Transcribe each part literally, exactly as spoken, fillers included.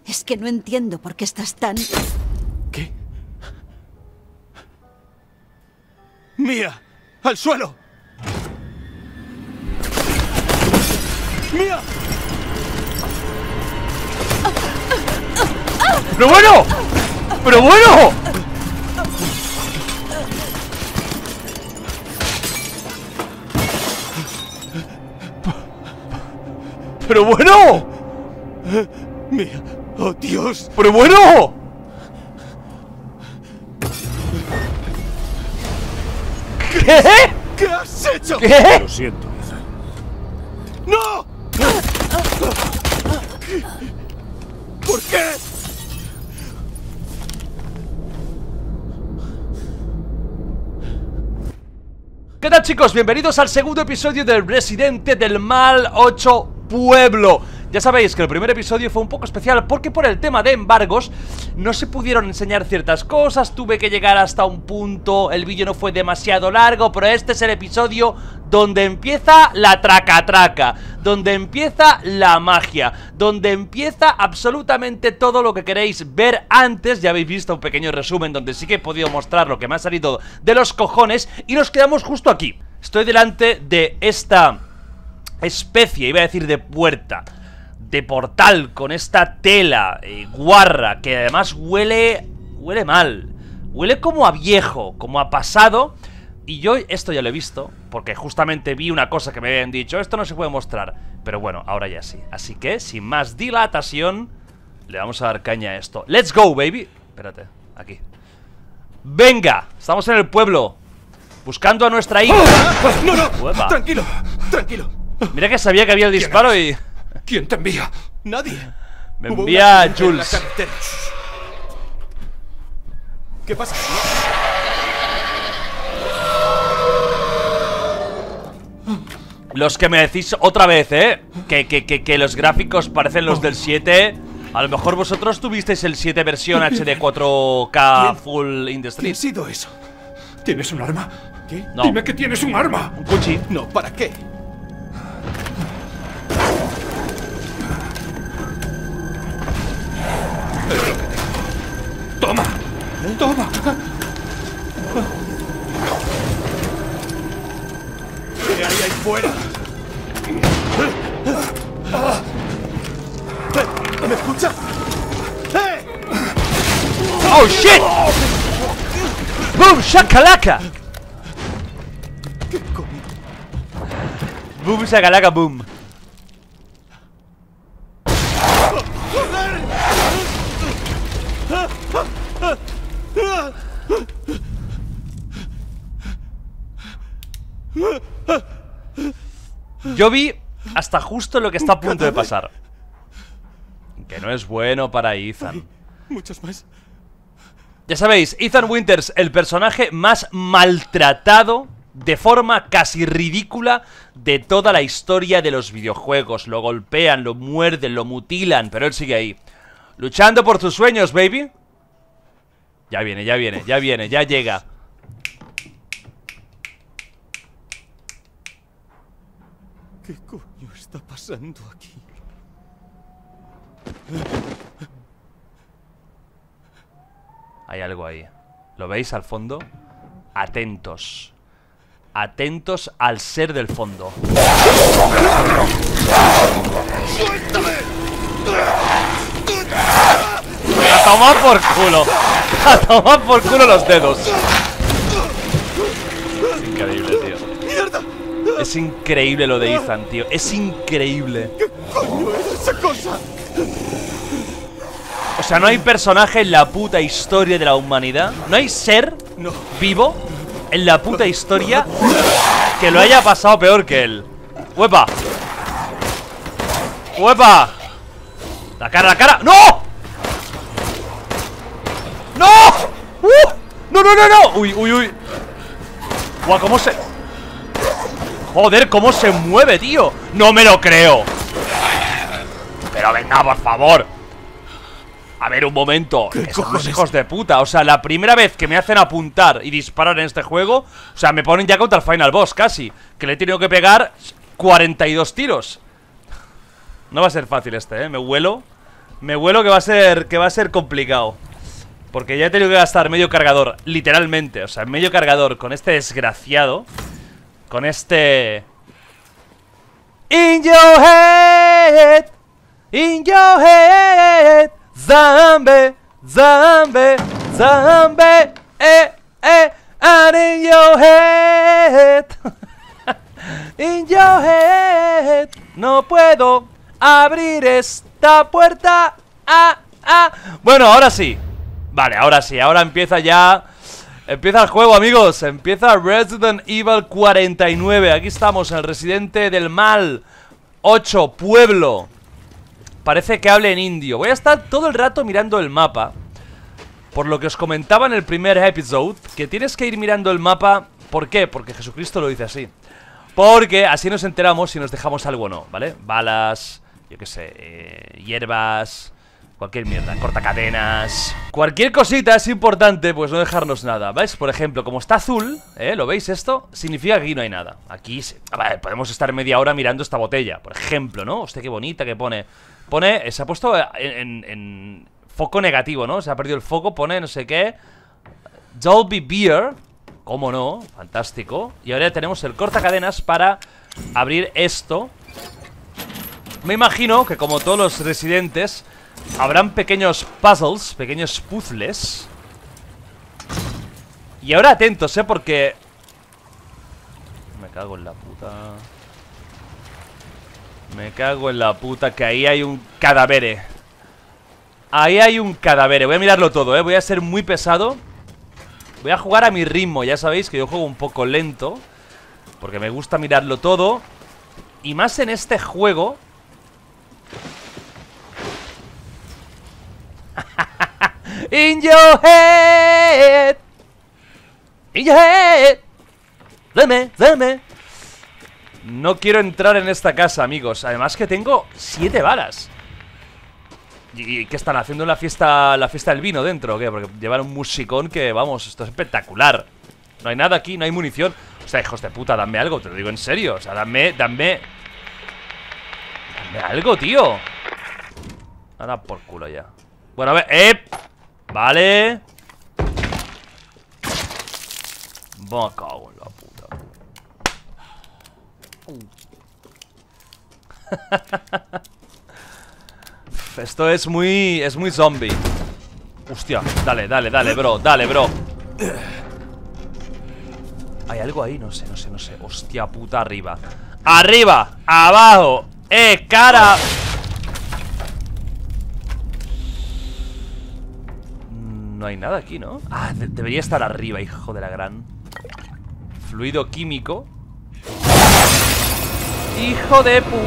Es que no entiendo por qué estás tan... ¿Qué? ¡Mía! ¡Al suelo! ¡Mía! ¡Pero bueno! ¡Pero bueno! ¡Pero bueno! ¡Mía! ¡Oh, Dios! ¡Pero bueno! ¿Qué? ¿Qué has hecho? ¿Qué? Lo siento, Ethan. ¡No! ¿Qué? ¿Por qué? ¿Qué tal, chicos? Bienvenidos al segundo episodio del Residente del Mal ocho Pueblo. Ya sabéis que el primer episodio fue un poco especial porque por el tema de embargos no se pudieron enseñar ciertas cosas, tuve que llegar hasta un punto, el vídeo no fue demasiado largo, pero este es el episodio donde empieza la traca-traca, donde empieza la magia, donde empieza absolutamente todo lo que queréis ver antes. Ya habéis visto un pequeño resumen donde sí que he podido mostrar lo que me ha salido de los cojones y nos quedamos justo aquí. Estoy delante de esta especie, iba a decir de puerta, de portal con esta tela eh, guarra, que además huele, huele mal, huele como a viejo, como a pasado. Y yo esto ya lo he visto, porque justamente vi una cosa que me habían dicho, esto no se puede mostrar, pero bueno, ahora ya sí. Así que, sin más dilatación, le vamos a dar caña a esto. Let's go, baby. Espérate, aquí. Venga, estamos en el pueblo, buscando a nuestra hija. ¡Oh! ¡No, no! Uepa. Tranquilo, tranquilo. Mira que sabía que había el disparo y... ¿Quién te envía? Nadie. Me Hubo envía una accidente en la Jules. carretera. ¿Qué pasa? Los que me decís otra vez, ¿eh? Que, que, que, que los gráficos parecen los del siete. A lo mejor vosotros tuvisteis el siete versión H D cuatro K Full in the ¿Qué ha Street. sido eso? ¿Tienes un arma? ¿Qué? No. Dime que tienes un arma. Un cuchi. No, ¿para qué? Toma. Toma. ¿Qué hay ahí fuera? ¿Me escucha? ¡Eh! ¡Oh, shit! ¡Boom, shakalaka! ¿Qué coño? Boom, shakalaka, boom. Yo vi hasta justo lo que está a punto de pasar. Que no es bueno para Ethan. Muchos más. Ya sabéis, Ethan Winters, el personaje más maltratado de forma casi ridícula de toda la historia de los videojuegos. Lo golpean, lo muerden, lo mutilan, pero él sigue ahí, luchando por tus sueños, baby. Ya viene, ya viene, ya viene, ya llega. ¿Qué coño está pasando aquí? Hay algo ahí. ¿Lo veis al fondo? Atentos. Atentos al ser del fondo. A tomar por culo. A tomar por culo los dedos. Es increíble, tío. ¡Mierda! Es increíble lo de Ethan, tío. Es increíble. ¿Qué coño era esa cosa? O sea, no hay personaje en la puta historia de la humanidad, no hay ser No. vivo en la puta historia que lo haya pasado peor que él. ¡Huepa! ¡Huepa! ¡La cara, la cara! ¡No! ¡No! ¡Uh! ¡No, no, no, no! ¡Uy, uy, uy! ¡Guau, cómo se... Joder, cómo se mueve, tío! ¡No me lo creo! Pero venga, por favor. A ver, un momento, que son los hijos de puta. O sea, la primera vez que me hacen apuntar y disparar en este juego, o sea, me ponen ya contra el final boss casi, que le he tenido que pegar cuarenta y dos tiros. No va a ser fácil este, eh, me huelo Me huelo que va a ser, que va a ser complicado. Porque ya he tenido que gastar medio cargador, literalmente, o sea, medio cargador con este desgraciado. Con este... In your head, in your head, zombie, zombie, zombie, eh, eh, and in your head, in your head, no puedo abrir esta puerta, ah, ah. Bueno, ahora sí, vale, ahora sí, ahora empieza ya... Empieza el juego, amigos. Empieza Resident Evil cuarenta y nueve. Aquí estamos, el Residente del Mal ocho, Pueblo. Parece que hable en indio. Voy a estar todo el rato mirando el mapa. Por lo que os comentaba en el primer episodio, que tienes que ir mirando el mapa. ¿Por qué? Porque Jesucristo lo dice así. Porque así nos enteramos si nos dejamos algo o no, ¿vale? Balas, yo qué sé, eh, hierbas... Cualquier mierda, cortacadenas. Cualquier cosita es importante, pues no dejarnos nada. ¿Veis? Por ejemplo, como está azul, ¿eh? ¿Lo veis esto? Significa que aquí no hay nada. Aquí, a ver, podemos estar media hora mirando esta botella, por ejemplo, ¿no? Hostia, qué bonita que pone. Pone, se ha puesto en, en, en foco negativo, ¿no? Se ha perdido el foco, pone no sé qué. Dolby Beer. ¿Cómo no? Fantástico. Y ahora tenemos el cortacadenas para abrir esto. Me imagino que como todos los residentes... Habrán pequeños puzzles, pequeños puzzles. Y ahora atentos, eh, porque... Me cago en la puta. Me cago en la puta, que ahí hay un cadáver. Ahí hay un cadáver. Voy a mirarlo todo, eh, voy a ser muy pesado. Voy a jugar a mi ritmo, ya sabéis que yo juego un poco lento, porque me gusta mirarlo todo. Y más en este juego. In your head, in your head, dame, dame. No quiero entrar en esta casa, amigos. Además que tengo siete balas. ¿Y qué están haciendo en la fiesta, la fiesta del vino dentro o qué? Porque llevan un musicón que, vamos, esto es espectacular. No hay nada aquí, no hay munición. O sea, hijos de puta, dame algo, te lo digo en serio. O sea, dame, dame Dame algo, tío. Nada por culo ya. Bueno, a ver, ¡eh! Vale. Me cago en la puta. Esto es muy... Es muy zombie. Hostia, dale, dale, dale, bro. Dale, bro. ¿Hay algo ahí? No sé, no sé, no sé. Hostia puta, arriba. ¡Arriba! ¡Abajo! ¡Eh, cara! No hay nada aquí, ¿no? Ah, de debería estar arriba, hijo de la gran. Fluido químico. Hijo de pu...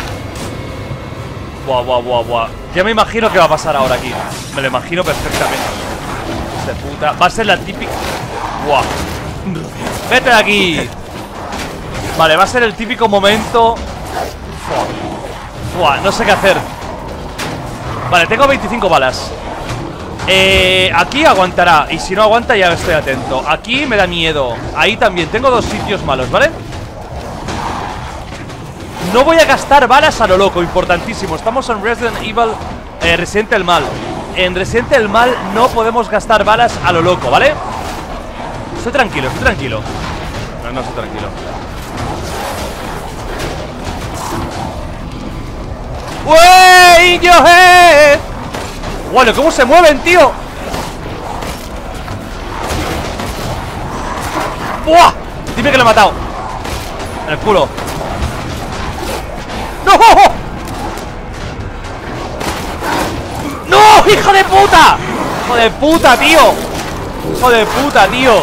Buah, buah, buah, buah. Ya me imagino qué va a pasar ahora aquí. Me lo imagino perfectamente. De puta. Va a ser la típica... Buah. ¡Vete de aquí! Vale, va a ser el típico momento... Buah. Buah, no sé qué hacer. Vale, tengo veinticinco balas. Eh, aquí aguantará. Y si no aguanta ya estoy atento. Aquí me da miedo. Ahí también, tengo dos sitios malos, ¿vale? No voy a gastar balas a lo loco, importantísimo. Estamos en Resident Evil, eh, Residente del Mal. En Residente del Mal no podemos gastar balas a lo loco, ¿vale? Estoy tranquilo, estoy tranquilo. No, no estoy tranquilo. ¡Wey! ¡In your head! ¡Bueno! ¿Cómo se mueven, tío? ¡Buah! Dime que lo he matado. En el culo. ¡No! ¡No! ¡Hijo de puta! ¡Hijo de puta, tío! ¡Hijo de puta, tío!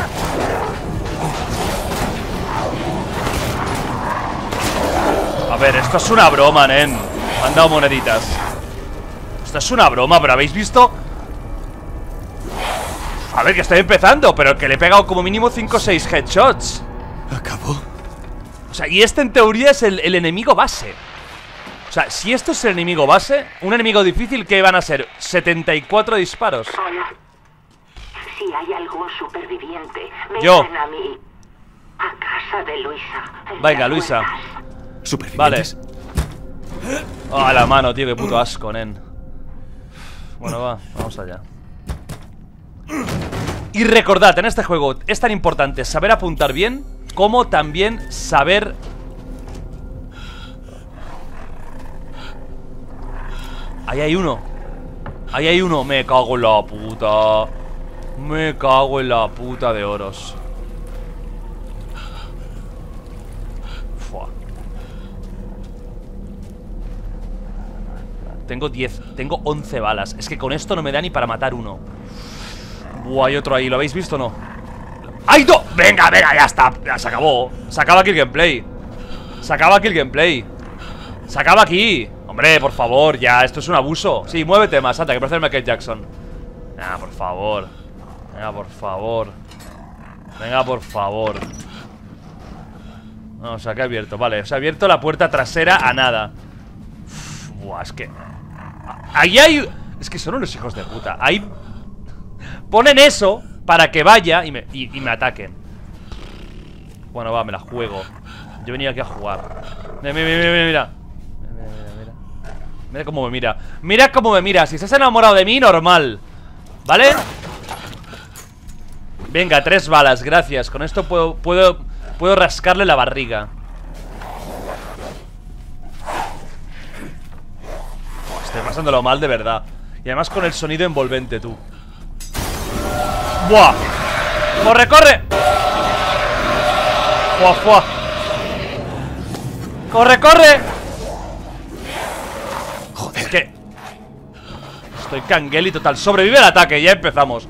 A ver, esto es una broma, nen. Me han dado moneditas. Esto es una broma, pero ¿habéis visto? A ver, que estoy empezando, pero que le he pegado como mínimo cinco o seis headshots. ¿Acabó? O sea, y este en teoría es el, el enemigo base. O sea, si esto es el enemigo base, un enemigo difícil, ¿qué van a ser? setenta y cuatro disparos. Hola. Si hay algún superviviente, vengan Yo. a mí. A casa de Luisa. en Venga, las Luisa. ruedas. ¿Supervivientes? Vale. Oh, la mano, tío, qué puto asco, nen. Bueno, va, vamos allá. Y recordad, en este juego es tan importante saber apuntar bien como también saber... Ahí hay uno. Ahí hay uno. Me cago en la puta. Me cago en la puta de oros. Fua. Tengo diez, tengo once balas. Es que con esto no me da ni para matar uno. Buah, hay otro ahí, ¿lo habéis visto o no? ¡Ay, no! Venga, venga, ya está, ya se acabó. Se acaba aquí el gameplay. Se acaba aquí el gameplay. Se acaba aquí. Hombre, por favor, ya, esto es un abuso. Sí, muévete más, anda, que parece el Michael Jackson. Venga, por favor. Venga, por favor. Venga, por favor. No, o sea, que ha abierto, vale. O sea, ha abierto la puerta trasera a nada. Uf, buah, es que... Ahí hay... Es que son unos hijos de puta. Ahí... Ponen eso para que vaya y me, y, y me ataquen. Bueno, va, me la juego. Yo venía aquí a jugar. Mira, mira, mira, mira, mira. Mira, mira. Mira cómo me mira. Mira cómo me mira. Si estás enamorado de mí, normal. ¿Vale? Venga, tres balas, gracias. Con esto puedo, puedo, puedo rascarle la barriga. Oh, estoy pasándolo mal de verdad. Y además con el sonido envolvente, tú. ¡Buah! ¡Corre, corre! ¡Fua, fua! ¡Corre, corre! Joder. Es que... Estoy cangueli total. Sobrevive el ataque, ya empezamos.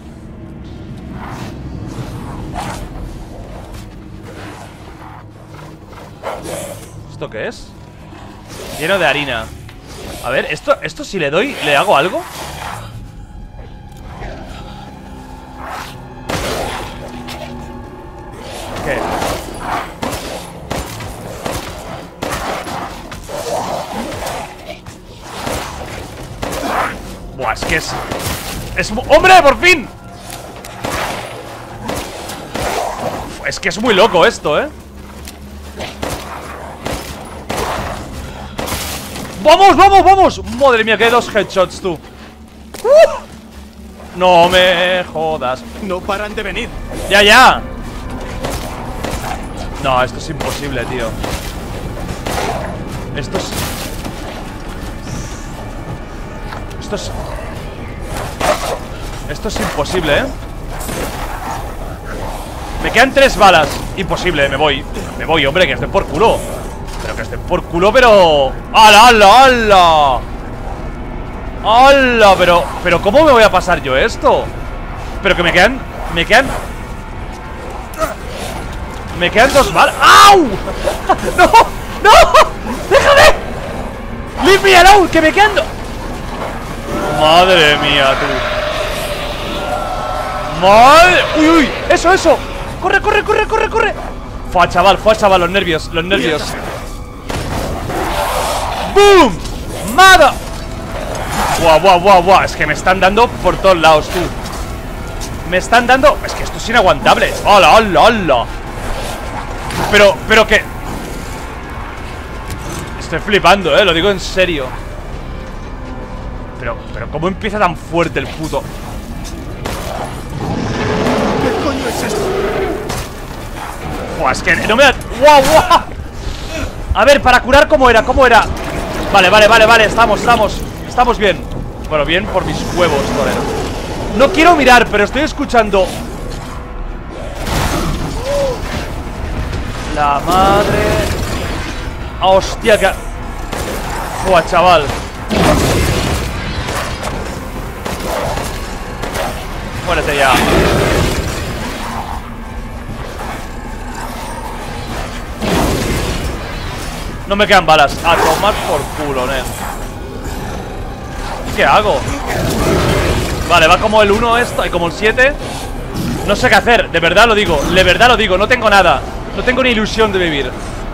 ¿Esto qué es? Lleno de harina. A ver, esto, esto si le doy, ¿le hago algo? ¿Qué? Buah, es que es... es ¡Hombre, por fin! Uf, es que es muy loco esto, ¿eh? ¡Vamos, vamos, vamos! Madre mía, que hay dos headshots, tú. ¡Uh! No me jodas. No paran de venir. ¡Ya, ya! No, esto es imposible, tío. Esto es... Esto es... Esto es imposible, ¿eh? Me quedan tres balas. Imposible, me voy. Me voy, hombre, que estoy por culo. Pero que estoy por culo, pero... ¡Hala, hala, hala! ¡Hala! Pero... Pero ¿cómo me voy a pasar yo esto? Pero que me quedan... Me quedan... Me quedan dos balas. ¡Au! ¡No! ¡No! ¡Déjame! ¡Leave me alone! ¡Que me quedan dos! Madre mía, tú. Madre... ¡Uy, uy! ¡Eso, eso! ¡Corre, corre, corre, corre, corre! Fua, chaval, fua, chaval, los nervios, los nervios. ¡Boom! ¡Mada! ¡Buah, buah, buah, buah! Es que me están dando por todos lados, tú. Me están dando... Es que esto es inaguantable. ¡Hala, hala, hala! Pero, pero que... Estoy flipando, eh, lo digo en serio. Pero, pero ¿cómo empieza tan fuerte el puto? ¿Qué coño es esto? Buah, es que no me da... ¡Guau, guau! A ver, para curar, ¿cómo era? ¿Cómo era? Vale, vale, vale, vale, estamos, estamos Estamos bien. Bueno, bien por mis huevos, torero. No quiero mirar, pero estoy escuchando... La madre... ¡Ah, hostia, que... ¡Buah, chaval! Muérete ya. No me quedan balas. A tomar por culo, nen. ¿Qué hago? Vale, va como el uno esto y como el siete. No sé qué hacer, de verdad lo digo. De verdad lo digo, no tengo nada. No tengo ni ilusión de vivir.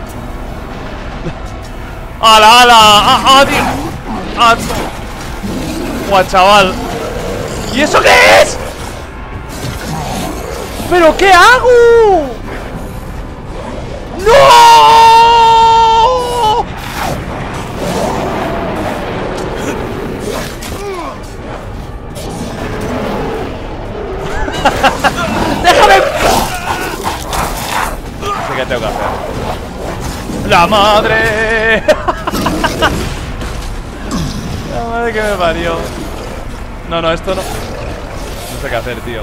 ¡Hala, hala! ¡Ah, ah, tío! ¡Ah! ¡Buah, chaval! ¿Y eso qué es? ¿Pero qué hago? ¡No! ¿Qué tengo que hacer? ¡La madre! La madre que me parió. No, no, esto no. No sé qué hacer, tío.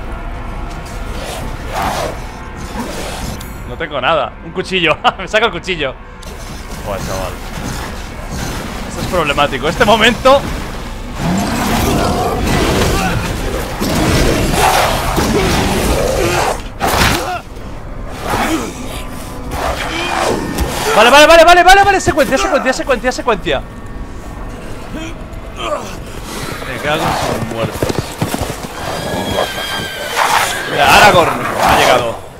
No tengo nada. Un cuchillo. Me saca el cuchillo. Joder, chaval. Esto es problemático. Este momento. Vale, vale, vale, vale, vale, vale. Secuencia, secuencia, secuencia, secuencia. Me cago en sus muertos. Mira, Aragorn ha llegado.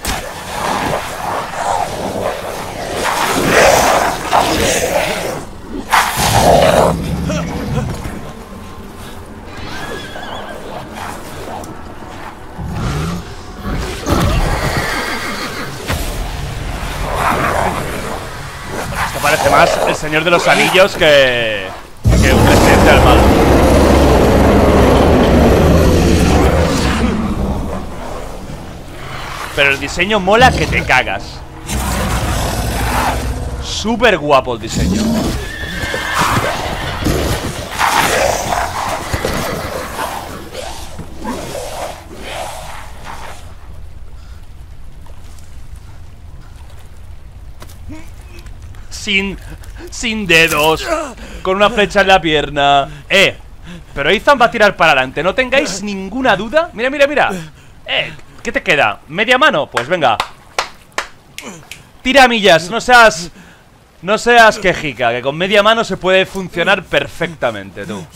Esto parece más el Señor de los Anillos que, que un presidente del mal. Pero el diseño mola que te cagas. Súper guapo el diseño. Sin, sin dedos. Con una flecha en la pierna. Eh, pero Ethan va a tirar para adelante. No tengáis ninguna duda. Mira, mira, mira. Eh, ¿qué te queda? ¿Media mano? Pues venga. Tira millas, no seas... No seas quejica, que con media mano se puede funcionar perfectamente, tú.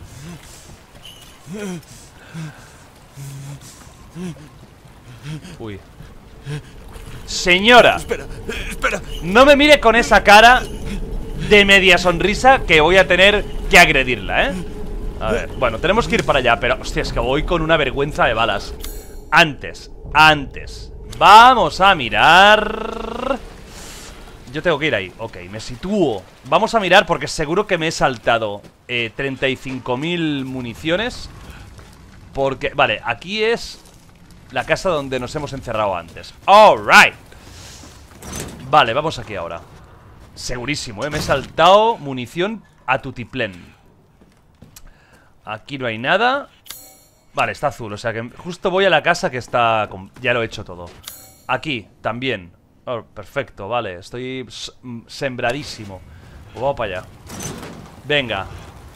Uy. Señora, Espera, espera. no me mire con esa cara de media sonrisa que voy a tener que agredirla, ¿eh? A ver, bueno, tenemos que ir para allá, pero... Hostia, es que voy con una vergüenza de balas. Antes, antes vamos a mirar... Yo tengo que ir ahí, ok, me sitúo. Vamos a mirar porque seguro que me he saltado eh, treinta y cinco mil municiones. Porque, vale, aquí es la casa donde nos hemos encerrado antes. Alright. Vale, vamos aquí ahora. Segurísimo, eh, me he saltado munición a tutiplén. Aquí no hay nada. Vale, está azul, o sea que justo voy a la casa que está... Ya lo he hecho todo. Aquí, también. Oh, perfecto, vale, estoy sembradísimo. Pues vamos para allá. Venga.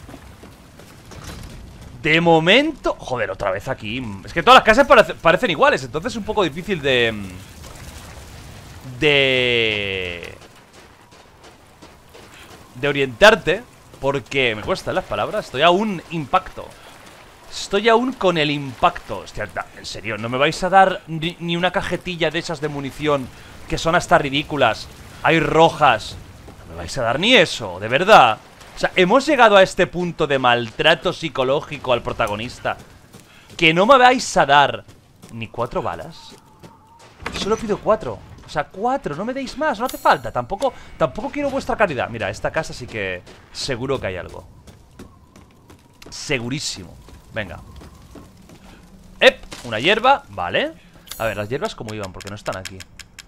De momento... Joder, otra vez aquí. Es que todas las casas parece, parecen iguales. Entonces es un poco difícil de... De... De orientarte. Porque me cuestan las palabras. Estoy a un impacto. Estoy aún con el impacto. Hostia, en serio, ¿no me vais a dar ni, ni una cajetilla de esas de munición que son hasta ridículas? Hay rojas. No me vais a dar ni eso, de verdad. O sea, hemos llegado a este punto de maltrato psicológico al protagonista que no me vais a dar ni cuatro balas. Solo pido cuatro. O sea, cuatro, no me deis más, no hace falta. Tampoco, tampoco quiero vuestra caridad. Mira, esta casa sí que seguro que hay algo. Segurísimo. Venga. ¡Ep! Una hierba, vale. A ver, las hierbas cómo iban, porque no están aquí.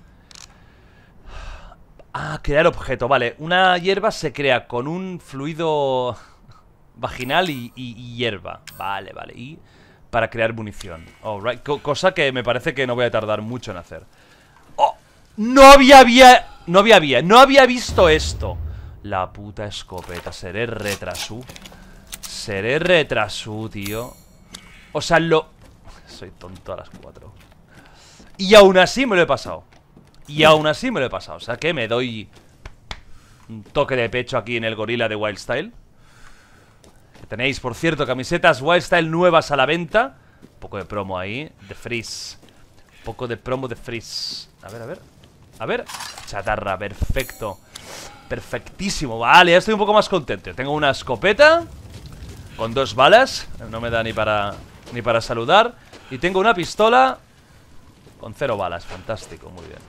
Ah, crear objeto, vale. Una hierba se crea con un fluido vaginal y, y, y hierba. Vale, vale, y para crear munición. Alright, Co cosa que me parece que no voy a tardar mucho en hacer. ¡Oh! No había, había, no había, había, no había visto esto. La puta escopeta, seré retrasú. Seré retrasú, tío. O sea, lo... Soy tonto a las cuatro. Y aún así me lo he pasado. Y aún así me lo he pasado. O sea que me doy un toque de pecho aquí en el gorila de Wildstyle. Que tenéis, por cierto, camisetas Wildstyle nuevas a la venta. Un poco de promo ahí. De Freeze. Un poco de promo de Freeze. A ver, a ver. A ver. Chatarra, perfecto. Perfectísimo. Vale, ya estoy un poco más contento. Tengo una escopeta con dos balas. No me da ni para, ni para saludar. Y tengo una pistola con cero balas. Fantástico, muy bien.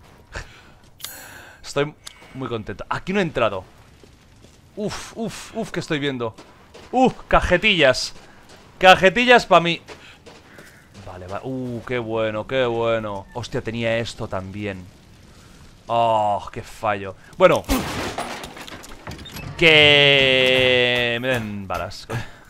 Estoy muy contento. Aquí no he entrado. Uf, uf, uf, que estoy viendo. Uf, cajetillas. Cajetillas para mí. Vale, vale. Uh, qué bueno, qué bueno. Hostia, tenía esto también. Oh, qué fallo. Bueno, que me den balas.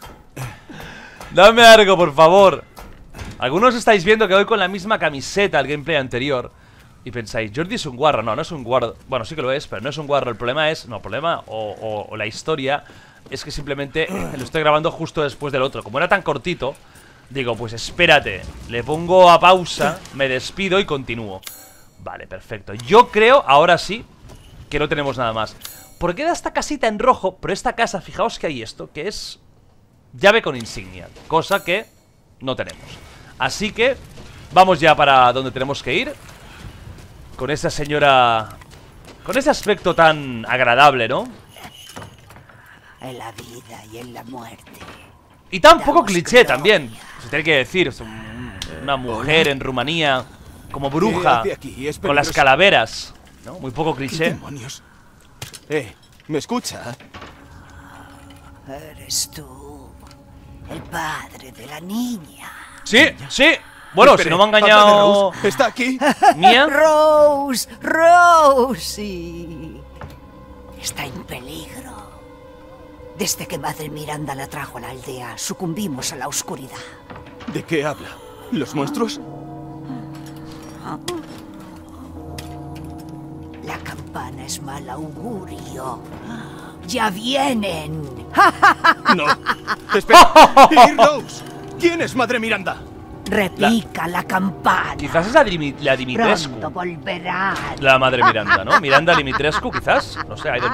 Dame algo, por favor. Algunos estáis viendo que voy con la misma camiseta al gameplay anterior y pensáis, Jordi es un guarro. No, no es un guarro. Bueno, sí que lo es, pero no es un guarro. El problema es, no, el problema o, o, o la historia es que simplemente lo estoy grabando justo después del otro. Como era tan cortito, digo, pues espérate, le pongo a pausa, me despido y continúo. Vale, perfecto. Yo creo, ahora sí, que no tenemos nada más. Porque queda esta casita en rojo, pero esta casa, fijaos que hay esto, que es llave con insignia, cosa que no tenemos. Así que vamos ya para donde tenemos que ir. Con esa señora, con ese aspecto tan agradable, ¿no? En la vida y en la muerte. Y tan poco cliché también, se tiene que decir. Es un- una mujer en Rumanía como bruja, ¿Qué hace aquí? Es con las peligroso. calaveras, ¿no? Muy poco ¿Qué cliché. demonios? Eh, ¿me escucha? Eres tú, el padre de la niña. Sí, sí. Bueno, Espere, si no me ha habla de engañado Rose. ¿Está aquí? Mía. Rose, Rosie. Está en peligro. Desde que Madre Miranda la trajo a la aldea, sucumbimos a la oscuridad. ¿De qué habla? ¿Los monstruos? La campana es mal augurio. ¡Ya vienen! No. Espera. ¿Y Rose? ¿Quién es Madre Miranda? Repica la, campana. Quizás es la, Dimi- la Dimitrescu, Pronto volverán. la madre Miranda, ¿no? Miranda Dimitrescu, quizás. No sé, I don't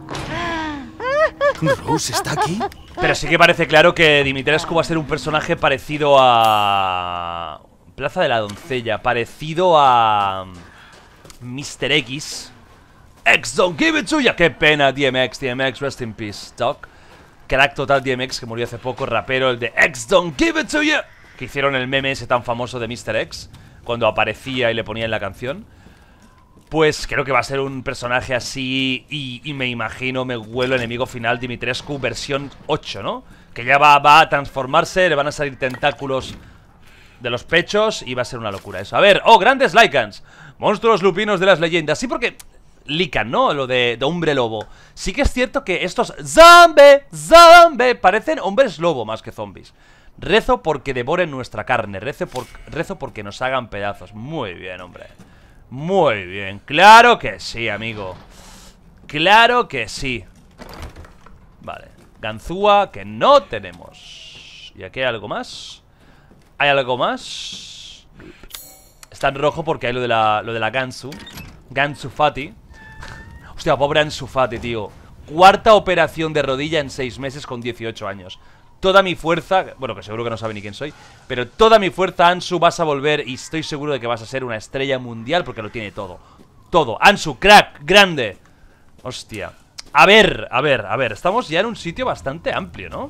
know. ¿Rose está aquí? Pero sí que parece claro que Dimitrescu va a ser un personaje parecido a... Plaza de la Doncella, parecido a... mister X. X, don't give it to ya. Qué pena, D M X, D M X, rest in peace, Doc. Crack total D M X, que murió hace poco, rapero, el de X, don't give it to ya. Que hicieron el meme ese tan famoso de mister X, cuando aparecía y le ponían la canción. Pues creo que va a ser un personaje así y, y me imagino, me huelo enemigo final Dimitrescu versión ocho, ¿no? Que ya va, va a transformarse, le van a salir tentáculos de los pechos y va a ser una locura eso. A ver, oh, grandes Lycans, monstruos lupinos de las leyendas. Sí, porque Lycan, ¿no? Lo de, de hombre lobo. Sí que es cierto que estos zombie, zombie parecen hombres lobo más que zombies. Rezo porque devoren nuestra carne, rezo, por, rezo porque nos hagan pedazos. Muy bien, hombre. Muy bien, claro que sí, amigo. Claro que sí. Vale, ganzúa que no tenemos. ¿Y aquí hay algo más? ¿Hay algo más? Está en rojo porque hay lo de la, lo de la Gansu Gansu Fati. Hostia, pobre Ansu Fati, tío. Cuarta operación de rodilla en seis meses con dieciocho años. Toda mi fuerza, bueno, que seguro que no sabe ni quién soy, pero toda mi fuerza, Ansu, vas a volver y estoy seguro de que vas a ser una estrella mundial porque lo tiene todo. Todo. Ansu, crack, grande. Hostia. A ver, a ver, a ver. Estamos ya en un sitio bastante amplio, ¿no?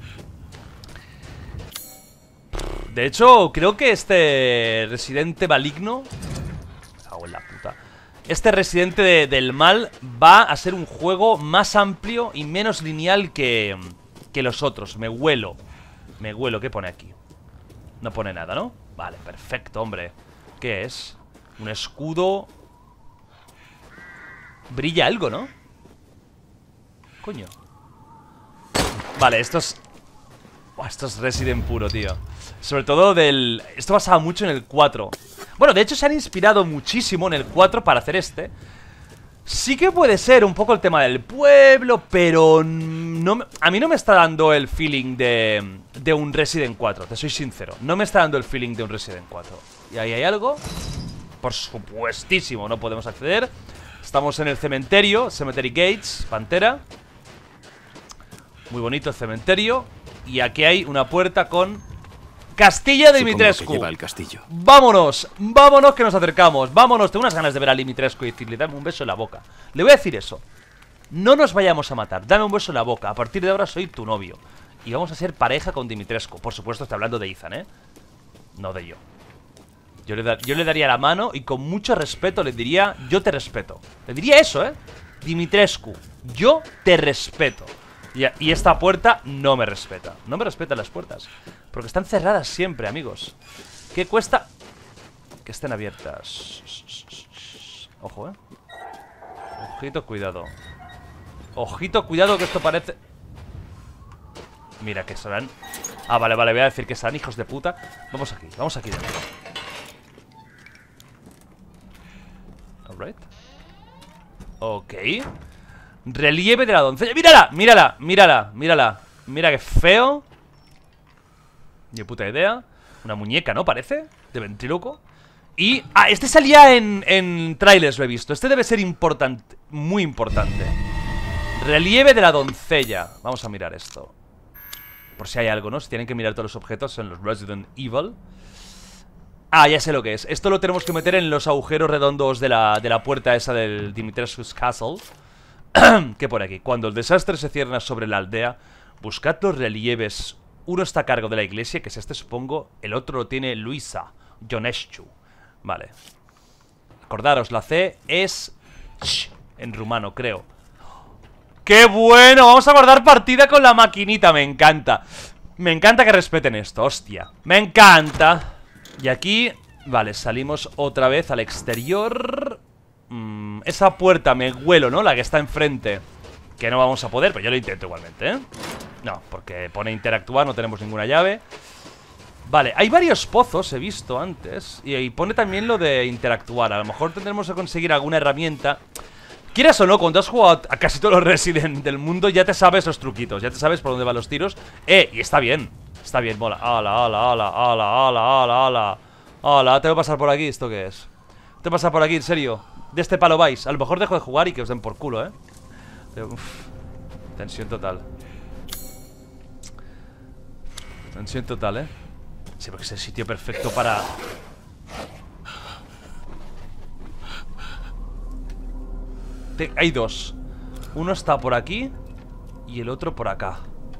De hecho, creo que este residente maligno... Me cago en la puta. Este residente de, del mal va a ser un juego más amplio y menos lineal que... que los otros, me huelo. Me huelo, ¿qué pone aquí? No pone nada, ¿no? Vale, perfecto, hombre. ¿Qué es? Un escudo. Brilla algo, ¿no? Coño. Vale, esto es... Buah, esto es Resident puro, tío. Sobre todo del... Esto pasaba mucho en el cuatro. Bueno, de hecho se han inspirado muchísimo en el cuatro para hacer este. Sí que puede ser un poco el tema del pueblo, pero no me, a mí no me está dando el feeling de, de un Resident cuatro, te soy sincero. No me está dando el feeling de un Resident cuatro. ¿Y ahí hay algo? Por supuestísimo, no podemos acceder. Estamos en el cementerio, Cemetery Gates, Pantera. Muy bonito el cementerio. Y aquí hay una puerta con Castilla de Dimitrescu. Lleva el castillo. Vámonos, vámonos que nos acercamos. Vámonos, tengo unas ganas de ver a Dimitrescu y decirle, dame un beso en la boca. Le voy a decir eso. No nos vayamos a matar, dame un beso en la boca. A partir de ahora soy tu novio y vamos a ser pareja con Dimitrescu. Por supuesto estoy hablando de Ethan, ¿eh? No de yo. Yo le, da, yo le daría la mano y con mucho respeto le diría, yo te respeto. Le diría eso, ¿eh? Dimitrescu, yo te respeto. Y, y esta puerta no me respeta. No me respetan las puertas porque están cerradas siempre, amigos. ¿Qué cuesta? Que estén abiertas. Ojo, eh. Ojito, cuidado. Ojito, cuidado, que esto parece... Mira, que serán... Ah, vale, vale, voy a decir que serán hijos de puta. Vamos aquí, vamos aquí dentro. Alright. Ok. Relieve de la doncella. ¡Mírala! ¡Mírala! ¡Mírala! ¡Mírala! Mira qué feo. Ni puta idea. Una muñeca, ¿no? Parece. De ventríloco. Y... Ah, este salía en, en trailers, lo he visto. Este debe ser importante. Muy importante. Relieve de la doncella. Vamos a mirar esto. Por si hay algo, ¿no? Si tienen que mirar todos los objetos en los Resident Evil. Ah, ya sé lo que es. Esto lo tenemos que meter en los agujeros redondos de la, de la puerta esa del Dimitrescu's Castle. ¿Qué pone aquí? Cuando el desastre se cierna sobre la aldea, buscad los relieves. Uno está a cargo de la iglesia, que es este, supongo. El otro lo tiene Luisa Ionescu. Vale. Acordaros, la C es ch, en rumano, creo. ¡Qué bueno! Vamos a guardar partida con la maquinita. Me encanta. Me encanta que respeten esto, hostia. Me encanta. Y aquí, vale, salimos otra vez al exterior. mm, Esa puerta me huelo, ¿no? La que está enfrente. Que no vamos a poder, pero yo lo intento igualmente, ¿eh? No, porque pone interactuar, no tenemos ninguna llave. Vale, hay varios pozos, he visto antes. Y ahí pone también lo de interactuar. A lo mejor tendremos que conseguir alguna herramienta. Quieras o no, cuando has jugado a casi todos los Resident del mundo, ya te sabes los truquitos, ya te sabes por dónde van los tiros. Eh, y está bien, está bien, mola. Ala, ala, ala, ala, ala, ala, ala. Ala, tengo que pasar por aquí, ¿esto qué es? Tengo que pasar por aquí, en serio. De este palo vais, a lo mejor dejo de jugar y que os den por culo, eh. Uf, tensión total. Tensión total, eh. Sí, porque es el sitio perfecto para... Te... Hay dos. Uno está por aquí y el otro por acá.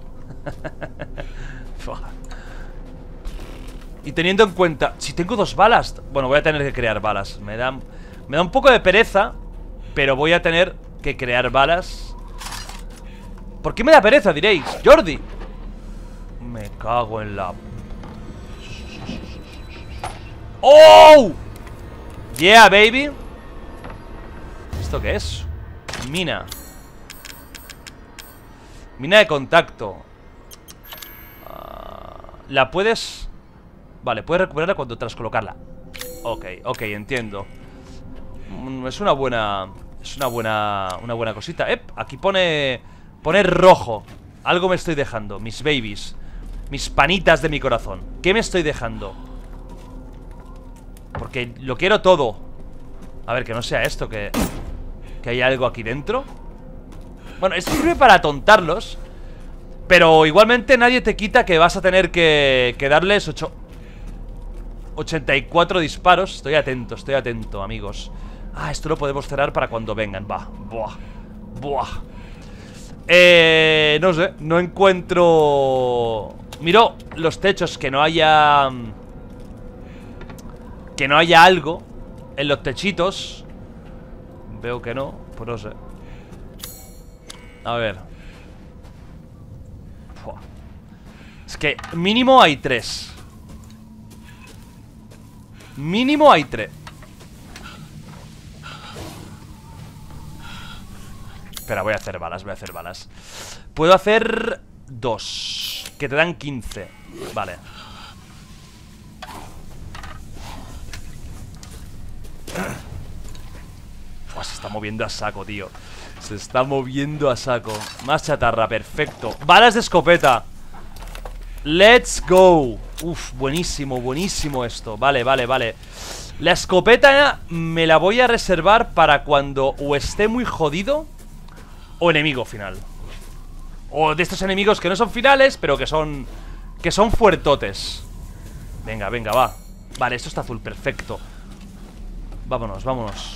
Y teniendo en cuenta... Si tengo dos balas... Bueno, voy a tener que crear balas. Me da, me da un poco de pereza, pero voy a tener que crear balas. ¿Por qué me da pereza, diréis? Jordi. Me cago en la... ¡Oh! Yeah, baby. ¿Esto qué es? Mina. Mina de contacto. uh, La puedes... Vale, puedes recuperarla cuando tras colocarla. Ok, ok, entiendo. mm, Es una buena... Es una buena... Una buena cosita. ¡Ep! Aquí pone... Pone rojo. Algo me estoy dejando. Mis babies. Mis panitas de mi corazón. ¿Qué me estoy dejando? Porque lo quiero todo. A ver, que no sea esto, que... Que hay algo aquí dentro. Bueno, esto sirve para atontarlos. Pero igualmente nadie te quita que vas a tener que, que darles ocho, ochenta y cuatro disparos. Estoy atento, estoy atento, amigos. Ah, esto lo podemos cerrar para cuando vengan. Va, buah, buah. Eh, no sé, no encuentro... Miro los techos, que no haya... Que no haya algo en los techitos. Veo que no, pues no sé. A ver. Fua. Es que mínimo hay tres. Mínimo hay tres. Espera, voy a hacer balas, voy a hacer balas. Puedo hacer dos, que te dan quince. Vale. Uf, se está moviendo a saco, tío. Se está moviendo a saco. Más chatarra, perfecto. Balas de escopeta. Let's go. Uf, buenísimo, buenísimo esto. Vale, vale, vale. La escopeta me la voy a reservar para cuando o esté muy jodido o enemigo final. O de estos enemigos que no son finales, pero que son... Que son fuertotes. Venga, venga, va. Vale, esto está azul, perfecto. Vámonos, vámonos.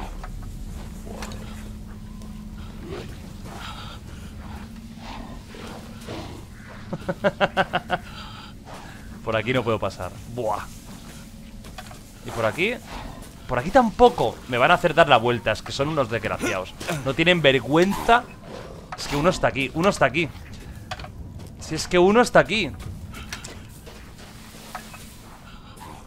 Por aquí no puedo pasar. Buah. Y por aquí... Por aquí tampoco. Me van a hacer dar la vuelta. Es que son unos desgraciados. No tienen vergüenza. Es que uno está aquí. Uno está aquí. Si es que uno está aquí.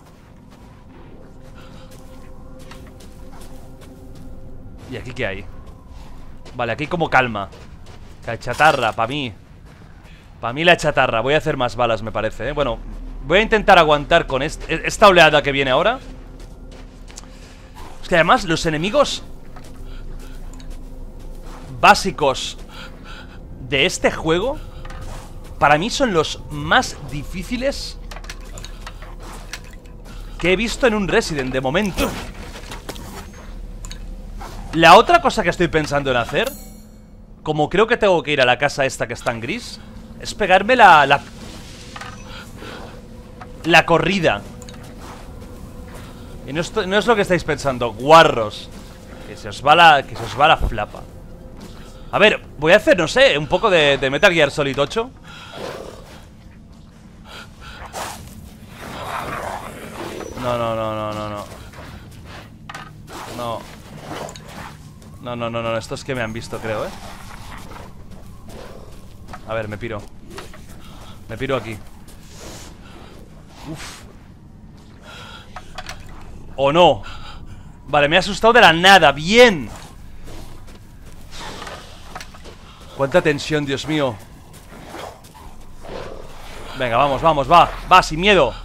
¿Y aquí qué hay? Vale, aquí como calma. La chatarra, para mí. Para mí la chatarra. Voy a hacer más balas, me parece, ¿eh? Bueno, voy a intentar aguantar con este, esta oleada que viene ahora. Es que además los enemigos básicos de este juego para mí son los más difíciles que he visto en un Resident de momento. La otra cosa que estoy pensando en hacer, como creo que tengo que ir a la casa esta que está en gris, es pegarme la... La, la corrida. Y no es, no es lo que estáis pensando, guarros. Que se os va la, que se os va la flapa. A ver, voy a hacer, no sé, un poco de, de Metal Gear Solid ocho. No, no, no, no, no, no. No. No, no, no, no, esto es que me han visto, creo, ¿eh? A ver, me piro. Me piro aquí. Uf. ¿O no? Vale, me he asustado de la nada, bien. Cuánta tensión, Dios mío. Venga, vamos, vamos, va. Va, sin miedo.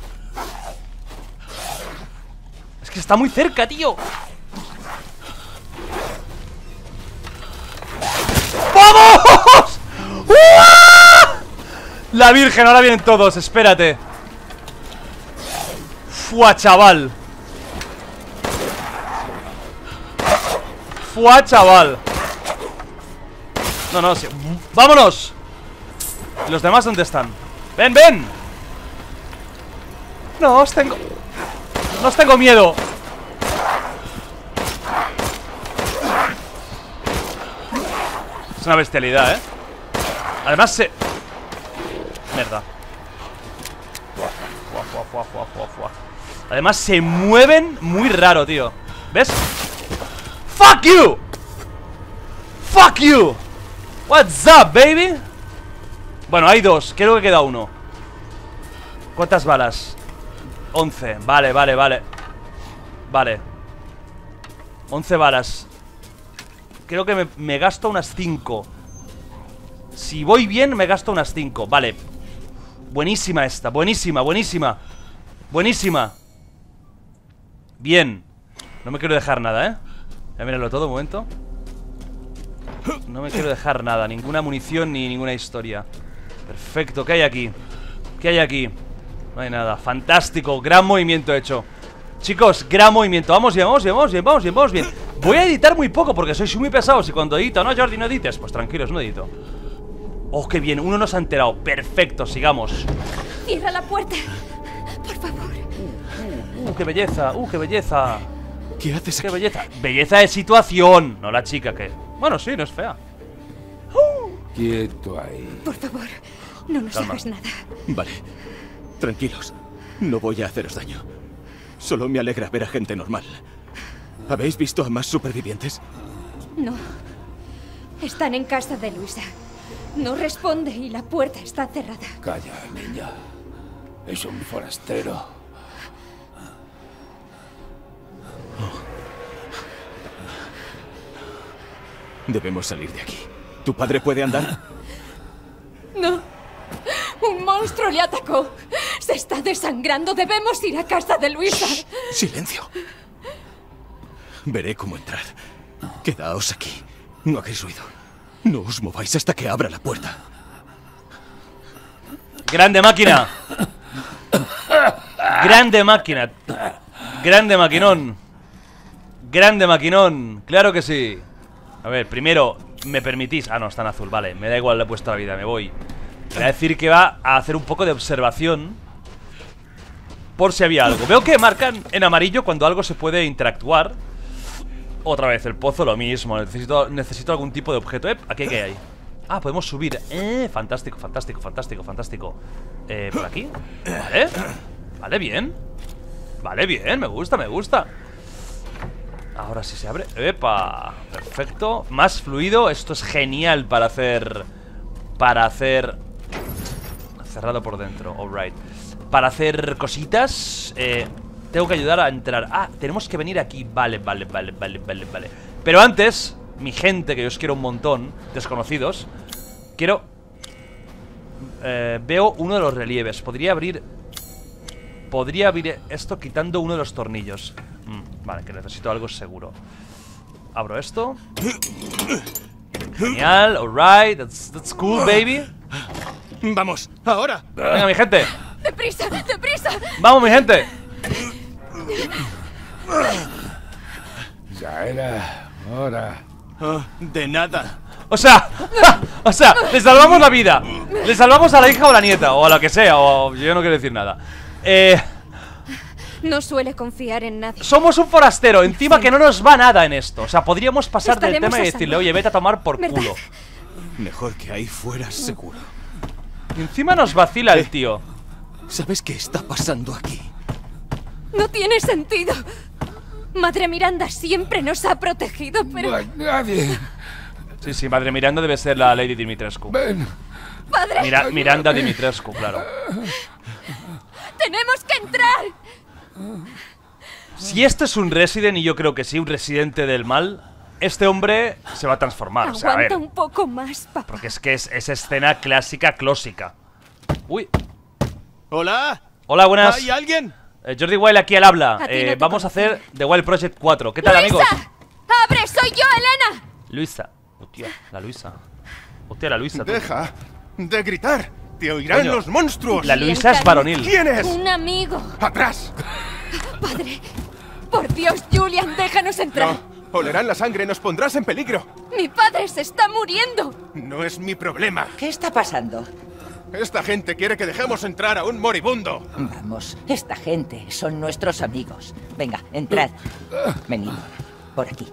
Es que está muy cerca, tío. ¡Vamos! ¡Uah! La Virgen, ahora vienen todos, espérate. Fua, chaval. Fua, chaval. No, no, sí. ¡Vámonos! ¿Y los demás dónde están? ¡Ven, ven! No, os tengo... No os tengo miedo. Es una bestialidad, ¿eh? Además se... Mierda. Fua, fua, fua, fua, fua, fua. Además se mueven muy raro, tío. ¿Ves? ¡Fuck you! ¡Fuck you! What's up, baby? Bueno, hay dos, creo que queda uno. ¿Cuántas balas? Once, vale, vale, vale. Vale. Once balas. Creo que me, me gasto unas cinco. Si voy bien, me gasto unas cinco. Vale. Buenísima esta, buenísima, buenísima. Buenísima. Bien. No me quiero dejar nada, ¿eh? Ya míralo todo, un momento. No me quiero dejar nada, ninguna munición ni ninguna historia. Perfecto, ¿qué hay aquí? ¿Qué hay aquí? No hay nada, fantástico, gran movimiento hecho. Chicos, gran movimiento, vamos bien, vamos bien, vamos bien, vamos bien, vamos bien. Voy a editar muy poco porque sois muy pesados. Y cuando edito, no, Jordi, no edites. Pues tranquilos, no edito. Oh, qué bien, uno nos ha enterado. Perfecto, sigamos. Cierra la puerta, por favor. Uh, uh, qué belleza, uh, qué belleza. ¿Qué haces Qué aquí? belleza, belleza de situación. No la chica que... Bueno, sí, no es fea. Quieto ahí. Por favor, no nos Calma. hagas nada. Vale, tranquilos. No voy a haceros daño. Solo me alegra ver a gente normal. ¿Habéis visto a más supervivientes? No. Están en casa de Luisa. No responde y la puerta está cerrada. Calla, niña. Es un forastero. Debemos salir de aquí. ¿Tu padre puede andar? No. Un monstruo le atacó. Se está desangrando. Debemos ir a casa de Luisa. Silencio. Veré cómo entrar. Quedaos aquí. No hagáis ruido. No os mováis hasta que abra la puerta. Grande máquina. Grande máquina. Grande maquinón. Grande maquinón. Claro que sí. A ver, primero, ¿me permitís? Ah, no, está en azul, vale. Me da igual, le he puesto la vida, me voy. Voy a decir que va a hacer un poco de observación por si había algo. Veo que marcan en amarillo cuando algo se puede interactuar. Otra vez, el pozo lo mismo. Necesito, necesito algún tipo de objeto. Eh, ¿aquí qué hay? Ah, podemos subir. Eh, fantástico, fantástico, fantástico, fantástico. Eh, ¿por aquí? Vale. Vale, bien. Vale, bien, me gusta, me gusta. Ahora sí se abre. ¡Epa! Perfecto. Más fluido. Esto es genial para hacer... Para hacer... Cerrado por dentro. Alright. Para hacer cositas. Eh... Tengo que ayudar a entrar. Ah, tenemos que venir aquí. Vale, vale, vale, vale, vale, vale. Pero antes, mi gente, que yo os quiero un montón, desconocidos. Quiero... Eh, veo uno de los relieves. Podría abrir... Podría abrir esto quitando uno de los tornillos. mm, Vale, que necesito algo seguro. Abro esto. Genial, alright. That's, that's cool, baby. Vamos, ahora. Venga, mi gente. ¡Deprisa, deprisa! Vamos, mi gente. Ya era hora. Oh, de nada. O sea, o sea, le salvamos la vida. Le salvamos a la hija o la nieta, o a la que sea, o yo no quiero decir nada. Eh... No suele confiar en nadie. Somos un forastero, encima que no nos va nada en esto. O sea, podríamos pasar del Estaremos tema y a decirle, salvo. oye, vete a tomar por ¿Verdad? culo. Mejor que ahí fuera seguro. Y encima nos vacila el tío. ¿Sabes qué está pasando aquí? No tiene sentido. Madre Miranda siempre nos ha protegido, pero... No hay nadie. Sí, sí, madre Miranda debe ser la Lady Dimitrescu. Ven. ¡Padre! Mira, Miranda Dimitrescu, claro. ¡Tenemos que entrar! Si este es un Resident, y yo creo que sí, un residente del mal, este hombre se va a transformar. O sea, a ver, Aguanta un poco más, papá. porque es que es, es escena clásica, clósica. Uy. ¿Hola? Hola, buenas. ¿Hay alguien? Eh, Jordi Wild aquí al habla. A ti Eh, no te vamos a conocen. hacer The Wild Project cuatro. ¿Qué tal, amigos? ¡Luisa! ¡Abre! ¡Soy yo, Elena! Luisa. Hostia, la Luisa. Hostia, la Luisa. tú. Deja de gritar. Te oirán Coño. los monstruos. La Luisa es varonil. ¿Quién es? Un amigo. ¡Atrás! Padre. Por Dios, Julian, déjanos entrar. No. Olerán la sangre. Nos pondrás en peligro. Mi padre se está muriendo. No es mi problema. ¿Qué está pasando? Esta gente quiere que dejemos entrar a un moribundo. Vamos, esta gente son nuestros amigos. Venga, entrad. Venid, por aquí.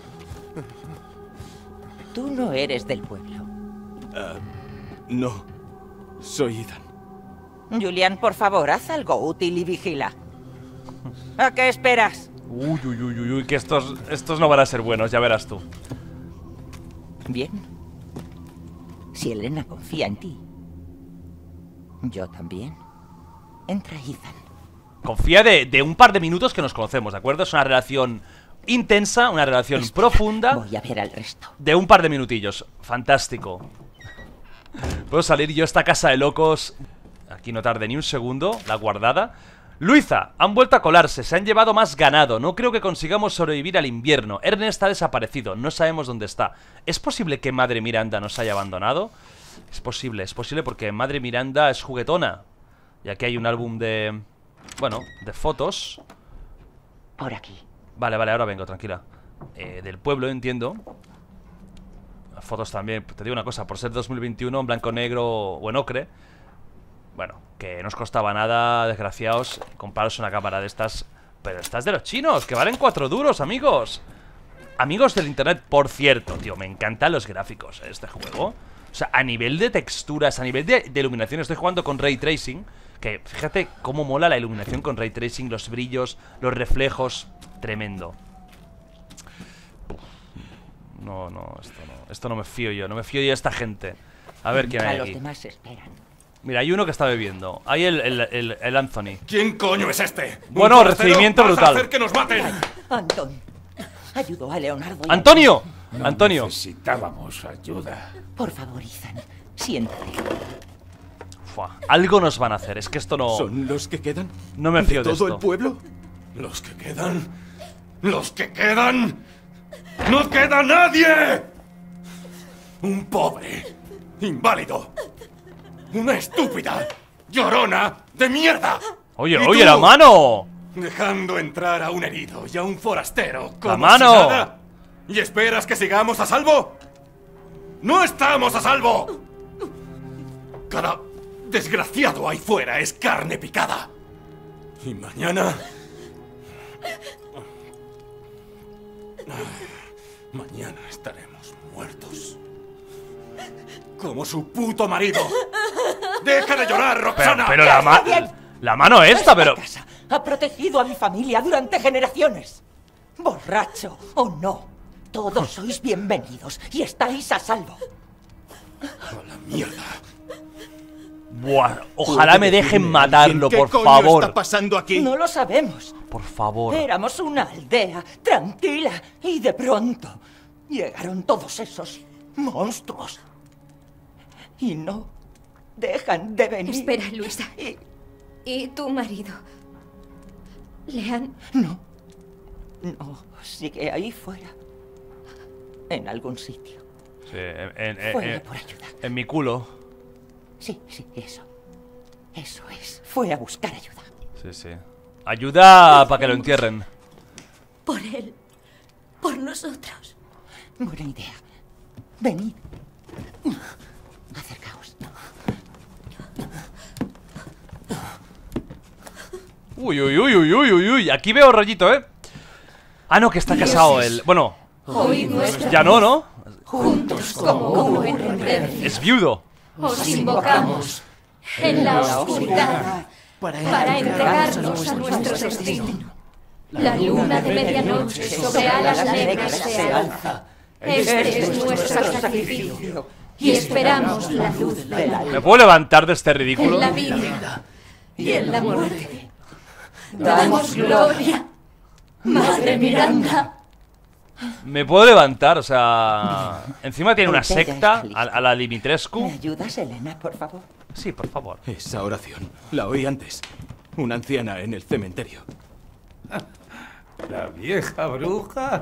Tú no eres del pueblo. No. Soy Ethan. Julian, por favor, haz algo útil y vigila. ¿A qué esperas? Uy, uy, uy, uy, uy, que estos, estos no van a ser buenos, ya verás tú. Bien. Si Elena confía en ti, yo también. Entra, Ethan. Confía de, de un par de minutos que nos conocemos, ¿de acuerdo? Es una relación intensa, una relación Espera, profunda. Voy a ver al resto. De un par de minutillos. Fantástico. Puedo salir yo a esta casa de locos. Aquí no tarde ni un segundo. La guardada. Luisa, han vuelto a colarse. Se han llevado más ganado. No creo que consigamos sobrevivir al invierno. Ernest ha desaparecido. No sabemos dónde está. ¿Es posible que Madre Miranda nos haya abandonado? Es posible, es posible porque Madre Miranda es juguetona. Y aquí hay un álbum de... Bueno, de fotos. Por aquí. Vale, vale, ahora vengo, tranquila. eh, Del pueblo, entiendo. Fotos también, te digo una cosa, por ser dos mil veintiuno en blanco, negro o en ocre, bueno, que no os costaba nada, desgraciados, compraros una cámara de estas. Pero estas de los chinos, que valen cuatro duros, amigos. Amigos del internet, por cierto, tío, me encantan los gráficos de este juego. O sea, a nivel de texturas, a nivel de, de iluminación, estoy jugando con Ray Tracing. Que fíjate cómo mola la iluminación con Ray Tracing, los brillos, los reflejos. Tremendo. No, no, esto no, esto no me fío yo, no me fío yo de esta gente. A ver quién hay A aquí. los demás esperan. Mira, hay uno que está bebiendo. Hay el, el, el, el Anthony. ¿Quién coño es este? ¿Un Bueno, forastero? recibimiento ¿Vas a brutal. hacer que nos maten? Anton, ayudó a Leonardo. y a- ¡Antonio! No Antonio. Necesitábamos ayuda. Por favor, Ethan, siéntate. Fua, algo nos van a hacer, es que esto no... ¿Son los que quedan? No me fío de ¿De todo esto. el pueblo? ¿Los que quedan? ¿Los que quedan? ¡No queda nadie! Un pobre, inválido, una estúpida, llorona de mierda. Oye, ¿Y oye, tú? la mano. Dejando entrar a un herido y a un forastero como ¡La mano! si nada. ¿Y esperas que sigamos a salvo? ¡No estamos a salvo! Cada desgraciado ahí fuera es carne picada. Y mañana... Mañana estaremos muertos. Como su puto marido. ¡Deja de llorar, Pero, Roxana! pero la, ma bien. la mano esta, Esta pero... casa ha protegido a mi familia durante generaciones. Borracho o no, todos sois bienvenidos y estáis a salvo. ¡A la mierda! Buah, ojalá me dejen ¿Quién- matarlo, ¿Qué por coño favor. está pasando aquí? No lo sabemos. Por favor. Éramos una aldea tranquila y de pronto llegaron todos esos monstruos. Y no dejan de venir. Espera, Luisa. Y... ¿Y tu marido? ¿Le han...? No. No, sigue ahí fuera. En algún sitio. Sí, en, en, en, Fue en, por ayuda. en mi culo. Sí, sí, eso. Eso es. Fue a buscar ayuda. Sí, sí. Ayuda para que lo entierren. Por él. Por nosotros. Buena idea. Venid. Acercaos. Uy, uy, uy, uy, uy, uy, uy. Aquí veo rollito, ¿eh? Ah, no, que está casado él. Bueno, Oíd nuestra ya no, ¿no? juntos como uno en reverencia. Es viudo. Os invocamos en la oscuridad para entregarnos a nuestro destino. La luna de medianoche sobre alas negras se alza. Este es nuestro sacrificio y esperamos la luz de la luz. ¿Me puedo levantar de este ridículo? En la vida y en la muerte. Damos gloria, Madre Miranda. ¿Me puedo levantar? O sea... Encima tiene una Pompeya secta está lista. a, a la ¿Me Dimitrescu. ayudas, Elena, por favor? Sí, por favor. Esa oración la oí antes. Una anciana en el cementerio. La vieja bruja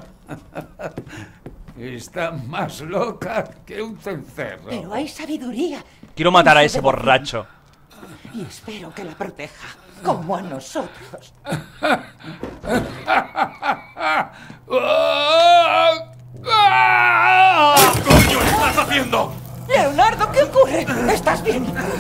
está más loca que un cencerro. Pero hay sabiduría. Quiero matar a y ese devoción. borracho. Y espero que la proteja, como a nosotros. ¿Qué coño estás haciendo? Leonardo, ¿qué ocurre? ¿Estás bien?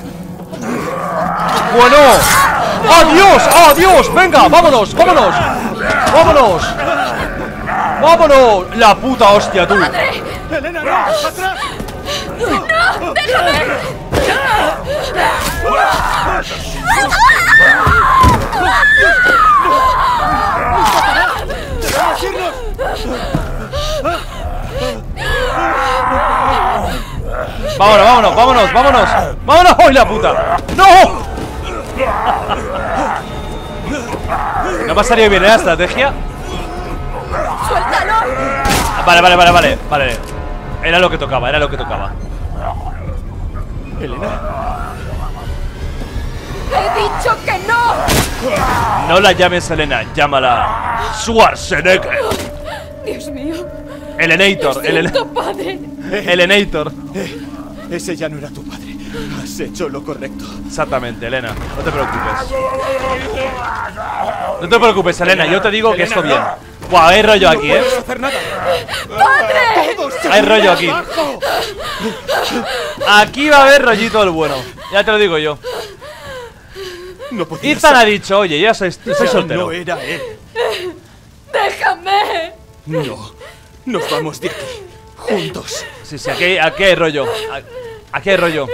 ¡Bueno! ¡Adiós! ¡Adiós! ¡Venga! ¡Vámonos! ¡Vámonos! ¡Vámonos! ¡Vámonos! ¡La puta hostia, tú! ¡Elena, no! ¡Atrás! ¡Vámonos, vámonos, vámonos, vámonos! ¡Vámonos! ¡Ay, la puta! ¡No! ¿No me ha salido bien la estrategia? ¡Suéltalo! Vale, vale, vale, vale, vale. Era lo que tocaba, era lo que tocaba. Elena, ¡He dicho que no! No la llames Elena, llámala Schwarzenegger. Dios mío. Elenator, Elena- Siento, padre. Elenator. eh, ese ya no era tu padre. Has hecho lo correcto. Exactamente, Elena, no te preocupes. No te preocupes, Elena, yo te digo que esto bien. Buah, hay rollo aquí, eh. No hacer nada. Todos se Hay rollo aquí. abajo. Aquí va a haber rollito del bueno. Ya te lo digo yo. No podías Ethan ha saber. dicho, oye, ya soy, soy Ya soltero. no era él. ¡Déjame! No. Nos vamos de aquí. Juntos. Sí, sí, aquí, aquí hay rollo. Aquí hay rollo.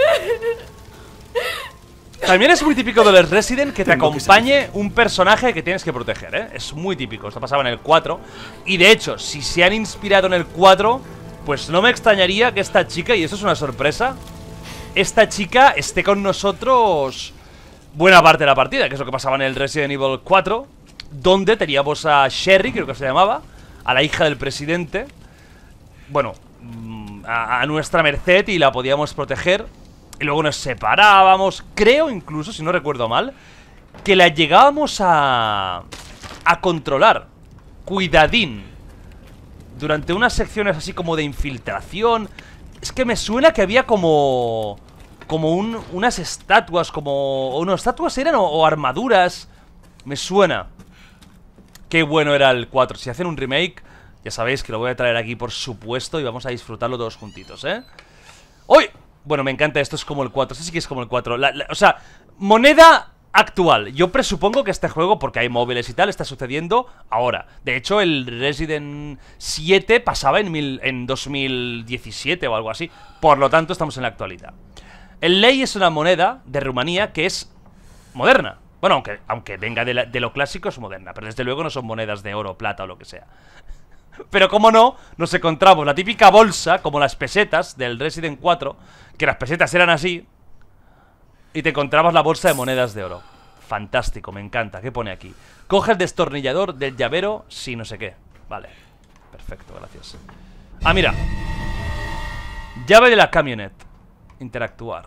También es muy típico de los Resident que te Tengo que acompañe un personaje que tienes que proteger, ¿eh? Es muy típico, esto pasaba en el cuatro. Y de hecho, si se han inspirado en el cuatro, pues no me extrañaría que esta chica, y eso es una sorpresa, esta chica esté con nosotros buena parte de la partida, que es lo que pasaba en el Resident Evil cuatro, donde teníamos a Sherry, creo que se llamaba, a la hija del presidente, bueno, a, a nuestra merced, y la podíamos proteger. Y luego nos separábamos. Creo incluso, si no recuerdo mal, que la llegábamos a a controlar. Cuidadín. Durante unas secciones así como de infiltración. Es que me suena que había como como un, unas estatuas, como... O no, estatuas eran o, o armaduras. Me suena. Qué bueno era el cuatro. Si hacen un remake, ya sabéis que lo voy a traer aquí por supuesto. Y vamos a disfrutarlo todos juntitos, ¿eh? ¡Uy! Bueno, me encanta, esto es como el cuatro. Este sí que es como el cuatro. La, la, o sea, moneda actual. Yo presupongo que este juego, porque hay móviles y tal, está sucediendo ahora. De hecho, el Resident siete pasaba en, mil, en dos mil diecisiete o algo así. Por lo tanto, estamos en la actualidad. El lei es una moneda de Rumanía que es moderna. Bueno, aunque, aunque venga de, la, de lo clásico, es moderna. Pero desde luego no son monedas de oro, plata o lo que sea. Pero como no, nos encontramos la típica bolsa, como las pesetas del Resident cuatro, que las pesetas eran así, y te encontrabas la bolsa de monedas de oro. Fantástico, me encanta. ¿Qué pone aquí? Coge el destornillador del llavero, sí, no sé qué. Vale, perfecto, gracias. Ah, mira. Llave de la camioneta. Interactuar.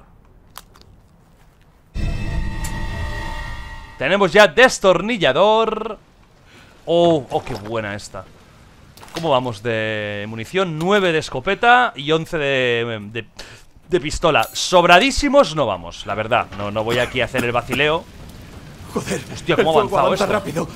Tenemos ya destornillador. Oh, oh, qué buena esta. ¿Cómo vamos de munición? nueve de escopeta y once de, de, de pistola. Sobradísimos no vamos, la verdad. No, no voy aquí a hacer el vacileo. Joder, hostia, cómo ha avanzado esto. Rápido.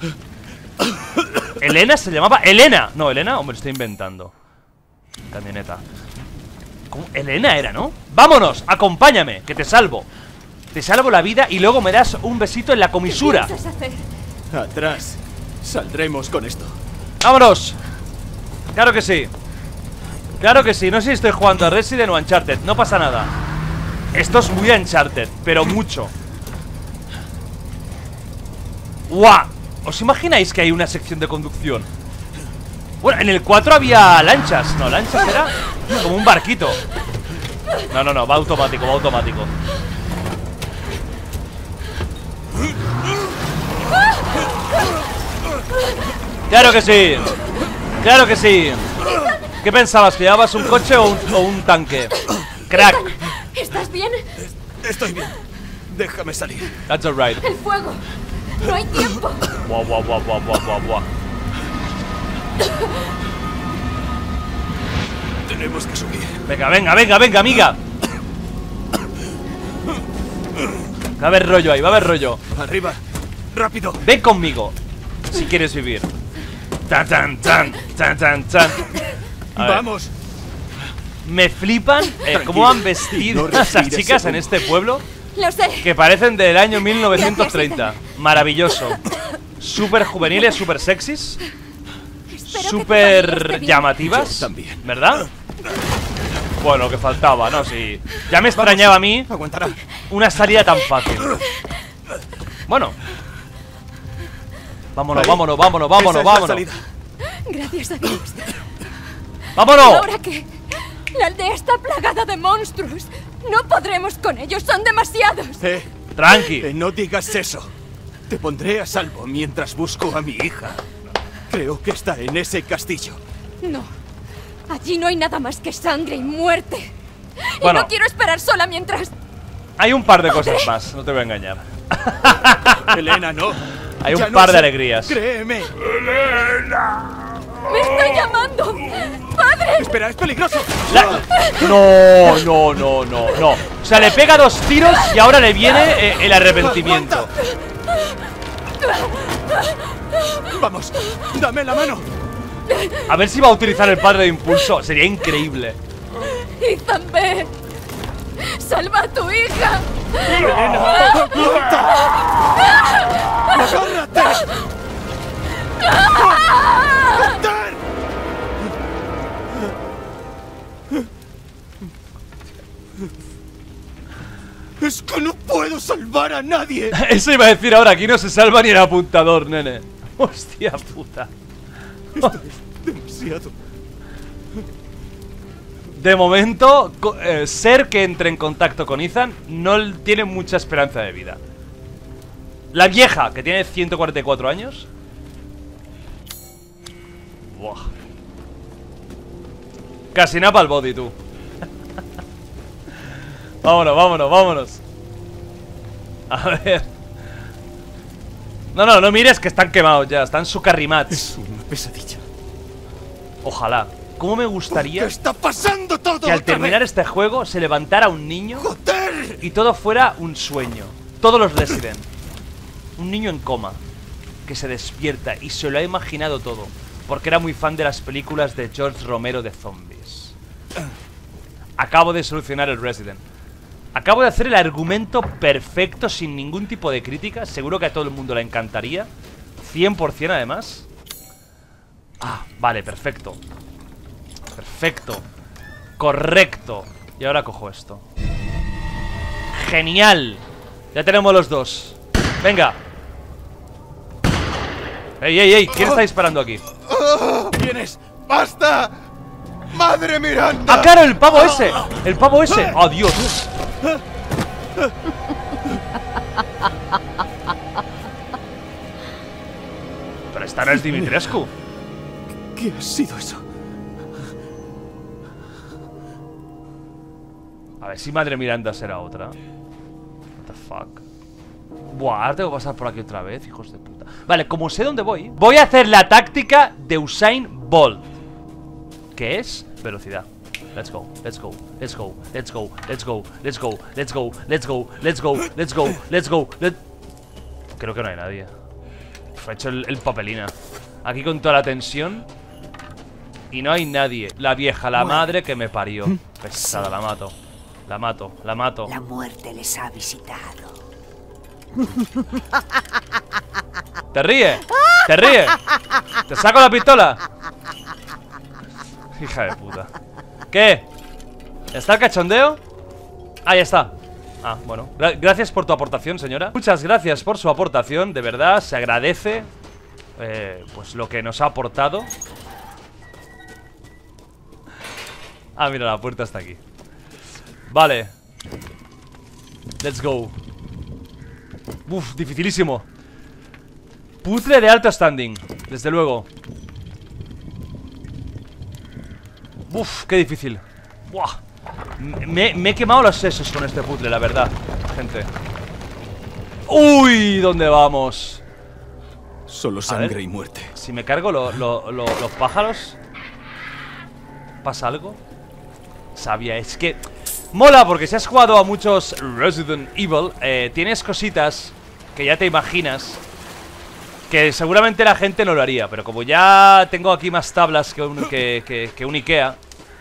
¿Elena se llamaba? ¡Elena! No, Elena, hombre, estoy inventando. Camioneta. ¿Cómo? Elena era, ¿no? ¡Vámonos! ¡Acompáñame! Que te salvo. Te salvo la vida y luego me das un besito en la comisura. ¿Qué piensas hacer? Atrás. Saldremos con esto. ¡Vámonos! Claro que sí. Claro que sí. No sé si estoy jugando a Resident o a Uncharted. No pasa nada. Esto es muy Uncharted, pero mucho. ¡Guau! ¿Os imagináis que hay una sección de conducción? Bueno, en el cuatro había lanchas. No, lanchas era como un barquito. No, no, no, va automático, va automático. ¡Claro que sí! ¡Claro que sí! ¿Qué pensabas? ¿Que llevabas un coche o un, o un tanque? ¡Crack! ¿Estás bien? Estoy bien. Déjame salir. That's alright. ¡El fuego! ¡No hay tiempo! Buah, buah, buah, buah, buah, buah, buah. Tenemos que subir. Venga, venga, venga, venga, amiga. Va a haber rollo ahí, va a haber rollo. Arriba. Rápido. Ven conmigo si quieres vivir. Tan, tan, tan, tan, tan, tan. A ver. Vamos. Me flipan eh, cómo han vestido No a esas respires, chicas en segundo. este pueblo, ¡Lo sé! que parecen del año mil novecientos treinta. Maravilloso. Súper juveniles, súper sexys, Espero que súper tu marido esté bien. llamativas. Yo también. ¿Verdad? Bueno, lo que faltaba, ¿no? Sí. Ya me extrañaba a mí Aguantará. una salida tan fácil. Bueno. Vámonos, Ahí. vámonos, vámonos, vámonos, Esa es la vámonos. salida. Gracias a Dios. ¡Vámonos! ¿Ahora qué? La aldea está plagada de monstruos. No podremos con ellos, son demasiados. Eh, Tranqui. eh, no digas eso. Te pondré a salvo mientras busco a mi hija. Creo que está en ese castillo. No. Allí no hay nada más que sangre y muerte. Bueno. Y no quiero esperar sola mientras... Hay un par de cosas más, no te voy a engañar. Elena, no. Hay un Ya no par de sé. alegrías. Créeme. ¡Me está llamando! ¡Padre! Espera, es peligroso. La- No, no, no, no, no. O sea, le pega dos tiros y ahora le viene eh, el arrepentimiento. Vamos, dame la mano. A ver si va a utilizar el padre de impulso. Sería increíble. ¡Ethan, ven! ¡Salva a tu hija! Elena, aguanta. ¡Agárrate! ¡Joder! Es que no puedo salvar a nadie. Eso iba a decir ahora. Aquí no se salva ni el apuntador, nene. Hostia puta. Esto es demasiado. De momento, co- eh, ser que entre en contacto con Ethan no tiene mucha esperanza de vida. La vieja, que tiene ciento cuarenta y cuatro años. Buah. Casi napa al body, tú. Vámonos, vámonos, vámonos. A ver. No, no, no mires que están quemados ya. Están sucarrimats. Es una pesadilla. Ojalá. ¿Cómo me ¿Qué gustaría está pasando todo? que al otra terminar vez? este juego se levantara un niño ¡Joder! y todo fuera un sueño? Todos los Resident. Un niño en coma que se despierta y se lo ha imaginado todo porque era muy fan de las películas de George Romero de zombies. Acabo de solucionar el Resident. Acabo de hacer el argumento perfecto sin ningún tipo de crítica. Seguro que a todo el mundo le encantaría. cien por cien además. Ah, vale, perfecto. Perfecto. Correcto. Y ahora cojo esto. Genial. Ya tenemos los dos. Venga. Ey, ey, ey. ¿Quién está disparando aquí? ¿Tienes? ¡Basta! ¡Madre Miranda! ¡Ah, claro! ¡El pavo ese! ¡El pavo ese! ¡Oh, Dios! Pero esta no es Dimitrescu. ¿Qué ha sido eso? ver si Madre Miranda será otra. What the fuck. Buah, ahora tengo que pasar por aquí otra vez, hijos de puta. Vale, como sé dónde voy, voy a hacer la táctica de Usain Bolt, que es velocidad. Let's go, let's go, let's go, let's go, let's go, let's go, let's go, let's go, let's go, let's go, let's go, let's... Creo que no hay nadie. Uf, he hecho el, el papelina. Aquí con toda la tensión. Y no hay nadie. La vieja, la madre que me parió. Pesada, la mato. La mato, la mato. La muerte les ha visitado. ¿Te ríe? ¿Te ríe? ¿Te saco la pistola? Hija de puta. ¿Qué? ¿Está el cachondeo? Ahí está. Ah, bueno. Gra gracias por tu aportación, señora. Muchas gracias por su aportación. De verdad, se agradece eh, pues lo que nos ha aportado. Ah, mira, la puerta está aquí. Vale. Let's go. Uf, dificilísimo. Puzzle de alto standing, desde luego. Uf, qué difícil. Buah. Me, me he quemado los sesos con este puzzle, la verdad, gente. Uy, ¿dónde vamos? Solo sangre y muerte. Si me cargo lo, lo, lo, los pájaros, ¿pasa algo? Sabía, es que mola porque si has jugado a muchos Resident Evil, eh, tienes cositas que ya te imaginas que seguramente la gente no lo haría. Pero como ya tengo aquí más tablas que un, que, que, que un Ikea,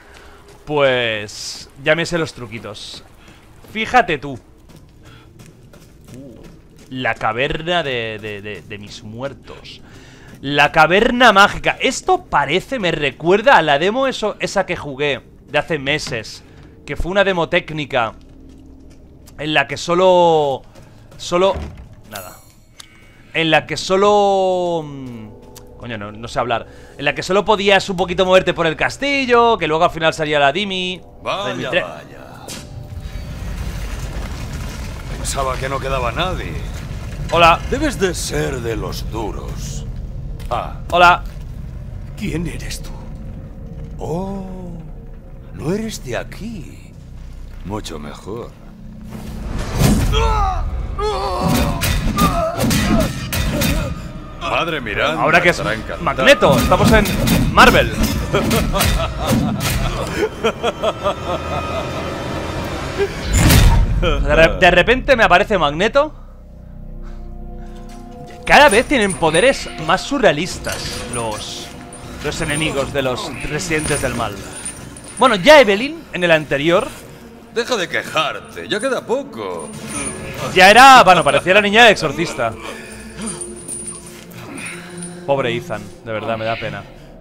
pues ya me sé los truquitos. Fíjate tú. uh, La caverna de, de, de, de mis muertos. La caverna mágica. Esto parece, me recuerda a la demo eso, esa que jugué de hace meses, que fue una demo técnica en la que solo... Solo... Nada. En la que solo... Coño, no, no sé hablar. En la que solo podías un poquito moverte por el castillo, que luego al final salía la Dimi. Vaya, vaya. Pensaba que no quedaba nadie. Hola. Debes de ser de los duros. Ah. Hola. ¿Quién eres tú? Oh, no eres de aquí. Mucho mejor. Madre Miranda. Ahora que es Magneto, estamos en Marvel. De, re de repente me aparece Magneto. Cada vez tienen poderes más surrealistas los, los enemigos de los Residentes del Mal. Bueno, ya Evelyn, en el anterior, deja de quejarte, ya queda poco. ya era, bueno, parecía la niña de Exorcista. Pobre Ethan, de verdad, me da pena.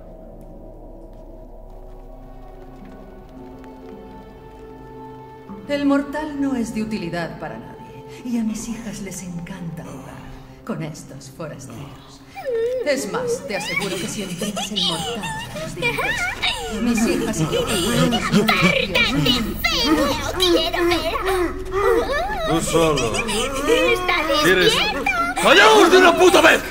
El mortal no es de utilidad para nadie, y a mis hijas les encanta jugar con estos forasteros. Es más, te aseguro que si entregas el mortal a los dientes, mis hijas y yo... ¡Quiero ver! Tú solo. ¡Está despierto! ¡Callaos de una puta vez!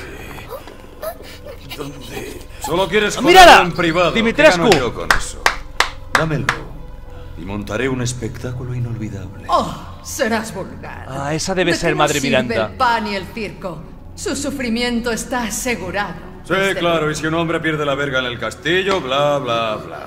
¿Dónde? Solo quieres ¡Mírala! en privado. Dimitrescu. ¿Qué gano yo con eso? Dámelo y montaré un espectáculo inolvidable. ¡Oh! Serás vulgar. Ah, esa debe ¿De ser qué Madre nos sirve Miranda. el pan y el circo? Su sufrimiento está asegurado. Sí, Desde claro, luego. y si un hombre pierde la verga en el castillo, bla, bla, bla.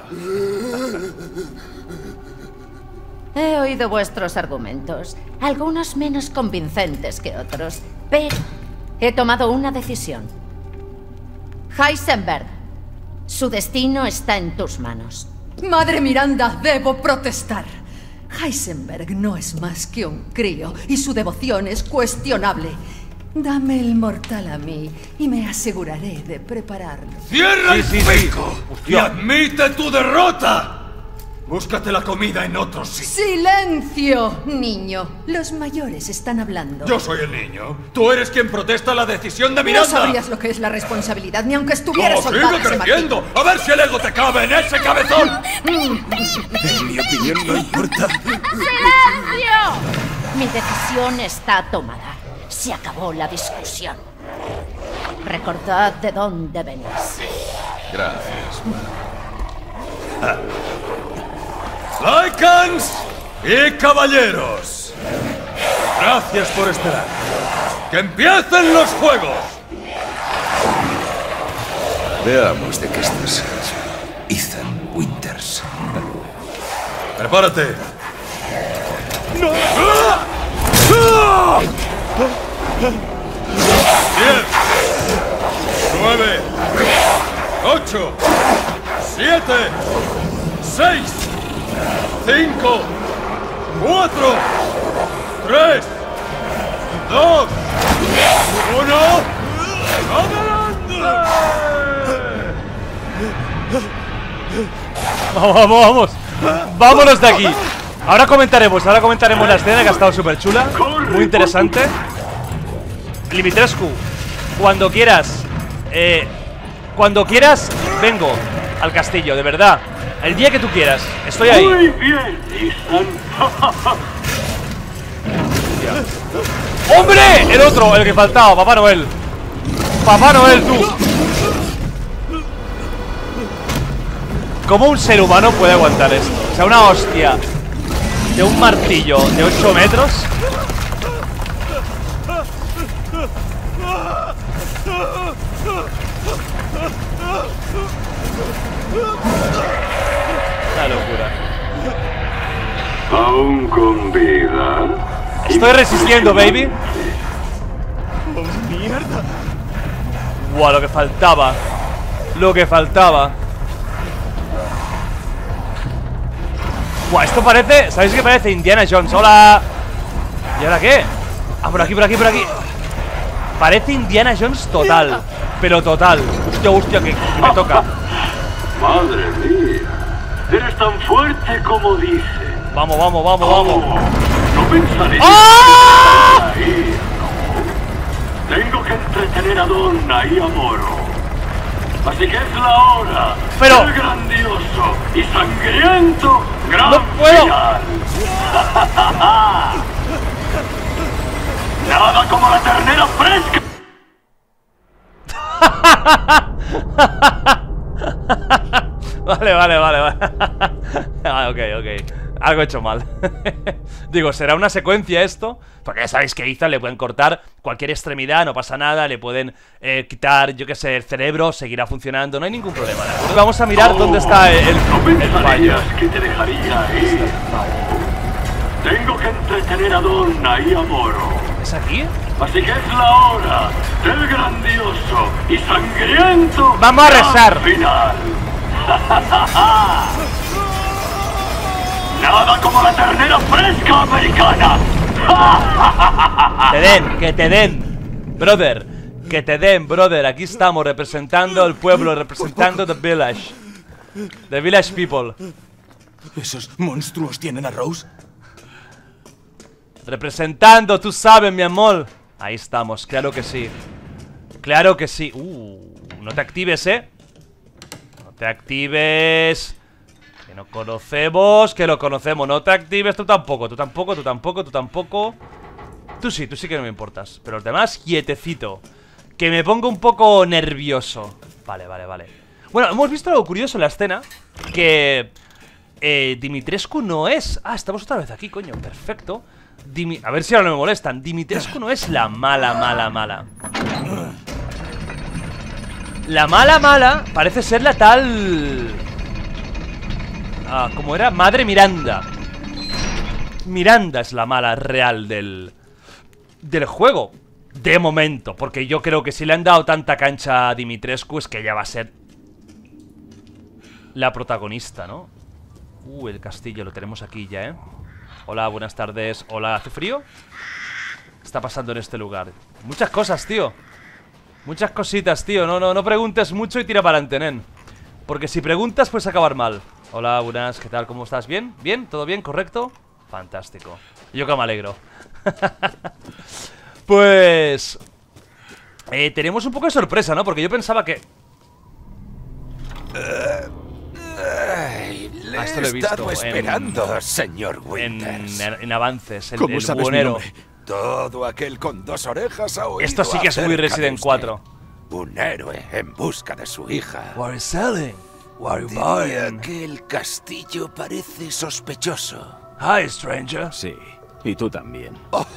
He oído vuestros argumentos, algunos menos convincentes que otros, pero he tomado una decisión. Heisenberg, su destino está en tus manos. Madre Miranda, debo protestar. Heisenberg no es más que un crío y su devoción es cuestionable. Dame el mortal a mí y me aseguraré de prepararlo. ¡Cierra Sí, el sí, sí. pico! ¡Y admite tu derrota! Búscate la comida en otro sitio. ¡Silencio, niño! Los mayores están hablando. Yo soy el niño. Tú eres quien protesta la decisión de No Miranda. sabrías lo que es la responsabilidad ni aunque estuvieras ¡No, soltada sigue ese creciendo! ¡A ver si el ego te cabe en ese cabezón! En mi opinión no importa. ¡Silencio! Mi decisión está tomada. Se acabó la discusión. Recordad de dónde venís. Gracias. Ah. Lycans, Y caballeros, gracias por esperar. ¡Que empiecen los juegos! Veamos de qué estás hecho, Ethan Winters. ¡Prepárate! ¡No! ¡Diez! ¡Nueve! ¡Ocho! ¡Siete! ¡Seis! ¡Cinco! ¡Cuatro! ¡Tres! ¡Dos! ¡Uno! ¡Adelante! Vamos, vamos, vamos. Vámonos de aquí. Ahora comentaremos, ahora comentaremos la escena que ha estado súper chula. Muy interesante. Dimitrescu, cuando quieras, eh, cuando quieras, vengo al castillo, de verdad. El día que tú quieras, estoy ahí. Muy bien, Ethan. ¡Hombre! El otro, el que faltaba, Papá Noel. Papá Noel, tú. ¿Cómo un ser humano puede aguantar esto? O sea, una hostia de un martillo de ocho metros. Una locura. Aún con vida. Estoy resistiendo, baby. ¡Oh, mierda! Buah, lo que faltaba. Lo que faltaba. Buah, esto parece... ¿Sabéis qué parece? Indiana Jones. ¡Hola! ¿Y ahora qué? Ah, por aquí, por aquí, por aquí. Parece Indiana Jones total. Pero total. Hostia, hostia, que, que me toca. Madre mía. Eres tan fuerte como dice. Vamos, vamos, vamos, vamos. No pensaré. ¡Ah! Ahí, no. Tengo que entretener a Donna y a Moro. Así que es la hora. Pero... del grandioso y sangriento gran ¡no puedo! final. Nada como la ternera fresca. Vale, vale, vale, vale. Ah, ok, ok. Algo he hecho mal. Digo, ¿será una secuencia esto? Porque ya sabéis que a Ethan le pueden cortar cualquier extremidad, no pasa nada. Le pueden eh, quitar, yo qué sé, el cerebro. Seguirá funcionando, no hay ningún problema, ¿de acuerdo? Vamos a mirar oh, dónde está el, el, no el fallo. que te dejaría ahí. Tengo que entretener a Donna y a Moro. ¿Es aquí? Así que es la hora del grandioso y sangriento ¡vamos a rezar! Final. Nada como la ternera fresca americana. Te den, que te den, brother. Que te den, brother. Aquí estamos representando el pueblo, representando the village. The village people. ¿Esos monstruos tienen a Rose? Representando, tú sabes, mi amor. Ahí estamos, claro que sí. Claro que sí. Uh, no te actives, eh. No te actives. Que no conocemos, que lo conocemos. No te actives, tú tampoco, tú tampoco, tú tampoco, tú tampoco. Tú sí, tú sí que no me importas. Pero los demás, quietecito. Que me pongo un poco nervioso. Vale, vale, vale. Bueno, hemos visto algo curioso en la escena. Que eh, Dimitrescu no es... Ah, estamos otra vez aquí, coño, perfecto. Dimi... A ver si ahora no me molestan. Dimitrescu no es la mala, mala, mala. La mala, mala parece ser la tal... Ah, ¿cómo era? Madre Miranda. Miranda es la mala real del... del juego. De momento. Porque yo creo que si le han dado tanta cancha a Dimitrescu es que ella va a ser la protagonista, ¿no? Uh, el castillo lo tenemos aquí ya, ¿eh? Hola, buenas tardes. Hola, ¿hace frío? ¿Qué está pasando en este lugar? Muchas cosas, tío. Muchas cositas, tío. No, no, no preguntes mucho y tira para adelante, nen. Porque si preguntas puedes acabar mal. Hola, buenas, ¿qué tal? ¿Cómo estás? ¿Bien? ¿Bien? ¿Todo bien? ¿Correcto? Fantástico. Yo que me alegro. Pues... Eh, tenemos un poco de sorpresa, ¿no? Porque yo pensaba que... Ay, le ah, esto lo he he visto estado esperando, en, señor Winters. En, en, en avances, el, ¿Cómo el sabes mi buhonero. nombre? Todo aquel con dos orejas ha oído Esto sí que es muy acerca Resident de cuatro. Un héroe en busca de su hija. What are you selling? What are you Diría buying? que el castillo parece sospechoso. Hi, stranger. Sí, y tú también.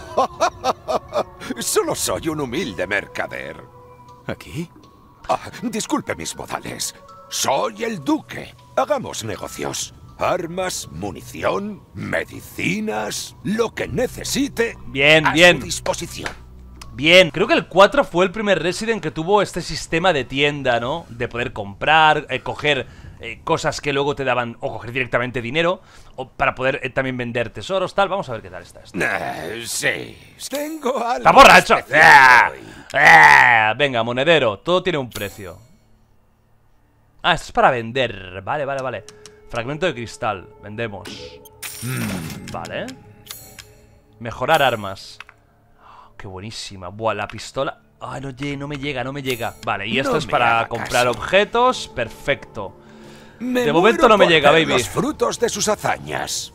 Solo soy un humilde mercader. ¿Aquí? Ah, disculpe mis modales. Soy el duque. Hagamos negocios. Armas, munición, medicinas, lo que necesite. Bien, a bien. su disposición. Bien, creo que el cuatro fue el primer Resident que tuvo este sistema de tienda, ¿no? De poder comprar, eh, coger eh, cosas que luego te daban, o coger directamente dinero, o para poder eh, también vender tesoros, tal. Vamos a ver qué tal está esto. Eh, sí, tengo algo. ¡Está borracho! especial ¡Ah! hoy. ¡Ah! Venga, monedero, todo tiene un precio. Ah, esto es para vender. Vale, vale, vale. Fragmento de cristal, vendemos. Vale. Mejorar armas. Qué buenísima. Buah, la pistola. Ay, no, no me llega, no me llega. Vale, y esto No es me para haga comprar caso. objetos. Perfecto. Me De momento muero no me por llega, ver baby. los frutos de sus hazañas.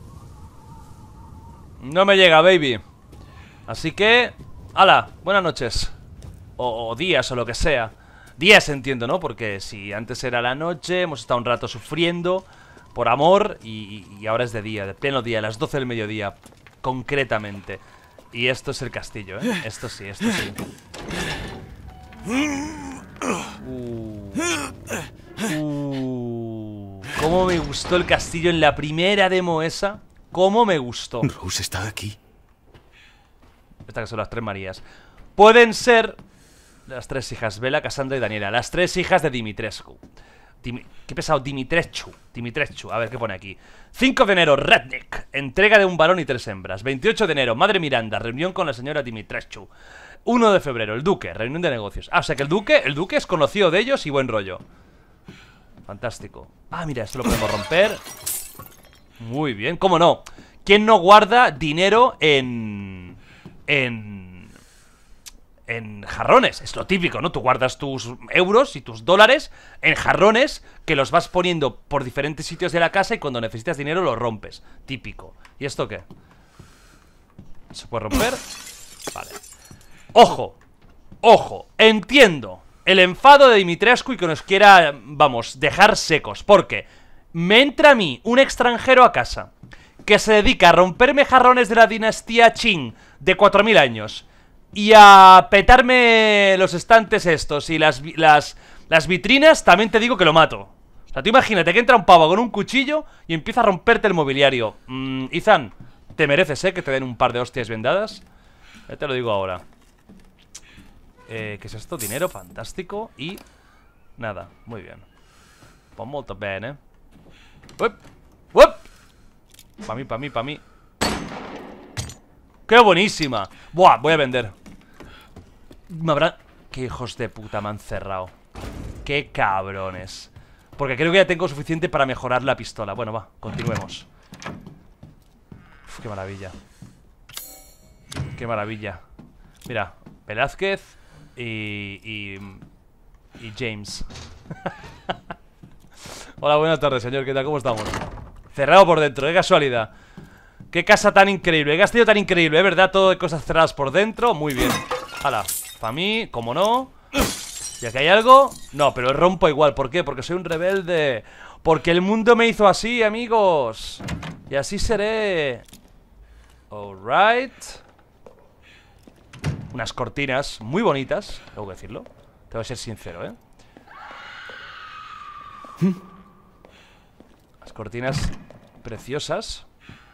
No me llega, baby. Así que... ¡Hala! Buenas noches. O, o días, o lo que sea. Días entiendo, ¿no? Porque si antes era la noche, hemos estado un rato sufriendo por amor y, y ahora es de día, de pleno día, a las doce del mediodía, concretamente. Y esto es el castillo, ¿eh? Esto sí, esto sí. Uh. Uh. ¿Cómo me gustó el castillo en la primera demo esa? ¿Cómo me gustó? Rose está aquí. Estas que son las tres Marías. Pueden ser las tres hijas, Bella, Cassandra y Daniela. Las tres hijas de Dimitrescu. Dim ¿Qué pesado? Dimitrescu. Dimitrescu. A ver, ¿qué pone aquí? cinco de enero, Redneck. Entrega de un varón y tres hembras. veintiocho de enero, Madre Miranda. Reunión con la señora Dimitrescu. uno de febrero, el Duque. Reunión de negocios. Ah, o sea que el Duque, el Duque es conocido de ellos y buen rollo. Fantástico. Ah, mira, esto lo podemos romper. Muy bien. ¿Cómo no? ¿Quién no guarda dinero en... en... en jarrones? Es lo típico, ¿no? Tú guardas tus euros y tus dólares en jarrones que los vas poniendo por diferentes sitios de la casa y cuando necesitas dinero los rompes. Típico. ¿Y esto qué? ¿Se puede romper? Vale. ¡Ojo! ¡Ojo! Entiendo el enfado de Dimitrescu y que nos quiera, vamos, dejar secos. Porque me entra a mí un extranjero a casa que se dedica a romperme jarrones de la dinastía Qing de cuatro mil años y a petarme los estantes estos y las, las, las vitrinas, también te digo que lo mato. O sea, tú imagínate que entra un pavo con un cuchillo y empieza a romperte el mobiliario. mm, Ethan, te mereces, ¿eh? Que te den un par de hostias bien dadas. Ya te lo digo ahora. eh, ¿Qué es esto? Dinero, fantástico. Y... nada, muy bien. Pues molto bene. ¡Uep! ¡Uep! Pa' mí, pa' mí, pa' mí. ¡Qué buenísima! Buah, voy a vender. Me habrán... Qué hijos de puta me han cerrado. Qué cabrones. Porque creo que ya tengo suficiente para mejorar la pistola. Bueno, va, continuemos. Uf, qué maravilla. Qué maravilla. Mira, Velázquez y... y... y James. Hola, buenas tardes, señor. ¿Qué tal? ¿Cómo estamos? Cerrado por dentro, qué casualidad. Qué casa tan increíble, qué castillo tan increíble, ¿eh? ¿Verdad? Todo de cosas cerradas por dentro. Muy bien. Hala, para mí, como no. ¿Ya que hay algo? No, pero rompo igual. ¿Por qué? Porque soy un rebelde. Porque el mundo me hizo así, amigos. Y así seré. Alright. Unas cortinas muy bonitas, tengo que decirlo. Tengo que ser sincero, ¿eh? Las cortinas preciosas.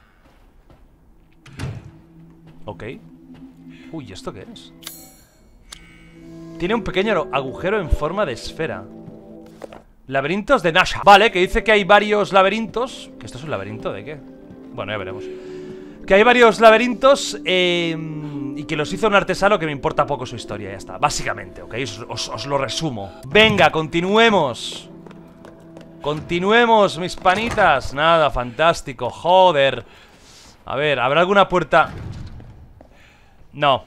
Ok. Uy, ¿esto qué es? Tiene un pequeño agujero en forma de esfera. Laberintos de Nasha. Vale, que dice que hay varios laberintos. ¿Que esto es un laberinto de qué? Bueno, ya veremos. Que hay varios laberintos eh, y que los hizo un artesano que me importa poco su historia. Ya está, básicamente, ¿ok? Os, os, os lo resumo. Venga, continuemos. Continuemos, mis panitas. Nada, fantástico, joder. A ver, ¿habrá alguna puerta? No.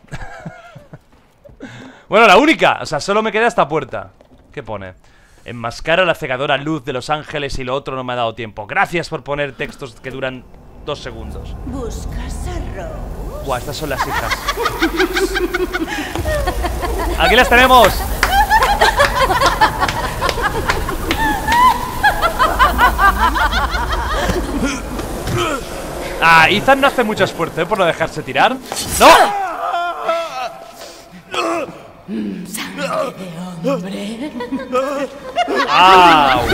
Bueno, la única. O sea, solo me queda esta puerta. ¿Qué pone? Enmascara la cegadora luz de los ángeles y lo otro no me ha dado tiempo. Gracias por poner textos que duran dos segundos. ¿Buscas a Rose? Buah, estas son las hijas. ¡Aquí las tenemos! Ah, Ethan no hace mucho esfuerzo, ¿eh? Por no dejarse tirar. ¡No! Sangre de hombre. ¡Au!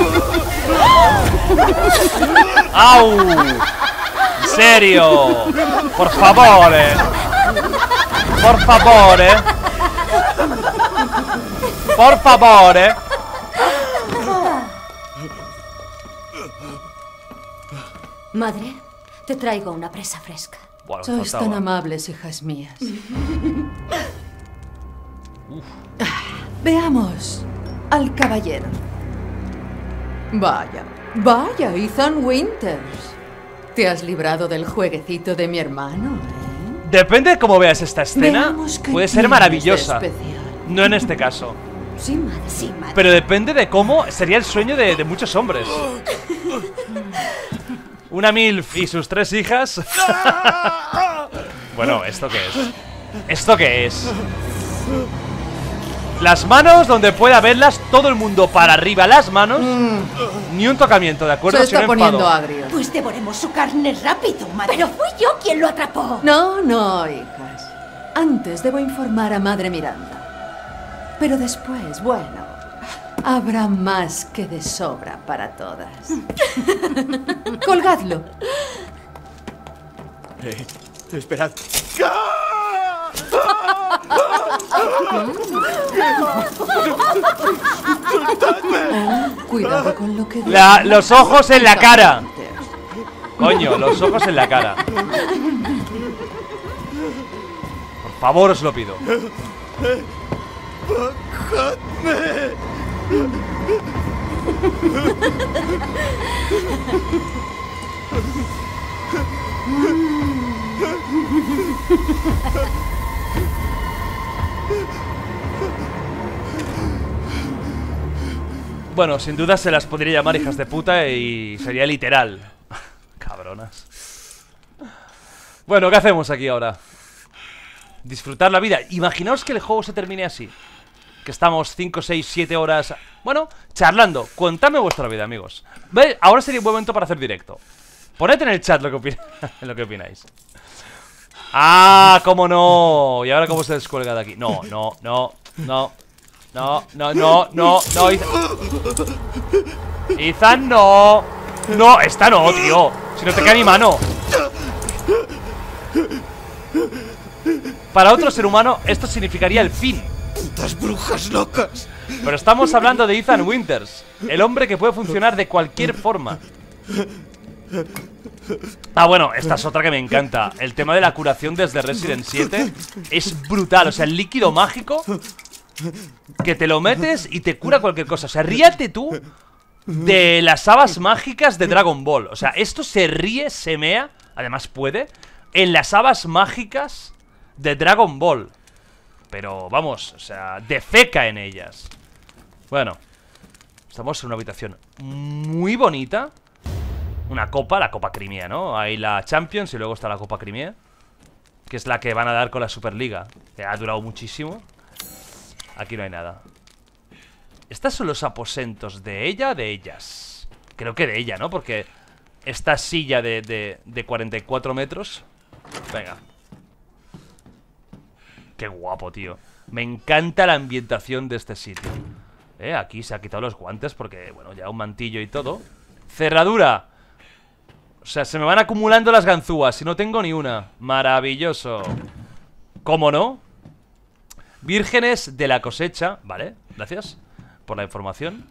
¡Au! ¿En serio? Por favor, eh. Por favor, eh. Por favor, eh. Madre, te traigo una presa fresca. Bueno, Sois faltaba. tan amables, hijas mías. Ah, veamos al caballero. Vaya, vaya, Ethan Winters. Te has librado del jueguecito de mi hermano, ¿eh? Depende de cómo veas esta escena. Veamos qué Puede ser tienes maravillosa. de especial. No en este caso. Sí, madre, sí, madre. Pero depende de cómo sería el sueño de, de muchos hombres. Una milf y sus tres hijas. Bueno, ¿esto qué es? ¿Esto qué es? Las manos donde pueda verlas todo el mundo para arriba. Las manos. Ni un tocamiento, ¿de acuerdo? Se está Si no poniendo enfado. agrio. Pues devoremos su carne rápido, madre. Pero fui yo quien lo atrapó. No, no, hijas. Antes debo informar a Madre Miranda. Pero después, bueno, habrá más que de sobra para todas. Colgadlo. Eh, esperad. Cuidado con lo que La- los ojos en la cara. Coño, los ojos en la cara. Por favor, os lo pido. Bueno, sin duda se las podría llamar hijas de puta y sería literal. Cabronas. Bueno, ¿qué hacemos aquí ahora? Disfrutar la vida. Imaginaos que el juego se termine así. Que estamos cinco, seis, siete horas, bueno, charlando. Contadme vuestra vida, amigos. ¿Veis? Ahora sería un buen momento para hacer directo. Poned en el chat lo que, opin lo que opináis. Ah, cómo no. ¿Y ahora cómo se descuelga de aquí? No, no, no, no. No, no, no, no, no, Ethan. Ethan, no. No, esta no, tío. Si no te cae mi mano. Para otro ser humano, esto significaría el fin. ¡Putas brujas locas! Pero estamos hablando de Ethan Winters, el hombre que puede funcionar de cualquier forma. Ah, bueno, esta es otra que me encanta. El tema de la curación desde Resident siete es brutal. O sea, el líquido mágico que te lo metes y te cura cualquier cosa. O sea, ríate tú de las habas mágicas de Dragon Ball. O sea, esto se ríe, se mea, además puede, en las habas mágicas de Dragon Ball. Pero vamos, o sea, defeca en ellas. Bueno, estamos en una habitación muy bonita. Una copa, la Copa Crimea, ¿no? Hay la Champions y luego está la Copa Crimea, que es la que van a dar con la Superliga, que ha durado muchísimo. Aquí no hay nada. Estos son los aposentos de ella, de ellas. Creo que de ella, ¿no? Porque esta silla de, de, de cuarenta y cuatro metros. Venga. Qué guapo, tío. Me encanta la ambientación de este sitio. Eh, aquí se ha quitado los guantes porque, bueno, ya un mantillo y todo. Cerradura. O sea, se me van acumulando las ganzúas y no tengo ni una. Maravilloso. ¿Cómo no? Vírgenes de la cosecha. Vale, gracias por la información.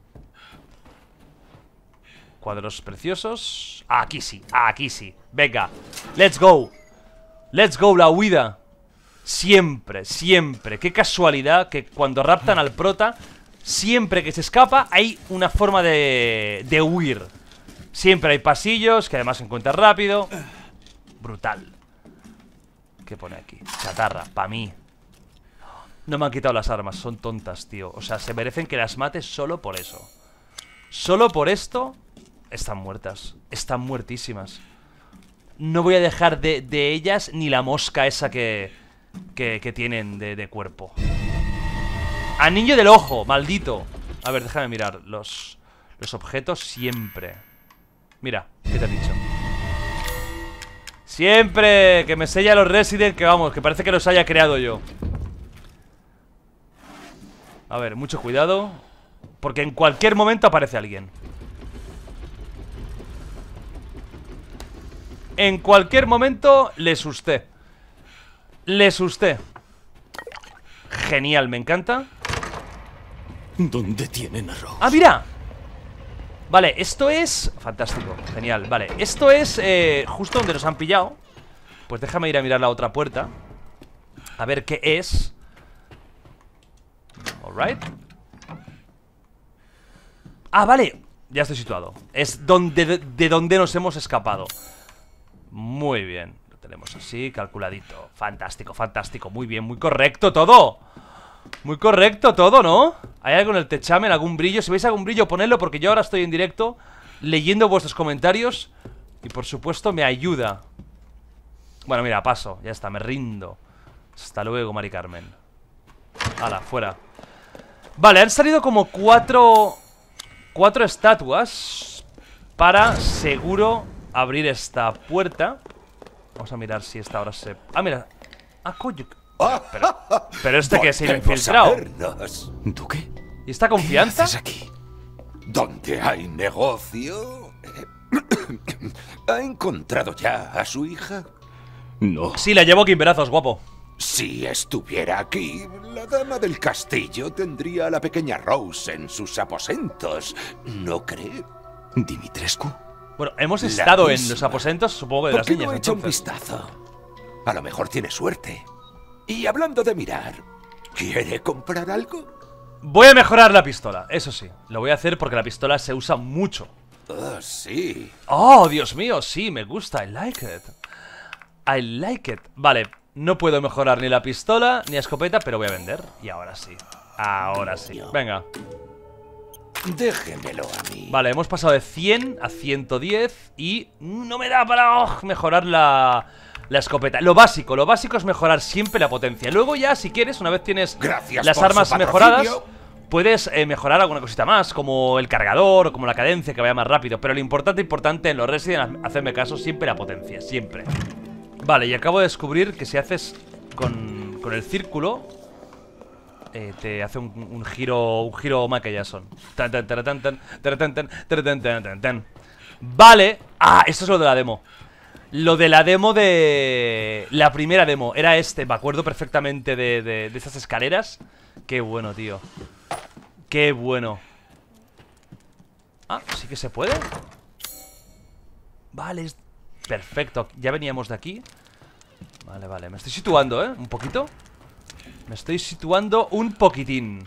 Cuadros preciosos. Aquí sí, aquí sí. Venga, let's go. Let's go, la huida. Siempre, siempre. Qué casualidad que cuando raptan al prota, siempre que se escapa hay una forma de, de huir. Siempre hay pasillos que además se encuentran rápido. Brutal. ¿Qué pone aquí? Chatarra, pa' mí. No me han quitado las armas, son tontas, tío. O sea, se merecen que las mates solo por eso. Solo por esto. Están muertas, están muertísimas. No voy a dejar de, de ellas ni la mosca esa que, que, que tienen de, de cuerpo. Anillo del ojo, maldito. A ver, déjame mirar los, los objetos siempre. Mira, ¿qué te he dicho? Siempre que me sella los Resident, que vamos, que parece que los haya creado yo. A ver, mucho cuidado, porque en cualquier momento aparece alguien. En cualquier momento le susté. Le susté. Genial, me encanta. ¿Dónde tienen a Rose? ¡Ah, mira! Vale, esto es... Fantástico, genial, vale. Esto es eh, justo donde nos han pillado. Pues déjame ir a mirar la otra puerta. A ver qué es. Alright. Ah, vale, ya estoy situado. Es donde, de, de donde nos hemos escapado. Muy bien, lo tenemos así, calculadito. Fantástico, fantástico, muy bien, muy correcto todo. Muy correcto todo, ¿no? ¿Hay algo en el techamen, algún brillo? Si veis algún brillo, ponedlo, porque yo ahora estoy en directo leyendo vuestros comentarios. Y por supuesto me ayuda. Bueno, mira, paso, ya está, me rindo. Hasta luego, Mari Carmen. Hala, fuera. Vale, han salido como cuatro Cuatro estatuas para, seguro, abrir esta puerta. Vamos a mirar si esta ahora se... Ah, mira. Ah, coño. Pero, pero este que se ha infiltrado. ¿Tú qué? ¿Y esta confianza? ¿Qué haces aquí? ¿Dónde hay negocio? ¿Ha encontrado ya a su hija? No. Sí, la llevo quimberazos, guapo. Si estuviera aquí, la dama del castillo tendría a la pequeña Rose en sus aposentos, ¿no cree? ¿Dimitrescu? Bueno, hemos La estado en misma. los aposentos, supongo que de ¿Por las qué niñas. no echa un entonces. vistazo? A lo mejor tiene suerte. Y hablando de mirar, ¿quiere comprar algo? Voy a mejorar la pistola, eso sí. Lo voy a hacer porque la pistola se usa mucho. Ah, sí. Oh, Dios mío, sí, me gusta. I like it. I like it. Vale, no puedo mejorar ni la pistola ni la escopeta, pero voy a vender. Y ahora sí. Ahora sí. Venga. Déjemelo a mí. Vale, hemos pasado de cien a ciento diez y no me da para oh, mejorar la, la escopeta. Lo básico, lo básico es mejorar siempre la potencia. Luego ya, si quieres, una vez tienes Gracias las por armas su mejoradas, patrocinio. puedes eh, mejorar alguna cosita más, como el cargador o como la cadencia, que vaya más rápido. Pero lo importante, importante en los Resident, hacerme caso, siempre la potencia, siempre. Vale, y acabo de descubrir que si haces con, con el círculo, eh, te hace un, un giro, un giro Michael Jackson. Tan, tan, tan, tan, tan, tan, tan, tan, tan, tan, tan, tan. Vale. Ah, esto es lo de la demo. Lo de la demo de... La primera demo era este, me acuerdo perfectamente de, de, de esas escaleras. Qué bueno, tío. Qué bueno. Ah, sí que se puede. Vale, es... Perfecto, ya veníamos de aquí. Vale, vale, me estoy situando, ¿eh? Un poquito. Me estoy situando un poquitín.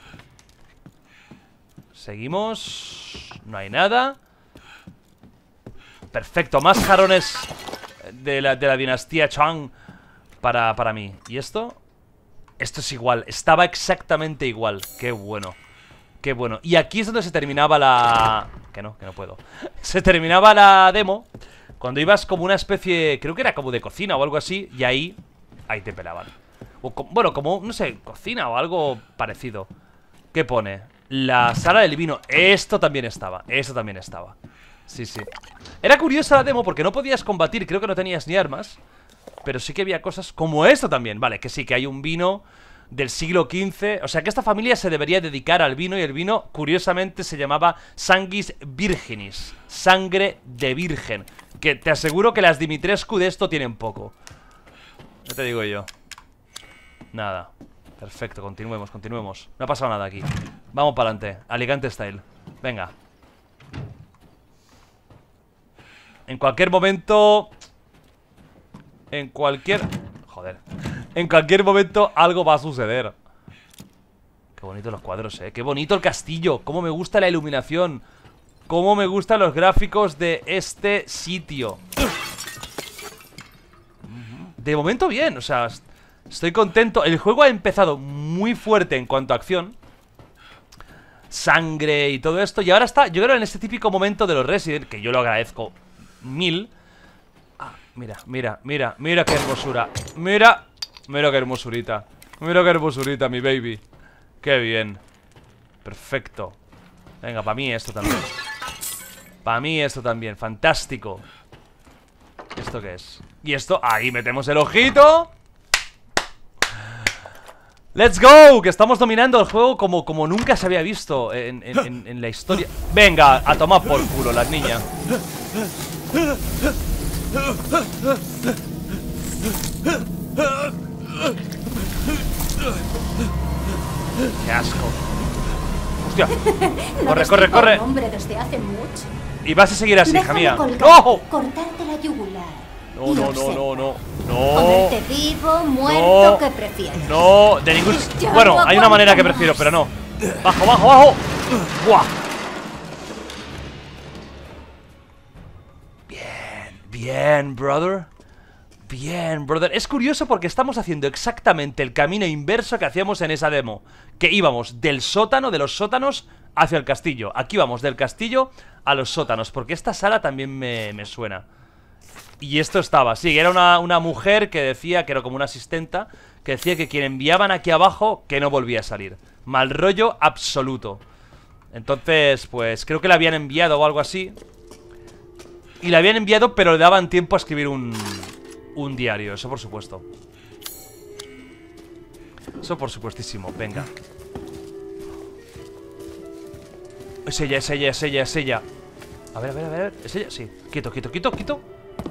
Seguimos. No hay nada. Perfecto, más jarrones de la, de la dinastía Chang para, para mí. ¿Y esto? Esto es igual, estaba exactamente igual. Qué bueno, qué bueno. Y aquí es donde se terminaba la... Que no, que no puedo. Se terminaba la demo cuando ibas como una especie, creo que era como de cocina o algo así. Y ahí, ahí te pelaban. O co- bueno, como, no sé, cocina o algo parecido. ¿Qué pone? La sala del vino. Esto también estaba, esto también estaba. Sí, sí. Era curiosa la demo porque no podías combatir, creo que no tenías ni armas. Pero sí que había cosas como esto también. Vale, que sí, que hay un vino del siglo quince. O sea que esta familia se debería dedicar al vino. Y el vino, curiosamente, se llamaba Sanguis Virginis, sangre de virgen. Que te aseguro que las Dimitrescu de esto tienen poco. No te digo yo. Nada. Perfecto, continuemos, continuemos. No ha pasado nada aquí. Vamos para adelante, Alicante style. Venga. En cualquier momento... En cualquier... Joder. En cualquier momento algo va a suceder. Qué bonito los cuadros, eh. Qué bonito el castillo. Cómo me gusta la iluminación. Cómo me gustan los gráficos de este sitio. De momento bien, o sea, estoy contento. El juego ha empezado muy fuerte en cuanto a acción, sangre y todo esto. Y ahora está, yo creo, en este típico momento de los Resident, que yo lo agradezco mil. Ah, mira, mira, mira, mira qué hermosura. Mira, mira qué hermosurita. Mira qué hermosurita, mi baby. Qué bien. Perfecto. Venga, para mí esto también. Para mí esto también, fantástico. ¿Esto qué es? Y esto, ahí metemos el ojito. ¡Let's go! Que estamos dominando el juego como, como nunca se había visto en, en, en, en la historia. Venga, a tomar por culo las niñas. ¡Qué asco! ¡Hostia! No ¡Corre, ves corre, tipo corre! hombre desde hace mucho. Y vas a seguir así, hija Déjame mía. colgar, ¡No! Cortarte la yugular. No, y no, no, observa. no, no. No. Ponerte vivo, muerto, No. ¿qué prefieres? No, de ningún... Ya Bueno, no hay una manera que aguanto prefiero, más. pero no. Bajo, bajo, bajo. ¡Buah! Bien, bien, brother. Bien, brother. Es curioso porque estamos haciendo exactamente el camino inverso que hacíamos en esa demo. Que íbamos del sótano, de los sótanos, hacia el castillo. Aquí vamos del castillo a los sótanos, porque esta sala también me, me suena. Y esto estaba, sí, era una, una mujer que decía, que era como una asistenta, que decía que quien enviaban aquí abajo, que no volvía a salir. Mal rollo absoluto. Entonces, pues, creo que la habían enviado o algo así. Y la habían enviado, pero le daban tiempo a escribir un, un diario, eso por supuesto. Eso por supuestísimo, venga. Es ella, es ella, es ella, es ella. A ver, a ver, a ver, ¿es ella? Sí, quieto, quieto, quieto, quieto.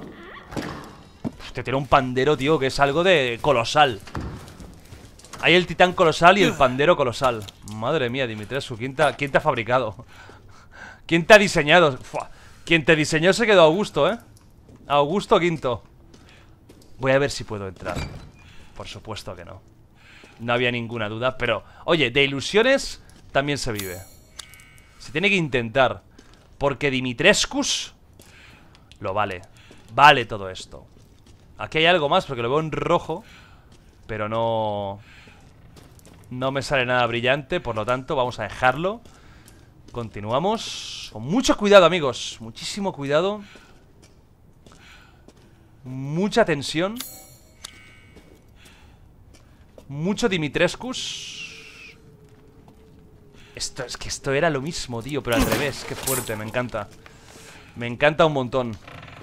Te tiene un pandero, tío, que es algo de colosal. Hay el titán colosal y el pandero colosal. Madre mía, Dimitrescu, ¿quién te ha, quién te ha fabricado? ¿Quién te ha diseñado? Fua. Quien te diseñó se quedó Augusto, ¿eh? Augusto Quinto. Voy a ver si puedo entrar. Por supuesto que no. No había ninguna duda, pero... Oye, de ilusiones también se vive. Se tiene que intentar. Porque Dimitrescus lo vale. Vale todo esto. Aquí hay algo más porque lo veo en rojo, pero no... No me sale nada brillante, por lo tanto vamos a dejarlo. Continuamos. Con mucho cuidado, amigos. Muchísimo cuidado. Mucha tensión. Mucho Dimitrescus. Esto es que esto era lo mismo, tío, pero al revés. Qué fuerte, me encanta. Me encanta un montón.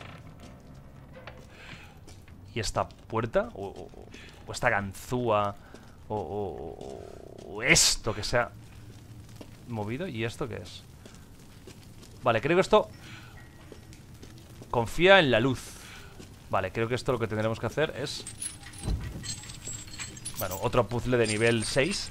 ¿Y esta puerta? ¿O, o, o esta ganzúa? O, o, o esto que se ha movido? ¿Y esto qué es? Vale, creo que esto... Confía en la luz. Vale, creo que esto lo que tendremos que hacer es... Bueno, otro puzzle de nivel seis.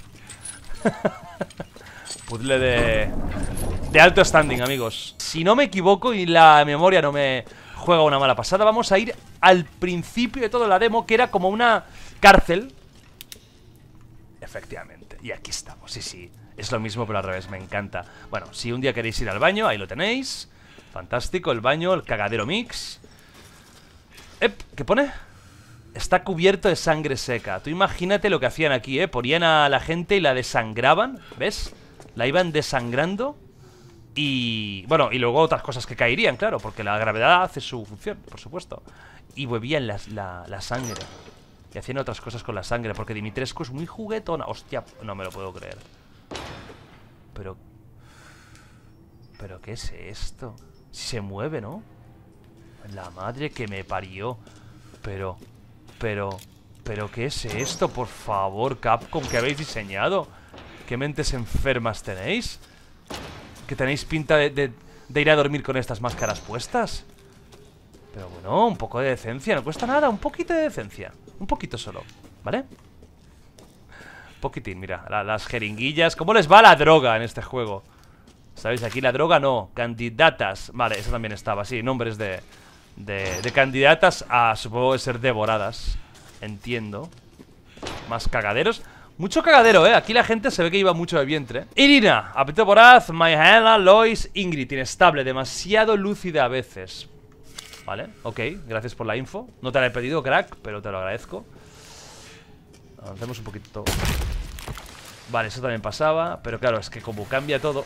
Puzzle de... De alto standing, amigos. Si no me equivoco y la memoria no me juega una mala pasada, vamos a ir al principio de toda la demo, que era como una cárcel. Efectivamente. Y aquí estamos, sí, sí. Es lo mismo pero al revés, me encanta. Bueno, si un día queréis ir al baño, ahí lo tenéis. Fantástico, el baño, el cagadero mix. Ep, ¿qué pone? Está cubierto de sangre seca. Tú imagínate lo que hacían aquí, ¿eh? Ponían a la gente y la desangraban, ¿ves? La iban desangrando. Y... bueno, y luego otras cosas que caerían, claro, porque la gravedad hace su función, por supuesto. Y bebían la, la, la sangre. Y hacían otras cosas con la sangre, porque Dimitrescu es muy juguetona. Hostia, no me lo puedo creer. Pero... ¿Pero qué es esto? Si se mueve, ¿no? La madre que me parió. Pero... Pero... ¿Pero qué es esto? Por favor, Capcom, ¿qué habéis diseñado? ¿Qué mentes enfermas tenéis? ¿Que tenéis pinta de, de, de ir a dormir con estas máscaras puestas? Pero bueno, un poco de decencia, no cuesta nada. Un poquito de decencia, un poquito solo, ¿vale? Poquitín, mira, la, las jeringuillas. ¿Cómo les va la droga en este juego? ¿Sabéis? Aquí la droga no, candidatas. Vale, eso también estaba, sí, nombres de, de, de candidatas a, supongo, de ser devoradas. Entiendo. Más cagaderos. Mucho cagadero, ¿eh? Aquí la gente se ve que iba mucho de vientre. Irina, apetito voraz, Maihela, Lois, Ingrid, inestable, demasiado lúcida a veces. Vale, ok, gracias por la info. No te la he pedido, crack, pero te lo agradezco. Avancemos un poquito. Vale, eso también pasaba. Pero claro, es que como cambia todo.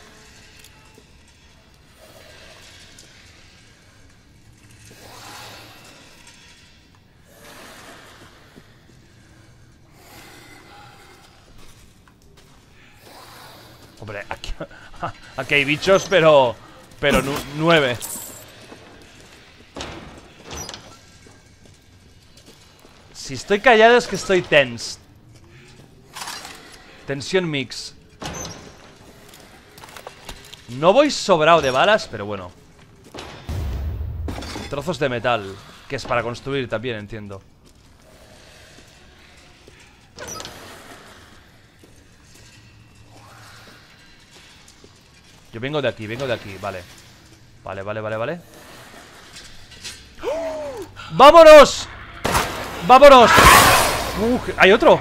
Hombre, aquí, aquí hay bichos, pero... Pero nu nueve. Si estoy callado es que estoy tense. Tensión mix. No voy sobrado de balas, pero bueno. Trozos de metal, que es para construir también, entiendo. Yo vengo de aquí, vengo de aquí, vale. Vale, vale, vale, vale. ¡Vámonos! ¡Vámonos! Uh, ¿hay otro?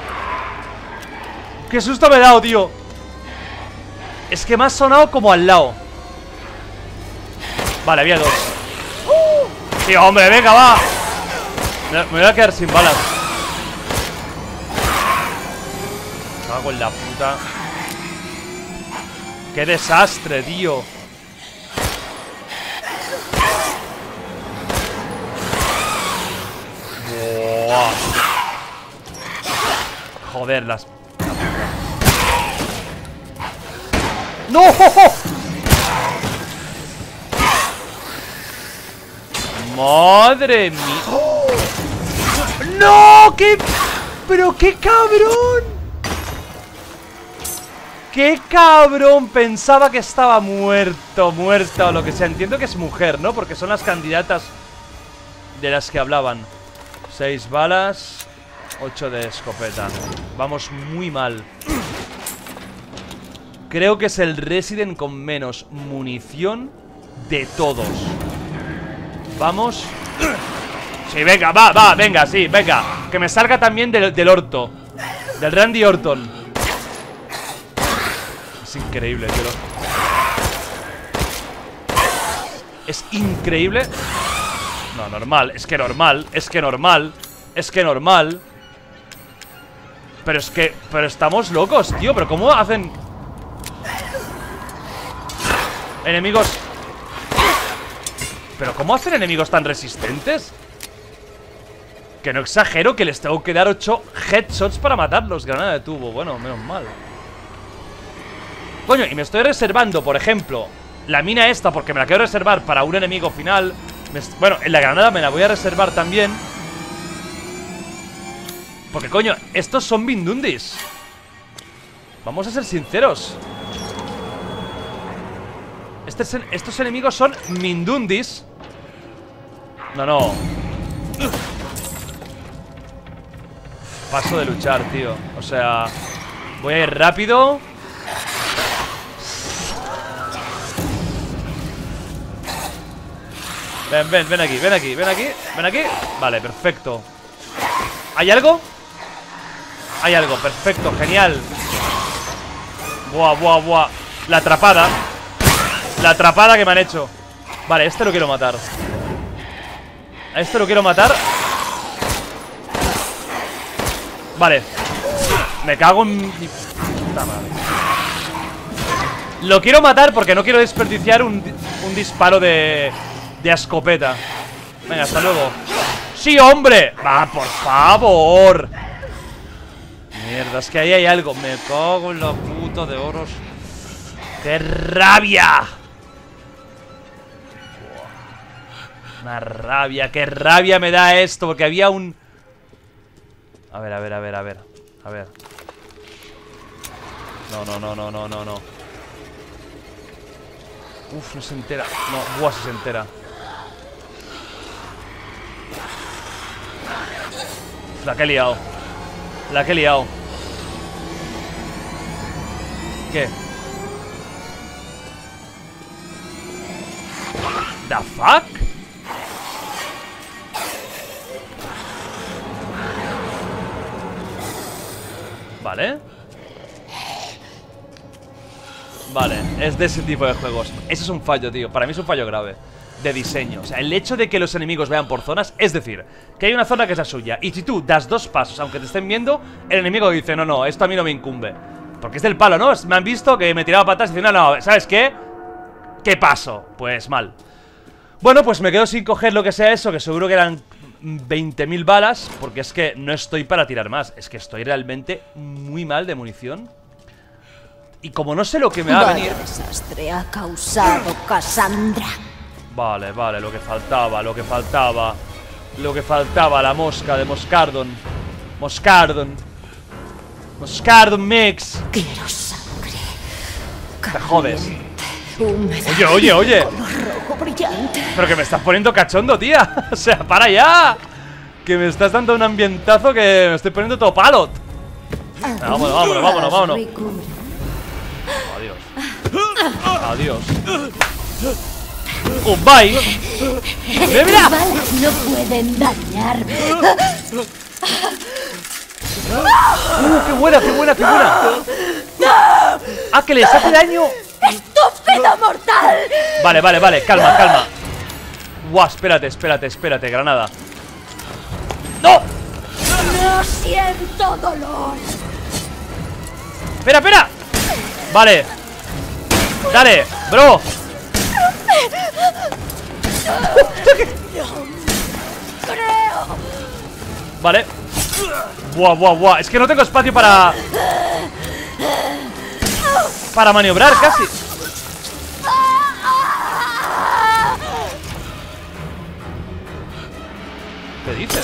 ¡Qué susto me he dado, tío! Es que me ha sonado como al lado. Vale, había dos. ¡Tío, hombre, venga, va! Me voy a quedar sin balas. Me cago en la puta. ¡Qué desastre, tío! Buah. Joder, las... ¡No! ¡Madre mía! ¡No! ¡Qué... pero qué cabrón! ¡Qué cabrón! Pensaba que estaba muerto, muerta o lo que sea. Entiendo que es mujer, ¿no? Porque son las candidatas de las que hablaban. Seis balas, ocho de escopeta. Vamos muy mal. Creo que es el Resident con menos munición de todos. Vamos. Sí, venga, va, va, venga, sí, venga. Que me salga también del, del orto. Del Randy Orton. Es increíble, tío. Es increíble. No, normal, es que normal. Es que normal. Es que normal. Pero es que, pero estamos locos, tío. Pero ¿cómo hacen enemigos? ¿Pero cómo hacen enemigos tan resistentes? Que no exagero que les tengo que dar ocho headshots para matarlos. Granada de tubo, bueno, menos mal. Coño, y me estoy reservando, por ejemplo, la mina esta, porque me la quiero reservar para un enemigo final. me Bueno, en la granada me la voy a reservar también, porque, coño, estos son Mindundis. Vamos a ser sinceros. Este, estos enemigos son Mindundis. No, no. Paso de luchar, tío. O sea, voy a ir rápido. Ven, ven, ven aquí, ven aquí, ven aquí, ven aquí. Vale, perfecto. ¿Hay algo? Hay algo, perfecto, genial. Buah, buah, buah. La atrapada. La atrapada que me han hecho. Vale, este lo quiero matar. A este lo quiero matar. Vale. Me cago en mi puta madre. Lo quiero matar porque no quiero desperdiciar un, un disparo de, de escopeta. Venga, hasta luego. ¡Sí, hombre! ¡Va, por favor! Mierda, es que ahí hay algo. Me cago en la puta de oros. ¡Qué rabia! Una rabia, qué rabia me da esto. Porque había un... A ver, a ver, a ver, a ver. A ver. No, no, no, no, no, no, no. Uf, no se entera. No, buah, si se entera. La que he liado. La que he liado. ¿Qué? ¿The fuck? Vale. Vale, es de ese tipo de juegos. Eso es un fallo, tío. Para mí es un fallo grave de diseño. O sea, el hecho de que los enemigos vean por zonas. Es decir, que hay una zona que es la suya. Y si tú das dos pasos, aunque te estén viendo, el enemigo dice, no, no, esto a mí no me incumbe. Porque es del palo, ¿no? Me han visto que me tiraba patas y dicen, no, no, ¿sabes qué? ¿Qué paso? Pues mal. Bueno, pues me quedo sin coger lo que sea eso, que seguro que eran veinte mil balas. Porque es que no estoy para tirar más. Es que estoy realmente muy mal de munición. Y como no sé lo que me va a venir... Vaya desastre ha causado Cassandra. Vale, vale, lo que faltaba, lo que faltaba. Lo que faltaba, la mosca de Moscardon. Moscardon. Moscardon Mix. Quiero sangre. Te jodes. Húmeda, Oye, oye, oye. rojo brillante. Pero que me estás poniendo cachondo, tía. O sea, para ya. Que me estás dando un ambientazo que me estoy poniendo todo palot. Vámonos, vámonos, vámonos, vámonos. Adiós. Adiós. Goodbye. ¡Mira, mira! Tus balas no pueden dañarme. ¡Uh, qué buena, qué buena, qué buena! ¡Ah, que les hace daño! ¡Estúpido mortal! Vale, vale, vale, calma, calma. Guau, espérate, espérate, espérate, granada. ¡No! No siento dolor. ¡Espera, espera! Vale. Dale, bro. Creo. Vale. Buah, buah, buah. Es que no tengo espacio para... Para maniobrar casi. ¿Qué dices?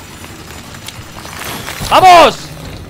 ¡Vamos!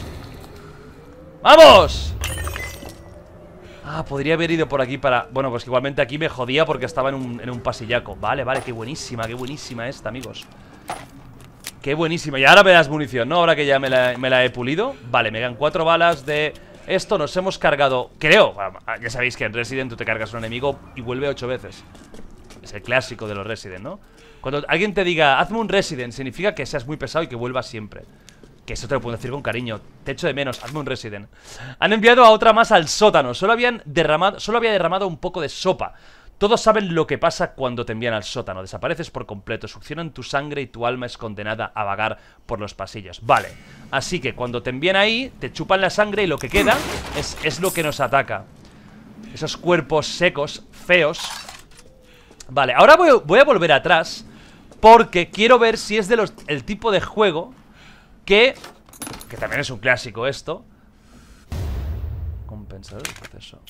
¡Vamos! Ah, podría haber ido por aquí para... Bueno, pues igualmente aquí me jodía porque estaba en un, en un pasillaco. Vale, vale, qué buenísima, qué buenísima esta, amigos. Qué buenísima. Y ahora me das munición, ¿no? Ahora que ya me la, me la he pulido. Vale, me quedan cuatro balas de... Esto nos hemos cargado... Creo, ya sabéis que en Resident tú te cargas un enemigo y vuelve ocho veces. Es el clásico de los Resident, ¿no? Cuando alguien te diga, hazme un Resident, significa que seas muy pesado y que vuelvas siempre. Que eso te lo puedo decir con cariño. Te echo de menos, hazme un Resident. Han enviado a otra más al sótano. Solo habían derramado, solo había derramado un poco de sopa. Todos saben lo que pasa cuando te envían al sótano. Desapareces por completo, succionan tu sangre y tu alma es condenada a vagar por los pasillos. Vale, así que cuando te envían ahí, te chupan la sangre y lo que queda es, es lo que nos ataca. Esos cuerpos secos, feos. Vale, ahora voy, voy a volver atrás porque quiero ver si es de los el tipo de juego que... Que también es un clásico esto. Compensador del proceso.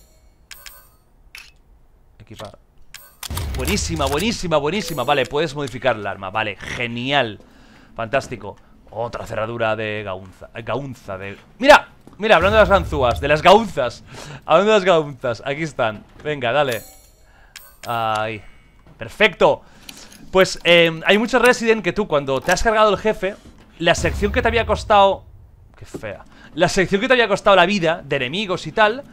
Equipar. Buenísima, buenísima, buenísima. Vale, puedes modificar el arma. Vale, genial. Fantástico. Otra cerradura de gaunza. Gaunza de... ¡Mira! Mira, hablando de las ganzúas. De las gaunzas. Hablando de las gaunzas. Aquí están. Venga, dale. Ahí. Perfecto. Pues eh, hay muchos Resident que tú cuando te has cargado el jefe, la sección que te había costado... Qué fea. La sección que te había costado la vida de enemigos y tal...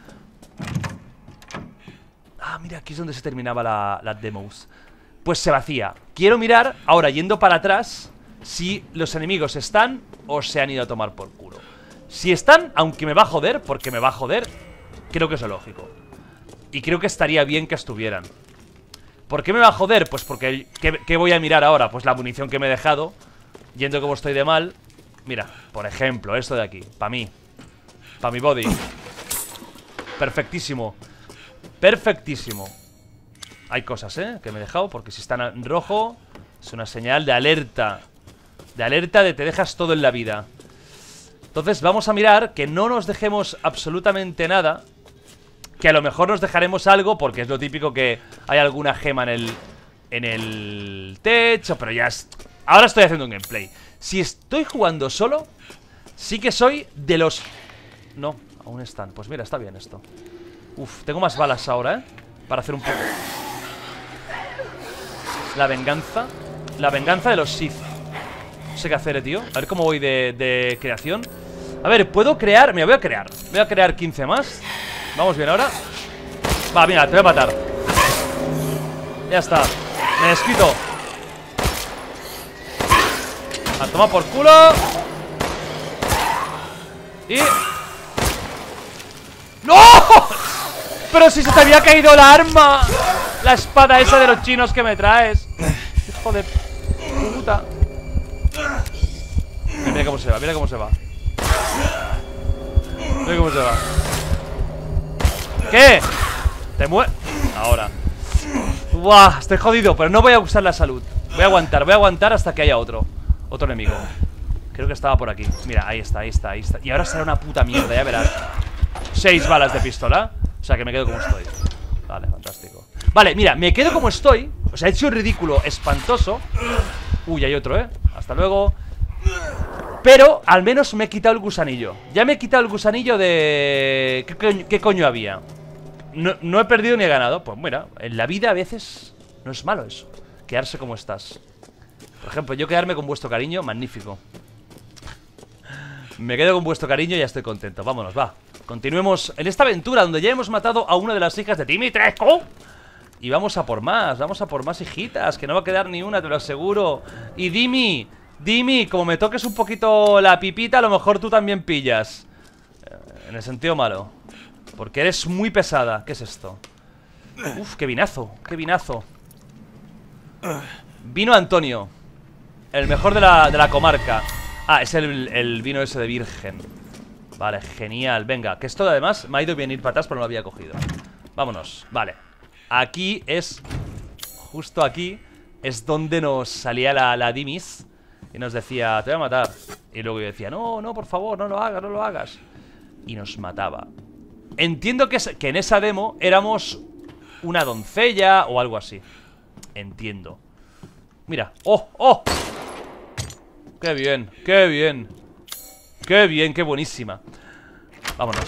Ah, mira, aquí es donde se terminaba la, la demos. Pues se vacía. Quiero mirar, ahora yendo para atrás, si los enemigos están o se han ido a tomar por culo. Si están, aunque me va a joder, porque me va a joder, creo que es lo lógico. Y creo que estaría bien que estuvieran. ¿Por qué me va a joder? Pues porque, ¿qué, qué voy a mirar ahora? Pues la munición que me he dejado, yendo como estoy de mal. Mira, por ejemplo, esto de aquí, para mí, para mi body. Perfectísimo. Perfectísimo. Hay cosas, ¿eh? Que me he dejado, porque si están en rojo es una señal de alerta. De alerta de te dejas todo en la vida. Entonces vamos a mirar que no nos dejemos absolutamente nada. Que a lo mejor nos dejaremos algo, porque es lo típico que hay alguna gema en el En el techo, pero ya es... Ahora estoy haciendo un gameplay. Si estoy jugando solo, sí que soy de los... No, aún están. Pues mira, está bien esto. Uf, tengo más balas ahora, ¿eh? Para hacer un poco... La venganza. La venganza de los Sith. No sé qué hacer, eh, tío. A ver cómo voy de, de creación. A ver, puedo crear... Mira, voy a crear. Voy a crear quince más. Vamos bien ahora. Va, mira, te voy a matar. Ya está. Me desquito. A tomar por culo. Y... ¡No! Pero si se te había caído la arma. La espada esa de los chinos que me traes. Hijo de puta. Mira, mira cómo se va, mira cómo se va. Mira cómo se va. ¿Qué? Te mueres. Ahora. Buah, estoy jodido, pero no voy a usar la salud. Voy a aguantar, voy a aguantar hasta que haya otro. Otro enemigo. Creo que estaba por aquí. Mira, ahí está, ahí está, ahí está. Y ahora será una puta mierda, ya verás. Seis balas de pistola. O sea que me quedo como estoy. Vale, fantástico. Vale, mira, me quedo como estoy. O sea, he hecho un ridículo espantoso. Uy, hay otro, ¿eh? Hasta luego. Pero al menos me he quitado el gusanillo. Ya me he quitado el gusanillo de... ¿Qué coño, qué coño había? No, no he perdido ni he ganado. Pues mira, en la vida a veces no es malo eso, quedarse como estás. Por ejemplo, yo quedarme con vuestro cariño, magnífico. Me quedo con vuestro cariño y ya estoy contento. Vámonos, va. Continuemos en esta aventura donde ya hemos matado a una de las hijas de Dimitrescu. Y vamos a por más, vamos a por más hijitas, que no va a quedar ni una, te lo aseguro. Y Dimi, Dimi, como me toques un poquito la pipita, a lo mejor tú también pillas. En el sentido malo. Porque eres muy pesada. ¿Qué es esto? Uf, qué vinazo, qué vinazo. Vino Antonio, el mejor de la, de la comarca. Ah, es el, el vino ese de virgen. Vale, genial, venga. Que esto además me ha ido bien ir para atrás, pero no lo había cogido. Vámonos, vale. Aquí es, justo aquí es donde nos salía la, la Dimis y nos decía, te voy a matar. Y luego yo decía, no, no, por favor, no lo hagas, no lo hagas. Y nos mataba. Entiendo que, es, que en esa demo éramos una doncella o algo así. Entiendo. Mira, oh, oh. Qué bien, qué bien. Qué bien, qué buenísima. Vámonos.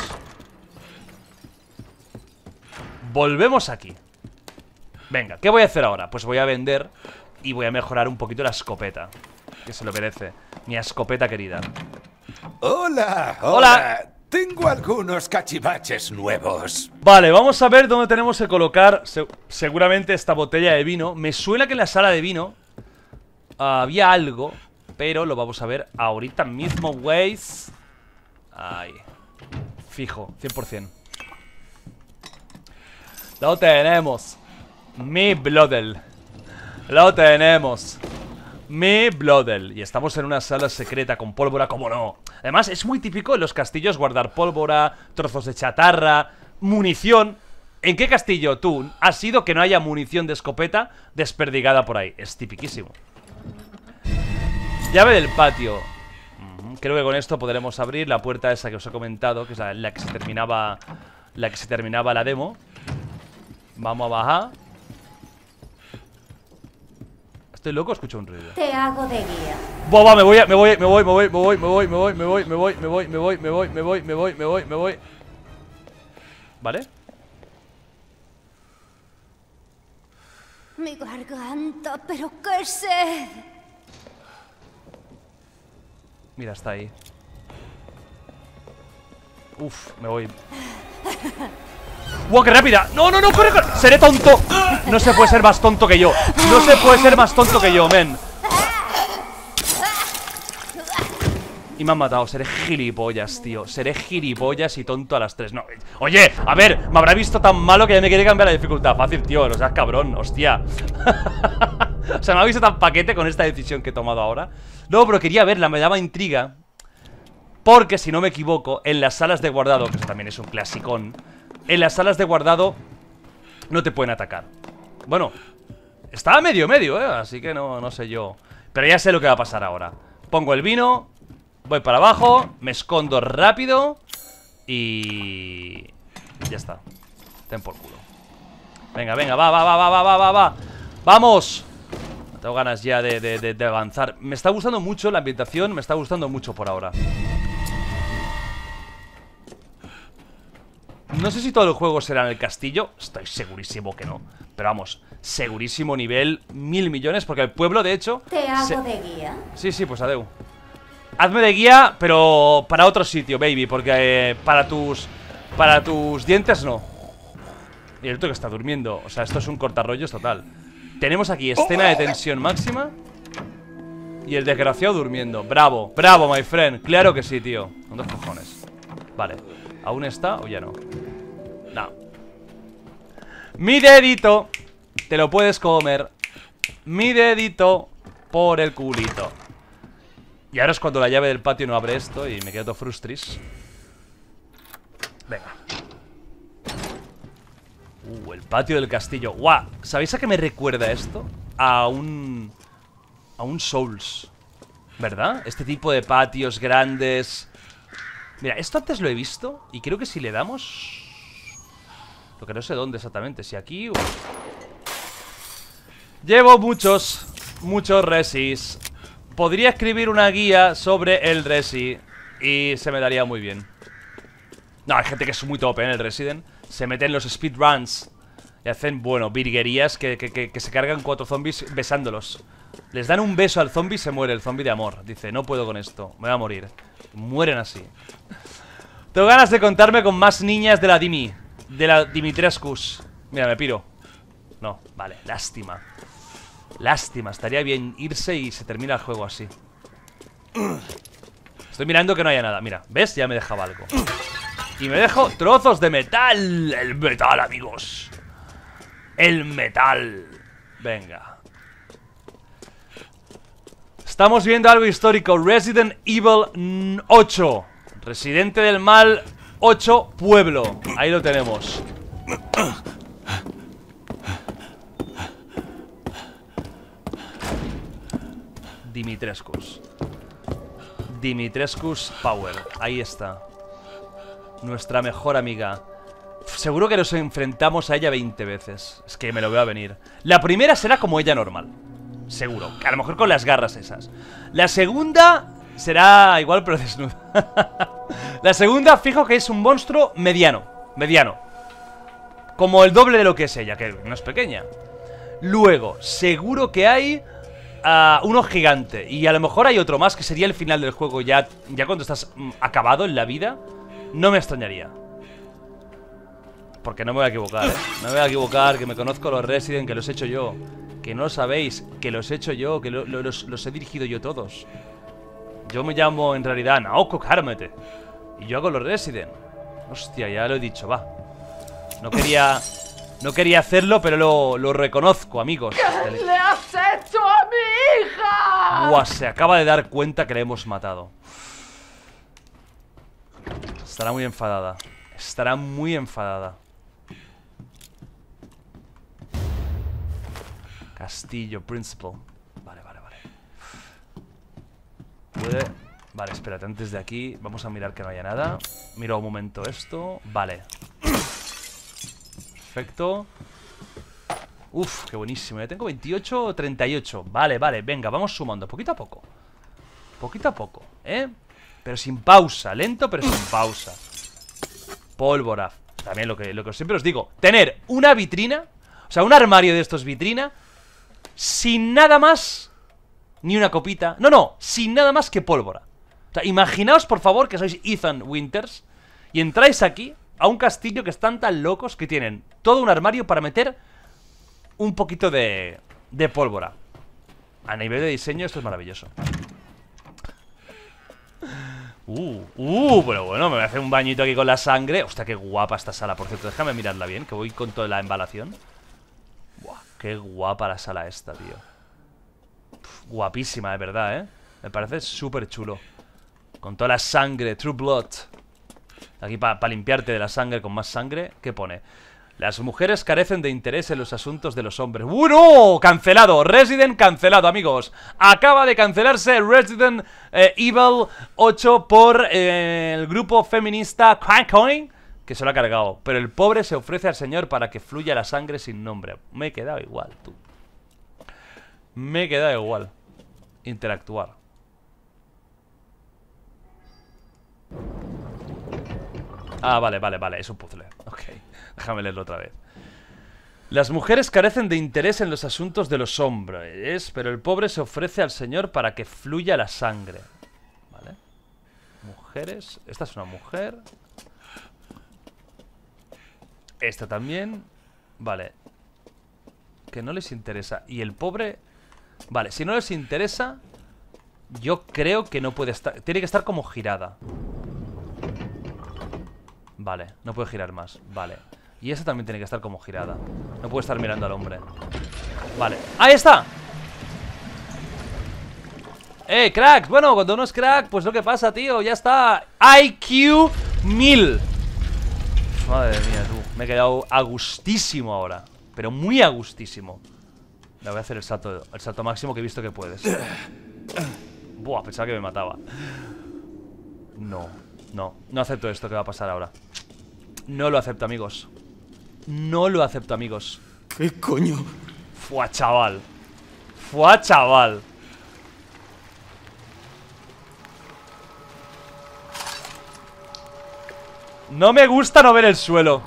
Volvemos aquí. Venga, ¿qué voy a hacer ahora? Pues voy a vender y voy a mejorar un poquito la escopeta, que se lo merece. Mi escopeta querida. Hola, hola, hola. Tengo algunos cachivaches nuevos. Vale, vamos a ver dónde tenemos que colocar se seguramente esta botella de vino. Me suena que en la sala de vino uh, había algo, pero lo vamos a ver ahorita mismo, Waze. Ahí. Fijo, cien por cien. Lo tenemos. Mi Bloodel. Lo tenemos. Mi Bloodel. Y estamos en una sala secreta con pólvora, como no. Además, es muy típico en los castillos guardar pólvora, trozos de chatarra, munición. ¿En qué castillo tú has sido que no haya munición de escopeta desperdigada por ahí? Es tipiquísimo. Llave del patio. Creo que con esto podremos abrir la puerta esa que os he comentado, que es la, la que se terminaba La que se terminaba la demo. Vamos a bajar. ¿Estoy loco o escucho un ruido? Te hago de guía. Boba, me voy, me voy, me voy, me voy, me voy, me voy, me voy, me voy, me voy, me voy, me voy, me voy, me voy, me voy, me voy, me voy. ¿Vale? Mi garganta, pero qué sed. Mira, está ahí. Uf, me voy. ¡Wow, qué rápida! ¡No, no, no! ¡Corre, corre! ¡Seré tonto! No se puede ser más tonto que yo. No se puede ser más tonto que yo, men. Y me han matado. Seré gilipollas, tío. Seré gilipollas y tonto a las tres. No. Oye, a ver, me habrá visto tan malo que ya me quiere cambiar la dificultad. Fácil, tío. No seas cabrón, hostia. O sea, me ha visto tan paquete con esta decisión que he tomado ahora. No, pero quería verla, me daba intriga. Porque, si no me equivoco, en las salas de guardado, que eso también es un clasicón, en las salas de guardado no te pueden atacar. Bueno, estaba medio medio, eh, así que no, no sé yo. Pero ya sé lo que va a pasar ahora. Pongo el vino, voy para abajo, me escondo rápido y... ya está. Ten por culo. Venga, venga, va, va, va, va, va, va, va, va. ¡Vamos! Tengo ganas ya de, de, de, de avanzar. Me está gustando mucho la ambientación, me está gustando mucho por ahora. No sé si todo el juego será en el castillo. Estoy segurísimo que no. Pero vamos, segurísimo nivel mil millones. Porque el pueblo, de hecho... ¿Te hago se... de guía? Sí, sí, pues adeu. Hazme de guía, pero para otro sitio, baby. Porque eh, para tus... Para tus dientes no. Y el otro que está durmiendo. O sea, esto es un cortarrollos total. Tenemos aquí escena de tensión máxima. Y el desgraciado durmiendo. Bravo, bravo, my friend. Claro que sí, tío. Con dos cojones. Vale. ¿Aún está o ya no? No. Mi dedito. Te lo puedes comer. Mi dedito por el culito. Y ahora es cuando la llave del patio no abre esto. Y me quedo todo frustris. Venga. Uh, el patio del castillo. ¡Guau! ¿Sabéis a qué me recuerda esto? A un... A un Souls, ¿verdad? Este tipo de patios grandes. Mira, esto antes lo he visto. Y creo que si le damos... Lo que no sé dónde exactamente. Si aquí o... Llevo muchos. muchos resis. Podría escribir una guía sobre el resi y se me daría muy bien. No, hay gente que es muy top en el Resident. Se meten los speedruns y hacen, bueno, virguerías que, que, que, que se cargan cuatro zombies besándolos. Les dan un beso al zombie y se muere el zombie de amor. Dice, no puedo con esto, me voy a morir. Mueren así. Tengo ganas de contarme con más niñas de la Dimi. De la Dimitrescus. Mira, me piro. No, vale, lástima. Lástima, estaría bien irse y se termina el juego así. Estoy mirando que no haya nada. Mira, ¿ves? Ya me dejaba algo. Y me dejo trozos de metal. El metal, amigos. El metal. Venga. Estamos viendo algo histórico. Resident Evil ocho. Residente del Mal ocho, Pueblo. Ahí lo tenemos. Dimitrescus. Dimitrescus Power. Ahí está. Nuestra mejor amiga. Seguro que nos enfrentamos a ella veinte veces. Es que me lo veo a venir. La primera será como ella normal. Seguro. A lo mejor con las garras esas. La segunda será igual pero desnuda. La segunda fijo que es un monstruo mediano. Mediano. Como el doble de lo que es ella, que no es pequeña. Luego, seguro que hay uh, uno gigante. Y a lo mejor hay otro más que sería el final del juego. Ya, ya cuando estás mm, acabado en la vida. No me extrañaría. Porque no me voy a equivocar, ¿eh? No me voy a equivocar, que me conozco los Resident, que los he hecho yo. Que no lo sabéis, que los he hecho yo. Que lo, lo, los, los he dirigido yo todos. Yo me llamo en realidad Naoko Karamete. Y yo hago los Resident. Hostia, ya lo he dicho, va. No quería... No quería hacerlo, pero lo, lo reconozco, amigos. ¿Qué le has hecho a mi hija? Buah, se acaba de dar cuenta que le hemos matado. Estará muy enfadada. Estará muy enfadada. Castillo, Principal. Vale, vale, vale. Puede... Vale, espérate, antes de aquí vamos a mirar que no haya nada. Miro un momento esto. Vale. Perfecto. Uf, qué buenísimo. Ya tengo veintiocho, treinta y ocho. Vale, vale, venga, vamos sumando poquito a poco. Poquito a poco, ¿eh? Pero sin pausa, lento pero sin pausa. Pólvora. También lo que, lo que siempre os digo. Tener una vitrina, o sea, un armario de estos vitrina, sin nada más, ni una copita. No, no, sin nada más que pólvora. O sea, imaginaos por favor que sois Ethan Winters y entráis aquí a un castillo que están tan locos que tienen todo un armario para meter un poquito de, de pólvora. A nivel de diseño esto es maravilloso. Uh, uh, pero bueno, me voy a hacer un bañito aquí con la sangre. Hostia, qué guapa esta sala, por cierto. Déjame mirarla bien, que voy con toda la embalación. Buah, qué guapa la sala esta, tío. Uf, guapísima, de verdad, ¿eh? Me parece súper chulo. Con toda la sangre, True Blood. Aquí para pa limpiarte de la sangre con más sangre. ¿Qué pone? Las mujeres carecen de interés en los asuntos de los hombres. ¡Uh, no! Cancelado, Resident cancelado, amigos. Acaba de cancelarse Resident eh, Evil ocho por eh, el grupo feminista Crackcoin, que se lo ha cargado. Pero el pobre se ofrece al señor para que fluya la sangre sin nombre. Me he quedado igual, tú. Me he quedado igual. Interactuar. Ah, vale, vale, vale, es un puzzle. Ok, déjame leerlo otra vez. Las mujeres carecen de interés en los asuntos de los hombres, pero el pobre se ofrece al señor para que fluya la sangre. Vale. Mujeres. Esta es una mujer. Esta también. Vale. Que no les interesa. Y el pobre... Vale, si no les interesa, yo creo que no puede estar... Tiene que estar como girada. Vale, no puede girar más. Vale, y esa también tiene que estar como girada. No puede estar mirando al hombre. Vale, ¡ahí está! ¡Eh, cracks! Bueno, cuando uno es crack, pues lo que pasa, tío, ya está. I Q mil. Madre mía, tú. Me he quedado a gustísimo ahora. Pero muy a gustísimo. Le voy a hacer el salto, el salto máximo que he visto que puedes. Buah, pensaba que me mataba. No, no, no acepto esto que va a pasar ahora. No lo acepto, amigos. No lo acepto, amigos. ¿Qué coño? Fua, chaval. Fua, chaval. No me gusta no ver el suelo.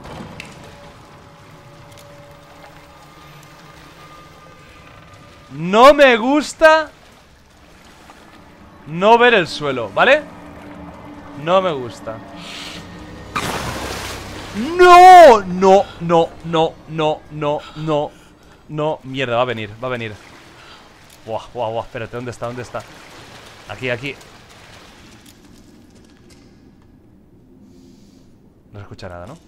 No me gusta no ver el suelo, ¿vale? No me gusta. ¡No! No, no, no, no, no, no. No, mierda, va a venir, va a venir. Buah, buah, buah, espérate, ¿dónde está? ¿Dónde está? Aquí, aquí. No se escucha nada, ¿no?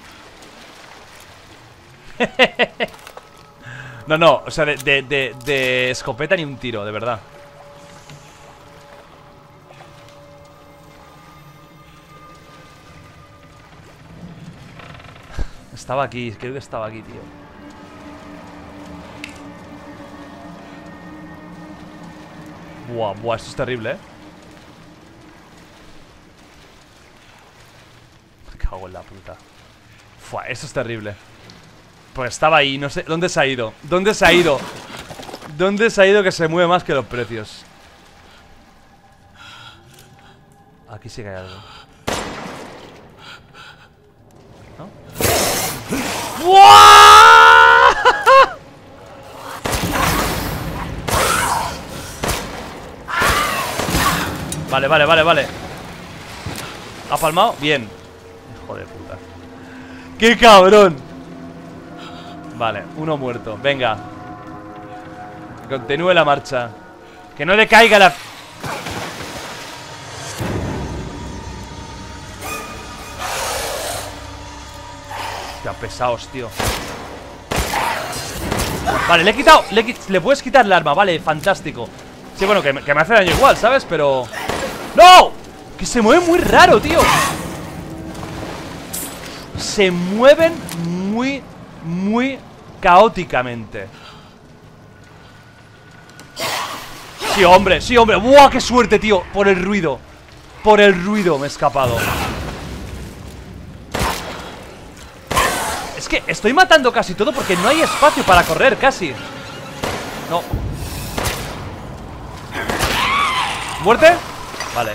No, no, o sea, de, de, de, de escopeta ni un tiro, de verdad. Estaba aquí, creo que estaba aquí, tío. Buah, buah, esto es terrible, ¿eh? Me cago en la puta. Buah, esto es terrible. Pues estaba ahí, no sé. ¿Dónde se ha ido? ¿Dónde se ha ido? ¿Dónde se ha ido que se mueve más que los precios? Aquí sí que hay algo. ¿No? ¡Buah! Vale, vale, vale, vale. ¿Ha palmado? Bien. Hijo de puta. ¡Qué cabrón! Vale, uno muerto. Venga. Que continúe la marcha. Que no le caiga la... Hostia, pesados, tío. Vale, le he quitado le, he, le puedes quitar el arma, vale, fantástico. Sí, bueno, que me, que me hace daño igual, ¿sabes? Pero... ¡No! Que se mueve muy raro, tío. Se mueven muy, muy caóticamente. Sí, hombre, sí, hombre. ¡Buah, qué suerte, tío! Por el ruido. Por el ruido me he escapado. Es que estoy matando casi todo porque no hay espacio para correr, casi. No. ¿Muerte? Vale.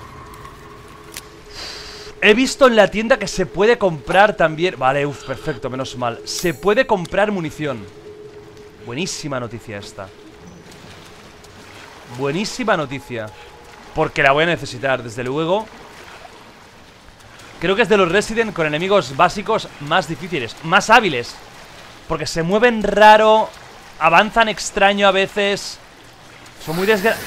He visto en la tienda que se puede comprar también. Vale, uff, perfecto, menos mal. Se puede comprar munición. Buenísima noticia esta. Buenísima noticia. Porque la voy a necesitar, desde luego. Creo que es de los Resident con enemigos básicos más difíciles, más hábiles. Porque se mueven raro, avanzan extraño a veces. Son muy desgra...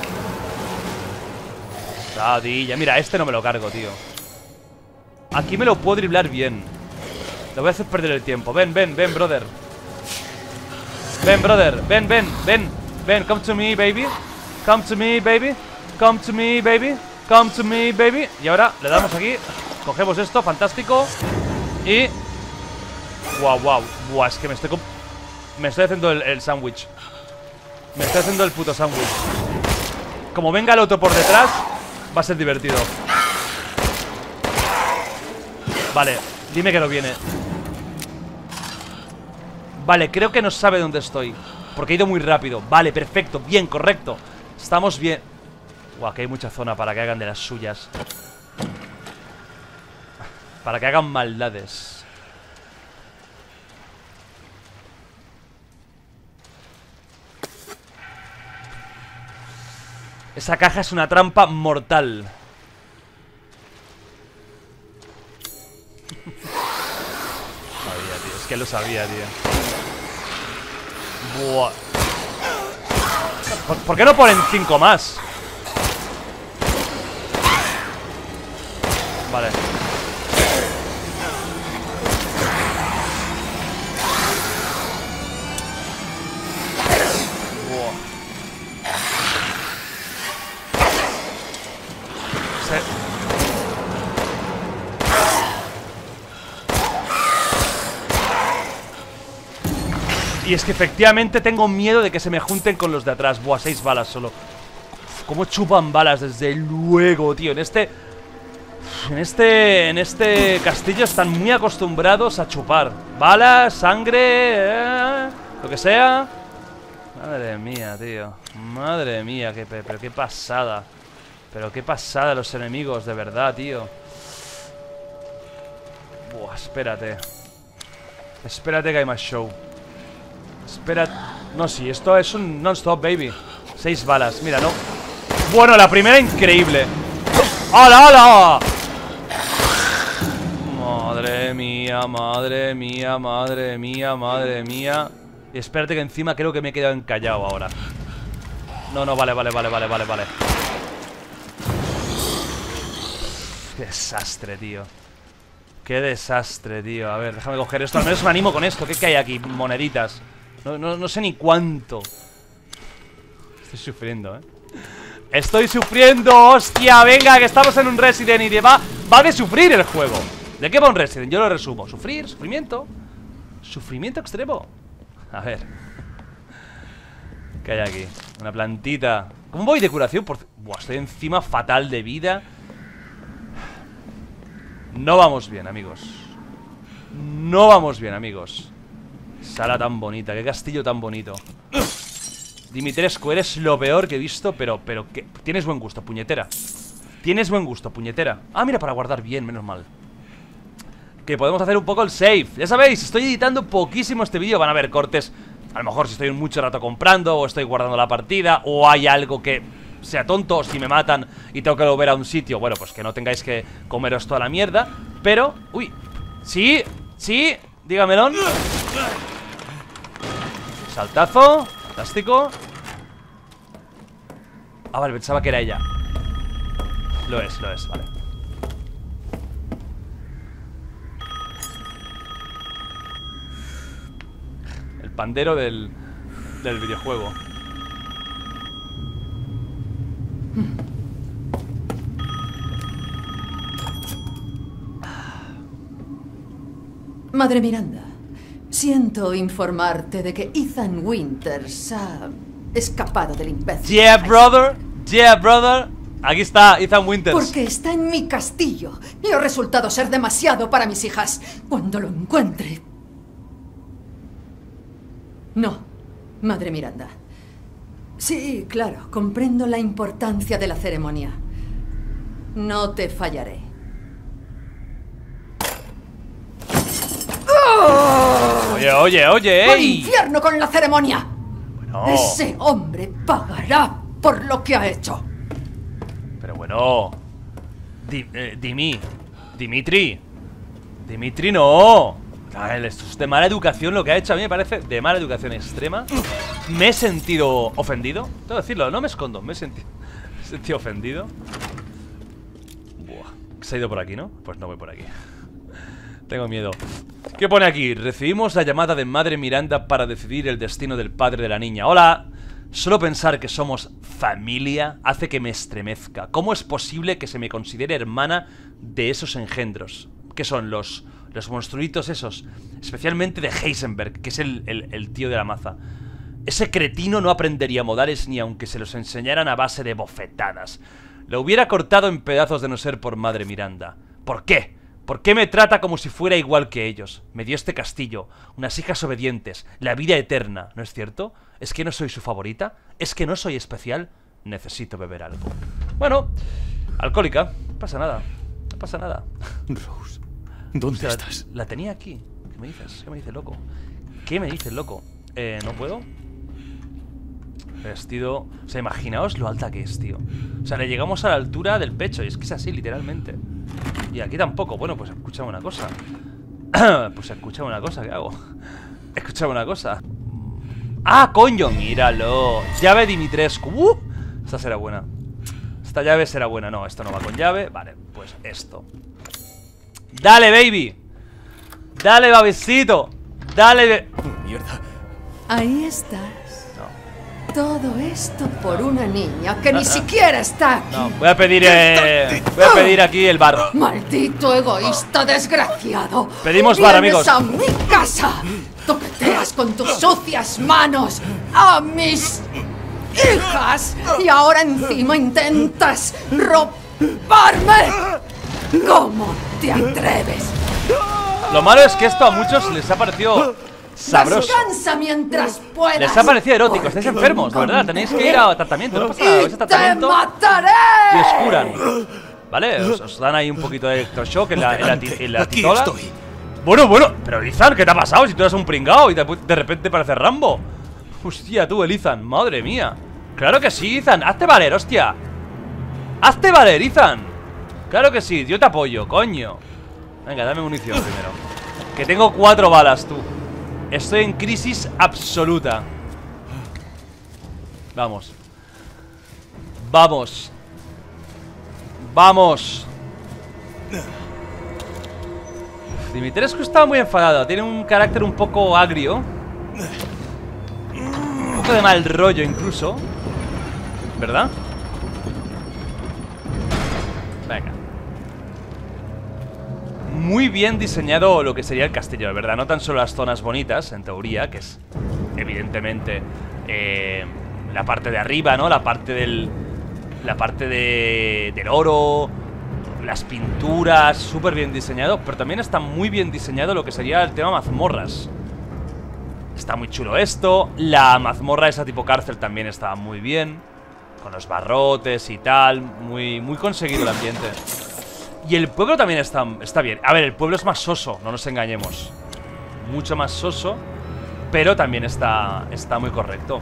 Sadilla, mira, este no me lo cargo, tío. Aquí me lo puedo driblar bien. Le voy a hacer perder el tiempo. Ven, ven, ven, brother. Ven, brother, ven, ven, ven. Ven, come to me, baby. Come to me, baby. Come to me, baby. Come to me, baby. Y ahora le damos aquí. Cogemos esto, fantástico. Y... Guau, guau, guau, es que me estoy... Me estoy haciendo el, el sándwich. Me estoy haciendo el puto sándwich. Como venga el otro por detrás, va a ser divertido. Vale, dime que no viene. Vale, creo que no sabe dónde estoy, porque he ido muy rápido. Vale, perfecto, bien, correcto. Estamos bien. Guau, que hay mucha zona para que hagan de las suyas. Para que hagan maldades. Esa caja es una trampa mortal. Sabía, tío, es que lo sabía, tío. Buah. ¿Por, ¿Por qué no ponen cinco más? Vale. Y es que efectivamente tengo miedo de que se me junten con los de atrás. Buah, seis balas solo. Uf, cómo chupan balas, desde luego, tío. En este... En este... En este castillo están muy acostumbrados a chupar balas, sangre... Eh, lo que sea. Madre mía, tío. Madre mía, qué, pero qué pasada. Pero qué pasada los enemigos, de verdad, tío. Buah, espérate. Espérate que hay más show. Espérate. No, sí, esto es un non-stop, baby. Seis balas, mira, no. Bueno, la primera increíble. ¡Hala, hala! Madre mía, madre mía, madre mía, madre mía. Y espérate que encima creo que me he quedado encallado ahora. No, no, vale, vale, vale, vale, vale, vale. Qué desastre, tío. Qué desastre, tío. A ver, déjame coger esto. Al menos me animo con esto. ¿Qué, qué hay aquí? Moneditas. No, no, no sé ni cuánto. Estoy sufriendo, eh. Estoy sufriendo, hostia. Venga, que estamos en un Resident y de va, va de sufrir el juego. ¿De qué va un Resident? Yo lo resumo. Sufrir, sufrimiento. Sufrimiento extremo. A ver. ¿Qué hay aquí? Una plantita. ¿Cómo voy de curación? Por... Buah, estoy encima fatal de vida. No vamos bien, amigos. No vamos bien, amigos. Sala tan bonita, qué castillo tan bonito. Dimitrescu, eres lo peor que he visto. Pero, pero, que tienes buen gusto, puñetera. Tienes buen gusto, puñetera. Ah, mira, para guardar bien, menos mal. Que podemos hacer un poco el save. Ya sabéis, estoy editando poquísimo este vídeo. Van a haber cortes, a lo mejor si estoy mucho rato comprando, o estoy guardando la partida, o hay algo que sea tonto, o si me matan y tengo que volver a un sitio. Bueno, pues que no tengáis que comeros toda la mierda. Pero, uy, sí, sí, dígamelo. Saltazo, fantástico. Ah, vale, pensaba que era ella. Lo es, lo es, vale. El pandero del, del videojuego. Madre Miranda, siento informarte de que Ethan Winters ha escapado del imbécil. Yeah, brother. Yeah, brother. Aquí está Ethan Winters. Porque está en mi castillo y ha resultado ser demasiado para mis hijas. Cuando lo encuentre... No, Madre Miranda. Sí, claro, comprendo la importancia de la ceremonia. No te fallaré. Oye, oye, oye, ¡Al ey! infierno con la ceremonia! Bueno. Ese hombre pagará por lo que ha hecho. Pero bueno. Di, eh, Dimi. Dimitri. Dimitri, no. Esto es de mala educación lo que ha hecho. A mí me parece de mala educación extrema. Me he sentido ofendido. Tengo que decirlo, no me escondo. Me he sentido, me he sentido ofendido. Buah. Se ha ido por aquí, ¿no? Pues no voy por aquí. Tengo miedo. ¿Qué pone aquí? Recibimos la llamada de Madre Miranda para decidir el destino del padre de la niña. Hola. Solo pensar que somos familia hace que me estremezca. ¿Cómo es posible que se me considere hermana de esos engendros? ¿Qué son los, los monstruitos esos? Especialmente de Heisenberg, que es el, el, el tío de la maza. Ese cretino no aprendería modales ni aunque se los enseñaran a base de bofetadas. Lo hubiera cortado en pedazos de no ser por Madre Miranda. ¿Por qué? ¿Por qué me trata como si fuera igual que ellos? Me dio este castillo, unas hijas obedientes, la vida eterna, ¿no es cierto? ¿Es que no soy su favorita? ¿Es que no soy especial? Necesito beber algo. Bueno, alcohólica, no pasa nada, no pasa nada. Rose, ¿dónde Hostia, estás? La, la tenía aquí. ¿Qué me dices? ¿Qué me dices, loco? ¿Qué me dices, loco? Eh, ¿no puedo? Vestido... O sea, imaginaos lo alta que es, tío. O sea, le llegamos a la altura del pecho. Y es que es así, literalmente. Y aquí tampoco. Bueno, pues escúchame una cosa. Pues escúchame una cosa, ¿qué hago? Escúchame una cosa. ¡Ah, coño! Míralo. Llave Dimitrescu. ¡Uh! Esta será buena. Esta llave será buena. No, esto no va con llave. Vale, pues esto. ¡Dale, baby! ¡Dale, babecito! ¡Dale! Mierda. Ahí estás. Todo esto por una niña que ni siquiera está aquí. No, voy a pedir, eh, voy a pedir aquí el bar. Maldito egoísta desgraciado. Pedimos bar, amigos. Vienes a mi casa. Toqueteas con tus sucias manos a mis hijas y ahora encima intentas robarme. ¿Cómo te atreves? Lo malo es que esto a muchos les ha parecido Sabroso. Descansa mientras puedas. Les ha parecido erótico, estáis enfermos, de verdad. Tenéis que ir a tratamiento, no pasa nada, vais a ¡Te tratamiento mataré! y os curan. ¿Vale? Os, os dan ahí un poquito de electroshock en la, en la, ti- en la Aquí titola. estoy. Bueno, bueno, pero Ethan, ¿qué te ha pasado? Si tú eres un pringao y de, de repente pareces Rambo. Hostia, tú, el Ethan, madre mía. Claro que sí, Ethan, hazte valer, hostia. Hazte valer, Ethan. Claro que sí, yo te apoyo, coño. Venga, dame munición primero. Que tengo cuatro balas, tú. Estoy en crisis absoluta. Vamos. Vamos. Vamos. Dimitrescu está muy enfadado. Tiene un carácter un poco agrio. Un poco de mal rollo incluso. ¿Verdad? Venga. Muy bien diseñado lo que sería el castillo, de verdad. No tan solo las zonas bonitas, en teoría, que es evidentemente eh, la parte de arriba, ¿no? La parte del... La parte de, del oro, las pinturas, súper bien diseñado. Pero también está muy bien diseñado lo que sería el tema mazmorras. Está muy chulo esto. La mazmorra esa tipo cárcel también estaba muy bien, con los barrotes y tal. Muy, muy conseguido el ambiente. Y el pueblo también está, está bien. A ver, el pueblo es más soso, no nos engañemos. Mucho más soso, pero también está, está muy correcto.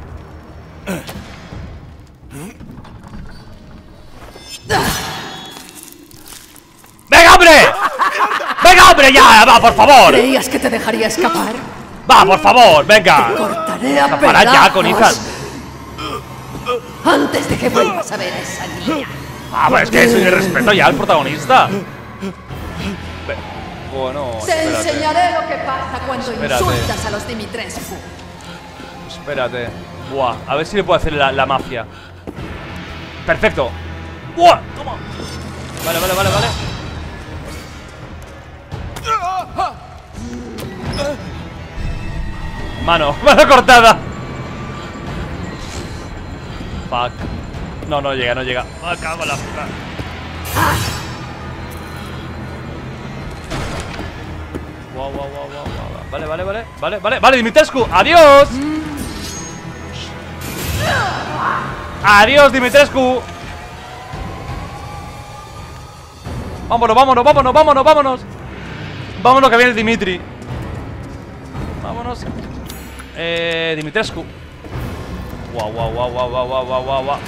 ¡Venga, hombre! ¡Venga, hombre, ya! ¡Va, por favor! ¿Creías que te dejaría escapar? ¡Va, por favor! ¡Venga! Te cortaré a ¡Escapará ya con Ethan! pedazos antes de que vuelvas a ver a esa niña. Ah, pues es que soy de respeto ya al protagonista. Ve- Bueno, Te espérate. enseñaré lo que pasa cuando Espérate. insultas a los Dimitrescu. Espérate. Buah, a ver si le puedo hacer la, la mafia. Perfecto. Buah, toma. Vale, vale, vale, vale. Mano, mano cortada. Fuck. No, no llega, no llega. Me cago en la puta. Wow, wow, wow, wow, wow. Vale, vale, vale. Vale, vale, vale, Dimitrescu. Adiós. Adiós, Dimitrescu. Vámonos, vámonos, vámonos, vámonos, vámonos. Vámonos que viene el Dimitri. Vámonos. Eh, Dimitrescu. Guau, guau, guau, guau, guau, guau, guau, guau, guau.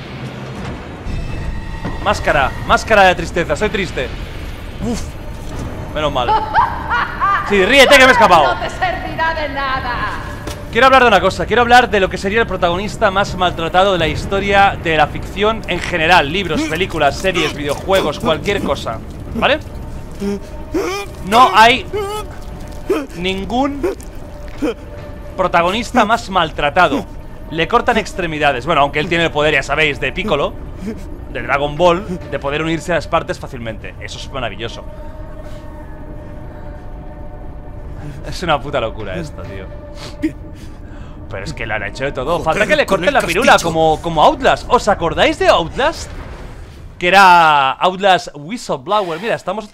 Máscara, máscara de tristeza, soy triste. Uf, menos mal. Sí, ríete que me he escapado. No te servirá de nada. Quiero hablar de una cosa, quiero hablar de lo que sería el protagonista más maltratado de la historia de la ficción en general. Libros, películas, series, videojuegos, cualquier cosa, ¿vale? No hay ningún protagonista más maltratado. Le cortan extremidades. Bueno, aunque él tiene el poder, ya sabéis, de Piccolo, de Dragon Ball, de poder unirse a las partes fácilmente. Eso es maravilloso. Es una puta locura esto, tío. Pero es que le han hecho de todo. Falta que le corten la pirula, como, como Outlast. ¿Os acordáis de Outlast? Que era Outlast Whistleblower. Mira, estamos...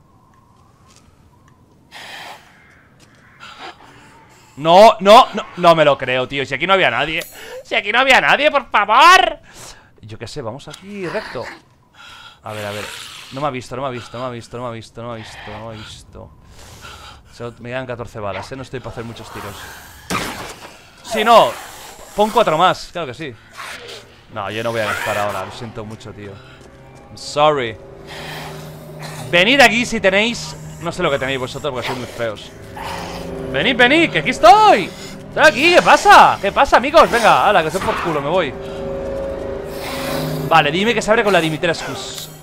No, no, no, no me lo creo, tío. Si aquí no había nadie. Si aquí no había nadie, por favor. Yo qué sé, vamos aquí recto. A ver, a ver. No me ha visto, no me ha visto, no me ha visto, no me ha visto, no me ha visto, no me ha visto. Solo me quedan catorce balas, ¿eh? No estoy para hacer muchos tiros. Si no, pon cuatro más, claro que sí. No, yo no voy a gastar ahora, lo siento mucho, tío. I'm sorry. Venid aquí si tenéis... No sé lo que tenéis vosotros porque sois muy feos. Venid, venid, que aquí estoy. Estoy aquí, ¿qué pasa? ¿Qué pasa, amigos? Venga, ala, que soy por culo, me voy. Vale, dime que se abre con la Dimitrescu.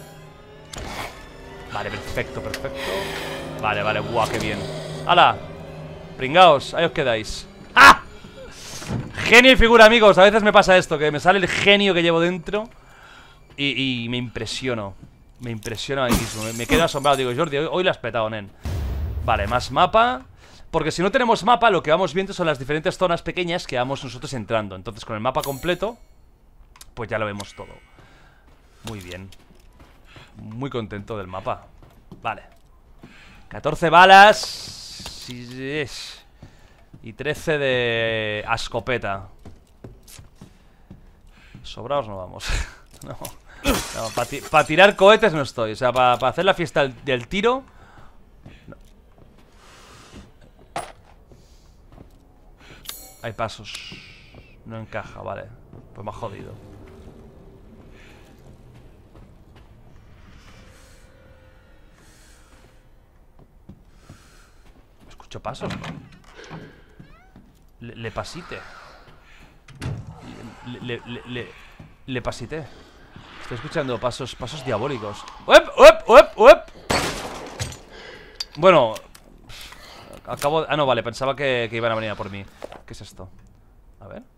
Vale, perfecto, perfecto. Vale, vale, guau, qué bien. ¡Hala! Pringaos, ahí os quedáis. ¡Ah! Genio y figura, amigos. A veces me pasa esto, que me sale el genio que llevo dentro Y, y me impresiono. Me impresiona a mí mismo. Me, me quedo asombrado, digo, Jordi, hoy, hoy la has petado, nen. Vale, más mapa. Porque si no tenemos mapa, lo que vamos viendo son las diferentes zonas pequeñas que vamos nosotros entrando. Entonces con el mapa completo, pues ya lo vemos todo. Muy bien. Muy contento del mapa. Vale, catorce balas. Y trece de escopeta. Sobraos no vamos. No, no para ti pa tirar cohetes no estoy. O sea, para pa hacer la fiesta del, del tiro no. Hay pasos. No encaja, vale. Pues me ha jodido. Escucho pasos, ¿no? Le, le pasite. Le, le, le, le, le pasite. Estoy escuchando pasos, pasos diabólicos. ¡Uep, uep, uep, uep! Bueno, acabo de... Ah, no, vale, pensaba que, que iban a venir a por mí. ¿Qué es esto? A ver.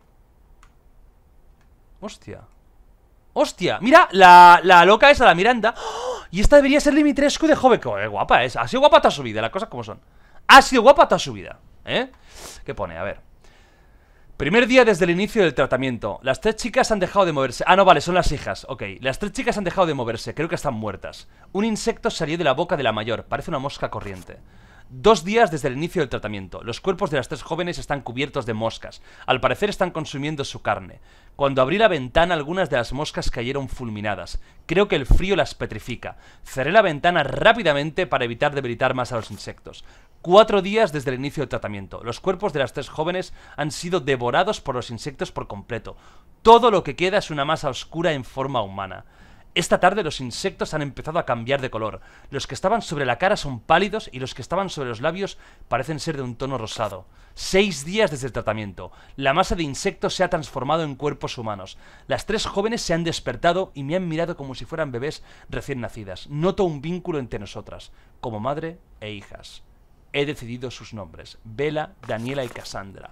Hostia. ¡Hostia! Mira, la, la loca esa, la Miranda. ¡Oh! Y esta debería ser Dimitrescu de joven. ¡Qué guapa es! Ha sido guapa toda su vida, las cosas como son. Ha sido guapa toda su vida, ¿eh? ¿Qué pone? A ver. Primer día desde el inicio del tratamiento. Las tres chicas han dejado de moverse. Ah, no, vale, son las hijas. Ok, las tres chicas han dejado de moverse. Creo que están muertas. Un insecto salió de la boca de la mayor. Parece una mosca corriente. Dos días desde el inicio del tratamiento. Los cuerpos de las tres jóvenes están cubiertos de moscas. Al parecer están consumiendo su carne. Cuando abrí la ventana, algunas de las moscas cayeron fulminadas. Creo que el frío las petrifica. Cerré la ventana rápidamente para evitar debilitar más a los insectos. Cuatro días desde el inicio del tratamiento. Los cuerpos de las tres jóvenes han sido devorados por los insectos por completo. Todo lo que queda es una masa oscura en forma humana. Esta tarde los insectos han empezado a cambiar de color. Los que estaban sobre la cara son pálidos y los que estaban sobre los labios parecen ser de un tono rosado. Seis días desde el tratamiento. La masa de insectos se ha transformado en cuerpos humanos. Las tres jóvenes se han despertado y me han mirado como si fueran bebés recién nacidas. Noto un vínculo entre nosotras, como madre e hijas. He decidido sus nombres: Bella, Daniela y Cassandra.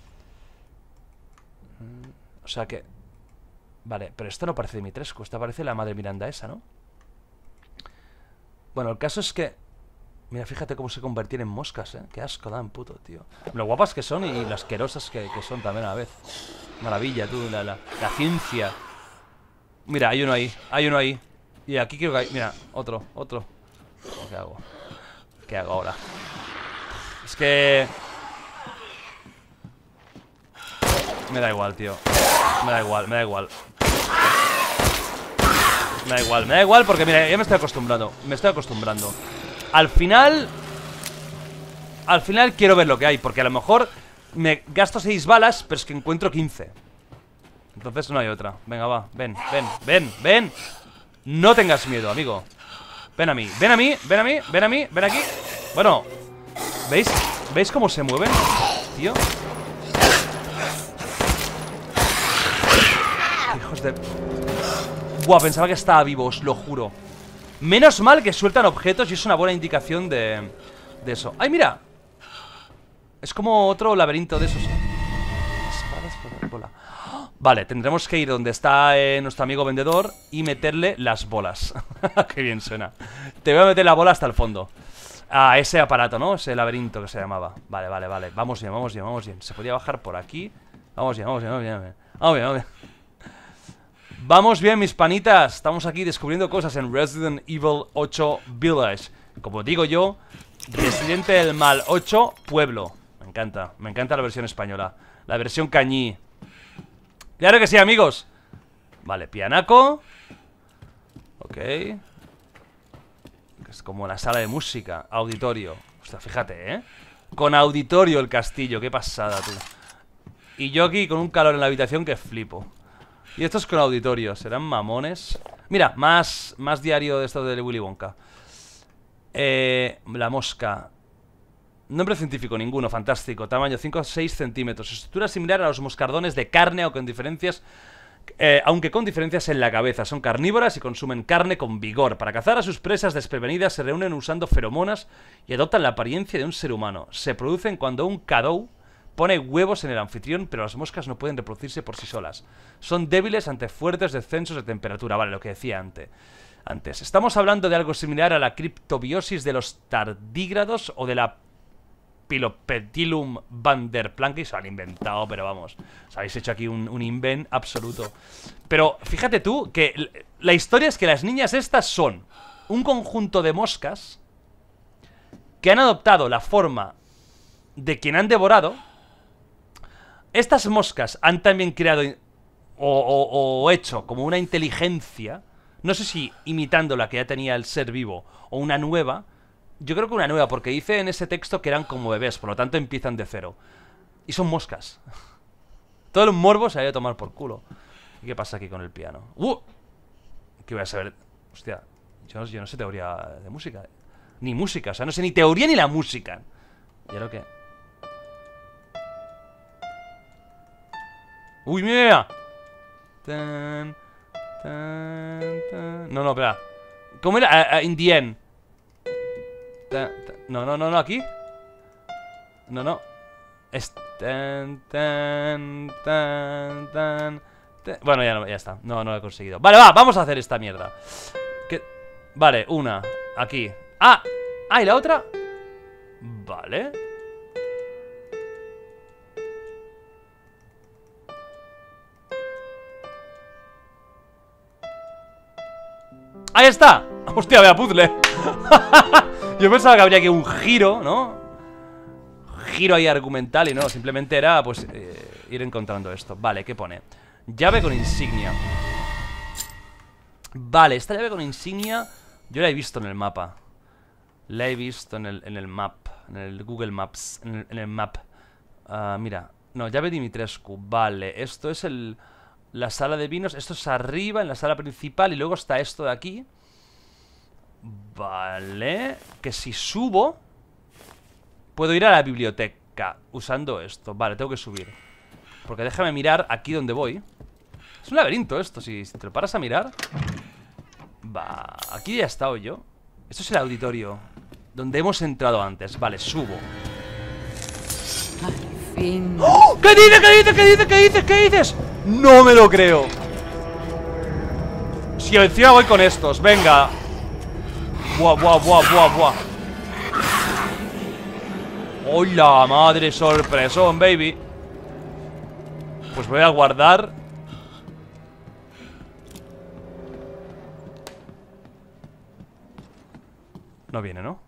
O sea que... Vale, pero esto no parece Dimitrescu. Esta parece la madre Miranda esa, ¿no? Bueno, el caso es que... Mira, fíjate cómo se convertían en moscas, ¿eh? Qué asco dan, puto, tío. Lo guapas que son y las asquerosas que, que son también a la vez. Maravilla, tú, la, la, la ciencia. Mira, hay uno ahí, hay uno ahí. Y aquí creo que hay... Mira, otro, otro. ¿Qué hago? ¿Qué hago ahora? Es que... Me da igual, tío. Me da igual, me da igual. Me da igual, me da igual porque mira, ya me estoy acostumbrando. Me estoy acostumbrando. Al final... Al final quiero ver lo que hay, porque a lo mejor me gasto seis balas, pero es que encuentro quince. Entonces no hay otra. Venga, va, ven, ven, ven, ven. No tengas miedo, amigo. Ven a mí, ven a mí, ven a mí, ven a mí, ven aquí. Bueno, ¿veis? ¿Veis cómo se mueven? Tío. Hijos de... Buah, pensaba que estaba vivo, os lo juro. Menos mal que sueltan objetos y es una buena indicación de... De eso. ¡Ay, mira! Es como otro laberinto de esos. Espadas para bola. Vale, tendremos que ir donde está eh, nuestro amigo vendedor y meterle las bolas. Qué bien suena. Te voy a meter la bola hasta el fondo. Ah, ese aparato, ¿no? Ese laberinto que se llamaba. Vale, vale, vale. Vamos bien, vamos bien, vamos bien. Se podía bajar por aquí. Vamos bien, vamos bien, vamos bien. Vamos bien, vamos bien. Vamos bien, mis panitas. Estamos aquí descubriendo cosas en Resident Evil ocho Village. Como digo yo, Residente del Mal ocho Pueblo. Me encanta, me encanta la versión española. La versión cañí. Claro que sí, amigos. Vale, pianaco. Ok. Es como la sala de música. Auditorio. Hostia, fíjate, ¿eh? Con auditorio el castillo, qué pasada, tú. Y yo aquí con un calor en la habitación que flipo. Y estos con auditorio, ¿serán mamones? Mira, más, más diario de esto de Willy Wonka. Eh, la mosca. Nombre científico, ninguno, fantástico. Tamaño cinco a seis centímetros. Estructura similar a los moscardones de carne o con diferencias... Eh, aunque con diferencias en la cabeza. Son carnívoras y consumen carne con vigor. Para cazar a sus presas desprevenidas se reúnen usando feromonas y adoptan la apariencia de un ser humano. Se producen cuando un cadou pone huevos en el anfitrión, pero las moscas no pueden reproducirse por sí solas. Son débiles ante fuertes descensos de temperatura. Vale, lo que decía antes. Antes. Estamos hablando de algo similar a la criptobiosis de los tardígrados o de la Pilopedilum vanderplanki. Se lo han inventado, pero vamos, os habéis hecho aquí un, un invent absoluto. Pero fíjate tú que la historia es que las niñas estas son un conjunto de moscas que han adoptado la forma de quien han devorado. Estas moscas han también creado o, o, o hecho como una inteligencia. No sé si imitando la que ya tenía el ser vivo o una nueva. Yo creo que una nueva, porque dice en ese texto que eran como bebés, por lo tanto empiezan de cero. Y son moscas. Todo el morbo se ha ido a tomar por culo. ¿Y qué pasa aquí con el piano? ¡Uh! ¿Qué voy a saber? Hostia, yo, yo no sé teoría de música. Ni música, o sea, no sé ni teoría ni la música. ¿Y ahora qué? ¡Uy, mira! Tan, tan, tan. No, no, espera. ¿Cómo era? Uh, uh, in the end. Tan, tan. No, no, no, no, aquí. No, no. Es tan, tan, tan, tan, tan. Bueno, ya no, ya está. No, no lo he conseguido. Vale, va, vamos a hacer esta mierda. ¿Qué? Vale, una. Aquí. Ah, ah, y la otra. Vale. ¡Ahí está! Hostia, vea puzzle. Yo pensaba que habría aquí un giro, ¿no? Giro ahí argumental y no, simplemente era pues eh, ir encontrando esto. Vale, ¿qué pone? Llave con insignia. Vale, esta llave con insignia yo la he visto en el mapa. La he visto en el, en el map, en el Google Maps, en el, en el map. uh, Mira, no, llave Dimitrescu. Vale, esto es el... la sala de vinos, esto es arriba en la sala principal y luego está esto de aquí. Vale, que si subo puedo ir a la biblioteca usando esto. Vale, tengo que subir. Porque déjame mirar aquí donde voy. Es un laberinto esto, si, si te lo paras a mirar. Va, aquí ya he estado yo. Esto es el auditorio donde hemos entrado antes. Vale, subo. Al fin. ¡Oh! ¿Qué dices? ¿Qué dices? ¿Qué dices? ¿Qué dices? ¿Qué dices? No me lo creo. Si encima voy con estos, venga. Buah, buah, buah, buah, buah. ¡Hola, madre sorpresón, baby! Pues voy a guardar. No viene, ¿no?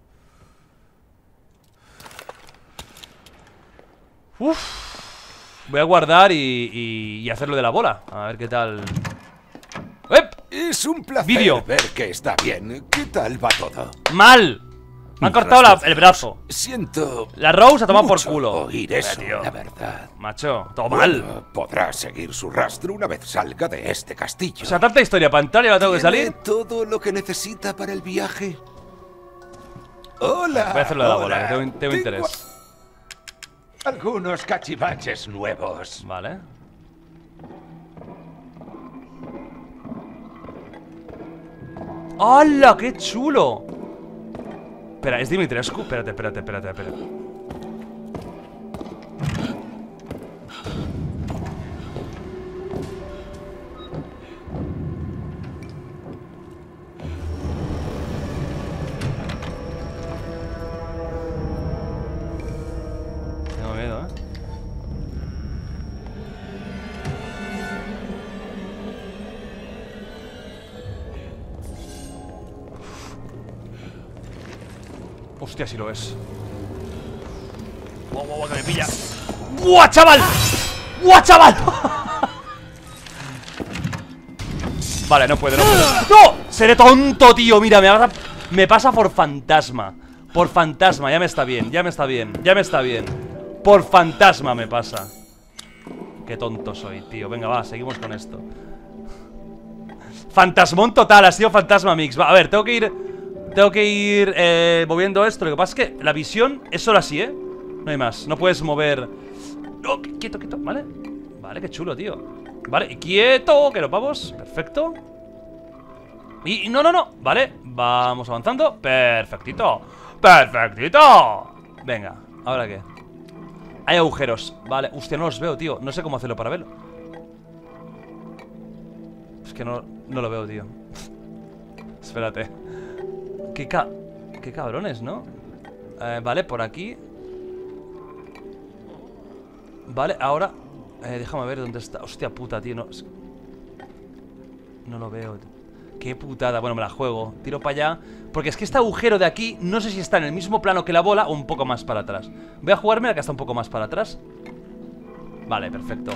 Uf. Voy a guardar y, y, y hacerlo de la bola. A ver qué tal. ¡Ep! Es un placer Vídeo. ver que está bien. ¿Qué tal va todo? ¡Mal! Me han cortado la, el brazo. Siento. La Rose ha tomado por culo. Oír eso, tío. la verdad. Macho, todo Bueno, mal. podrá seguir su rastro una vez salga de este castillo. O sea, tanta historia para entrar y ahora tengo que salir. ¿Tiene todo lo que necesita para el viaje? Hola. Voy a hacerlo de la hola. bola, que tengo, tengo Tengo interés. Algunos cachivaches nuevos. Vale. ¡Hala! ¡Qué chulo! Espera, ¿es Dimitrescu? Espérate, espérate, espérate, espérate. Tengo miedo, ¿eh? Hostia, si lo es. Guau, guau, guau, que me pilla. ¡Buah, chaval! ¡Buah, chaval! Vale, no puedo, no puedo. ¡No! Seré tonto, tío. Mira, me pasa, me pasa por fantasma. Por fantasma, ya me está bien, ya me está bien, ya me está bien. Por fantasma me pasa. Qué tonto soy, tío. Venga, va, seguimos con esto. Fantasmón total, ha sido fantasma mix. Va, a ver, tengo que ir... Tengo que ir eh, moviendo esto. Lo que pasa es que la visión es solo así, ¿eh? No hay más, no puedes mover. No, quieto, quieto, ¿vale? Vale, qué chulo, tío. Vale, y quieto, que nos vamos. Perfecto. Y, y no, no, no, vale, vamos avanzando. Perfectito, perfectito. Venga, ¿ahora qué? Hay agujeros, vale. Hostia, no los veo, tío, no sé cómo hacerlo para verlo. Es que no, no lo veo, tío. Espérate. Qué, ca qué cabrones, ¿no? Eh, vale, por aquí. Vale, ahora eh, déjame ver dónde está. Hostia puta, tío, no, no lo veo. Qué putada. Bueno, me la juego. Tiro para allá. Porque es que este agujero de aquí, no sé si está en el mismo plano que la bola o un poco más para atrás. Voy a jugarme la que está un poco más para atrás. Vale, perfecto.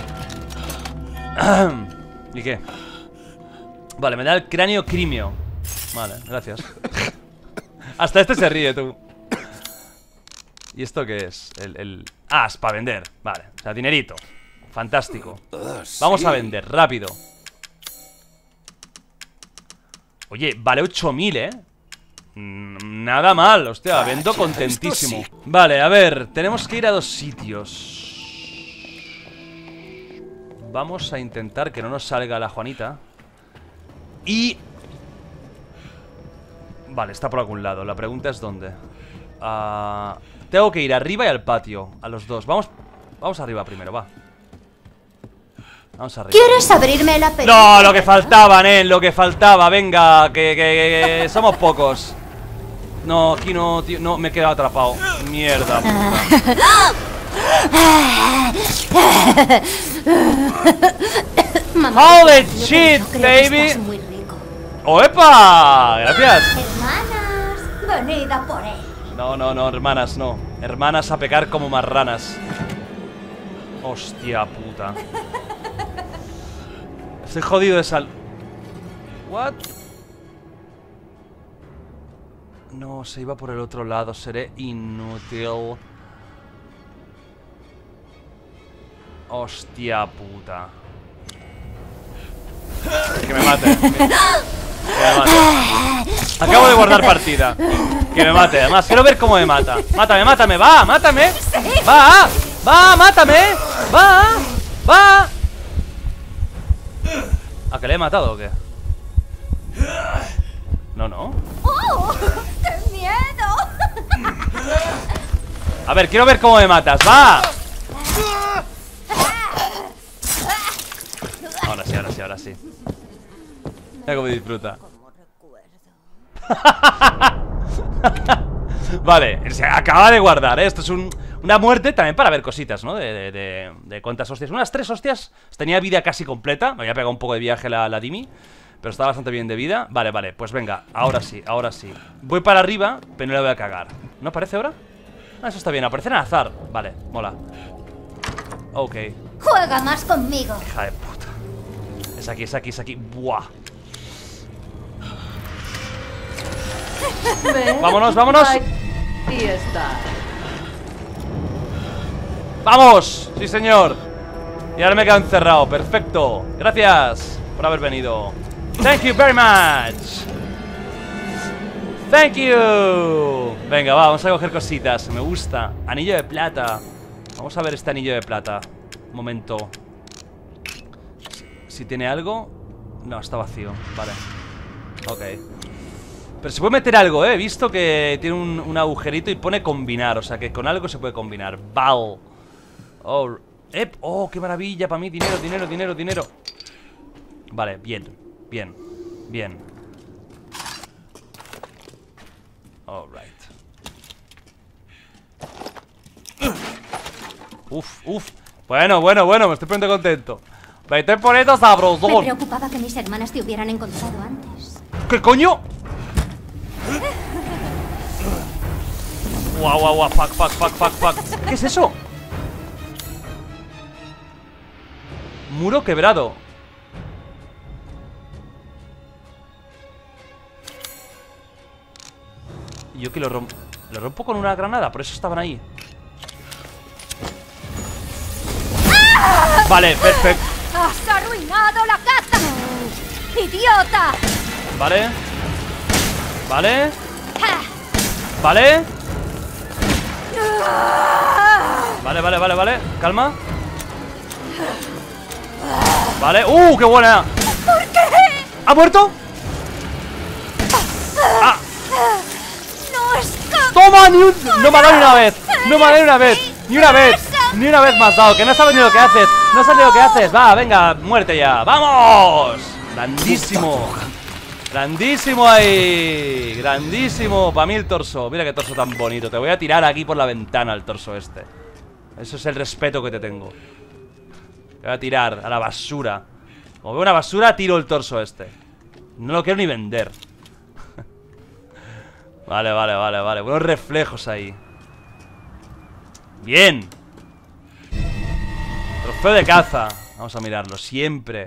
¿Y qué? Vale, me da el cráneo crimio. Vale, gracias. Hasta este se ríe, tú. ¿Y esto qué es? El, el... Ah, es para vender. Vale, o sea, dinerito. Fantástico. Vamos a vender, rápido. Oye, vale ocho mil, ¿eh? Nada mal, hostia, vendo contentísimo. Vale, a ver, tenemos que ir a dos sitios. Vamos a intentar que no nos salga la Juanita. Y... Vale, está por algún lado, la pregunta es dónde. uh, Tengo que ir arriba y al patio. A los dos, vamos Vamos arriba primero, va. Vamos arriba. ¿Quieres abrirme la pelota? No, lo que faltaba, Nen, lo que faltaba. Venga, que, que, que somos pocos. No, aquí no, tío, no, me he quedado atrapado. Mierda, puta. Holy shit, baby. ¡Oepa! Gracias. Hermanas, venid a por él. No, no, no, hermanas, no. Hermanas a pecar como marranas. Hostia puta. Estoy jodido de sal. What? No, se iba por el otro lado. Seré inútil. Hostia puta. Que me mate. Que me mate. Acabo de guardar partida. Que me mate. Además, quiero ver cómo me mata. Mátame, mátame. Va, mátame. Va, va, mátame. Va, va. ¿A que le he matado o qué? No, no. ¡Oh! ¡Qué miedo! A ver, quiero ver cómo me matas. ¡Va! Ahora sí, ahora sí, ahora sí. Mira cómo disfruta. Vale, se acaba de guardar, ¿eh? Esto es un, una muerte también para ver cositas, ¿no? De, de, de, de cuántas hostias. Unas tres hostias. Tenía vida casi completa. Me había pegado un poco de viaje la, la Dimi, pero estaba bastante bien de vida. Vale, vale, pues venga, ahora sí, ahora sí. Voy para arriba, pero no le voy a cagar. ¿No aparece ahora? Ah, eso está bien, aparece en azar. Vale, mola. Ok. Juega más conmigo. Hija de puta. Es aquí, es aquí, es aquí. Buah. Vámonos, vámonos. Ahí está. ¡Vamos! Sí, señor. Y ahora me he quedado encerrado. Perfecto. Gracias por haber venido. Thank you very much. Thank you. Venga, va, vamos a coger cositas. Me gusta. Anillo de plata. Vamos a ver este anillo de plata. Un momento. Si tiene algo. No, está vacío. Vale. Ok. Pero se puede meter algo, ¿eh? He visto que tiene un, un agujerito y pone combinar. O sea que con algo se puede combinar. Val. Oh, ep. Oh, qué maravilla para mí. Dinero, dinero, dinero, dinero. Vale, bien. Bien. Bien. Alright. Uf, uf. Bueno, bueno, bueno. Me estoy poniendo contento. Me estoy poniendo sabroso. Me preocupaba que mis hermanas te hubieran encontrado antes. ¿Qué coño? Guau, guau, guau, fuck, fuck, fuck, fuck, fuck. ¿Qué es eso? Muro quebrado. Y yo que lo rompo. Lo rompo con una granada, por eso estaban ahí. Vale, perfecto. ¡Has arruinado la caza! ¡Idiota! Vale. Vale. Vale. Vale, vale, vale, vale. Calma. Vale. ¡Uh, qué buena! ¿Por qué? ¿Ha muerto? ¡Ah! ¡No escapas! ¡Toma! Ni un... No me ha dado ni una vez. No me ha dado ni una vez. Ni una vez. Ni una vez me has dado. Que no sabes ni lo que haces. No sabes ni lo que haces. Va, venga, muerte ya. ¡Vamos! Grandísimo. Grandísimo ahí. Grandísimo. Para mí el torso. Mira qué torso tan bonito. Te voy a tirar aquí por la ventana el torso este. Eso es el respeto que te tengo. Te voy a tirar a la basura. Como veo una basura, tiro el torso este. No lo quiero ni vender. Vale, vale, vale, vale. Buenos reflejos ahí. Bien. Trofeo de caza. Vamos a mirarlo, siempre.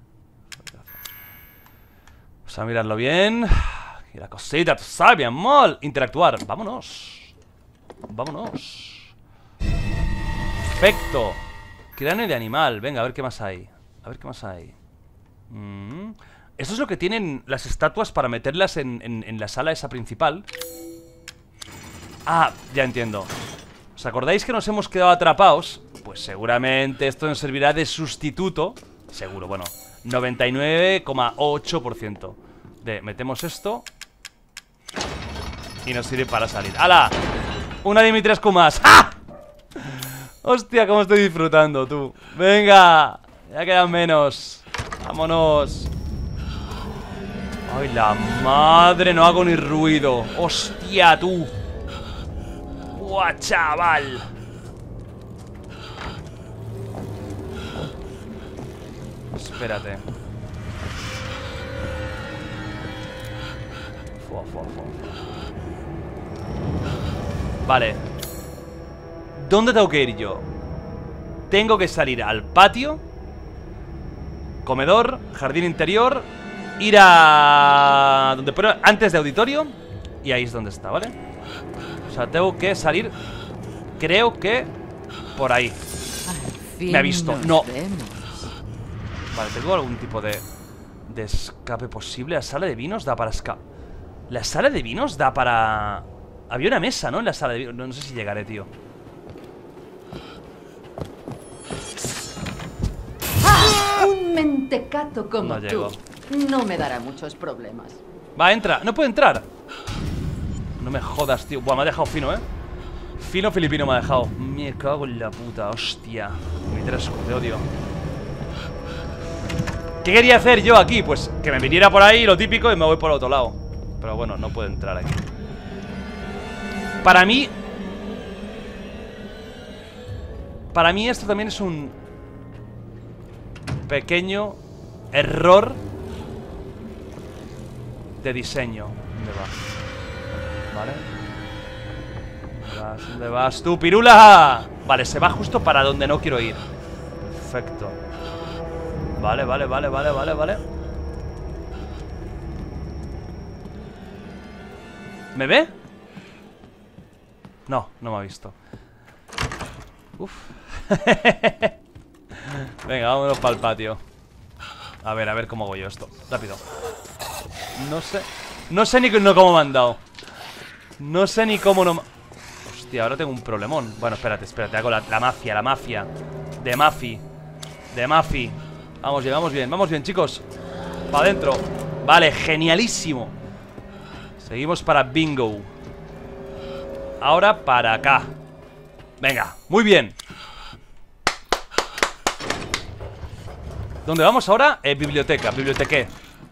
Vamos a mirarlo bien. Y la cosita, tú sabes, mi amor. Interactuar, vámonos. Vámonos. Perfecto. Cráneo de animal, venga, a ver qué más hay. A ver qué más hay. mm. Esto es lo que tienen las estatuas para meterlas en, en, en la sala esa principal. Ah, ya entiendo. ¿Os acordáis que nos hemos quedado atrapados? Pues seguramente esto nos servirá de sustituto. Seguro, bueno, noventa y nueve coma ocho por ciento de metemos esto y nos sirve para salir. ¡Hala! Una Dimitrescu más. ¡Ah! Hostia, cómo estoy disfrutando, tú. Venga, ya quedan menos. Vámonos. Ay, la madre, no hago ni ruido. Hostia, tú. Buah, chaval. Espérate. Fua, fua, fua. Vale. ¿Dónde tengo que ir yo? Tengo que salir al patio, comedor, jardín interior, ir a... donde pero antes de auditorio. Y ahí es donde está, ¿vale? O sea, tengo que salir. Creo que por ahí. Me ha visto, no. Vale, ¿tengo algún tipo de de escape posible? La sala de vinos da para escape. La sala de vinos da para... Había una mesa, ¿no? En la sala de vinos. No, no sé si llegaré, tío. ¡Ah! Un mentecato como No tú llego. no me dará muchos problemas. Va, entra. No puede entrar. No me jodas, tío. Buah, me ha dejado fino, ¿eh? Fino filipino me ha dejado. Me cago en la puta, hostia. Mi tres, te odio. ¿Qué quería hacer yo aquí? Pues que me viniera por ahí, lo típico, y me voy por otro lado. Pero bueno, no puedo entrar aquí. Para mí... Para mí esto también es un... pequeño error de diseño. ¿Dónde vas? ¿Vale? ¿Dónde vas? ¿Dónde vas tú, pirula? Vale, se va justo para donde no quiero ir. Perfecto. Vale, vale, vale, vale, vale, vale. ¿Me ve? No, no me ha visto. Uf. Venga, vámonos para el patio. A ver, a ver cómo hago yo esto. Rápido. No sé. No sé ni no cómo me han dado. No sé ni cómo no... Hostia, ahora tengo un problemón. Bueno, espérate, espérate. Hago la, la mafia, la mafia. De Mafi. De Mafi. Vamos bien, vamos bien, vamos bien, chicos. Para adentro. Vale, genialísimo. Seguimos para bingo. Ahora para acá. Venga, muy bien. ¿Dónde vamos ahora? Eh, biblioteca, biblioteque.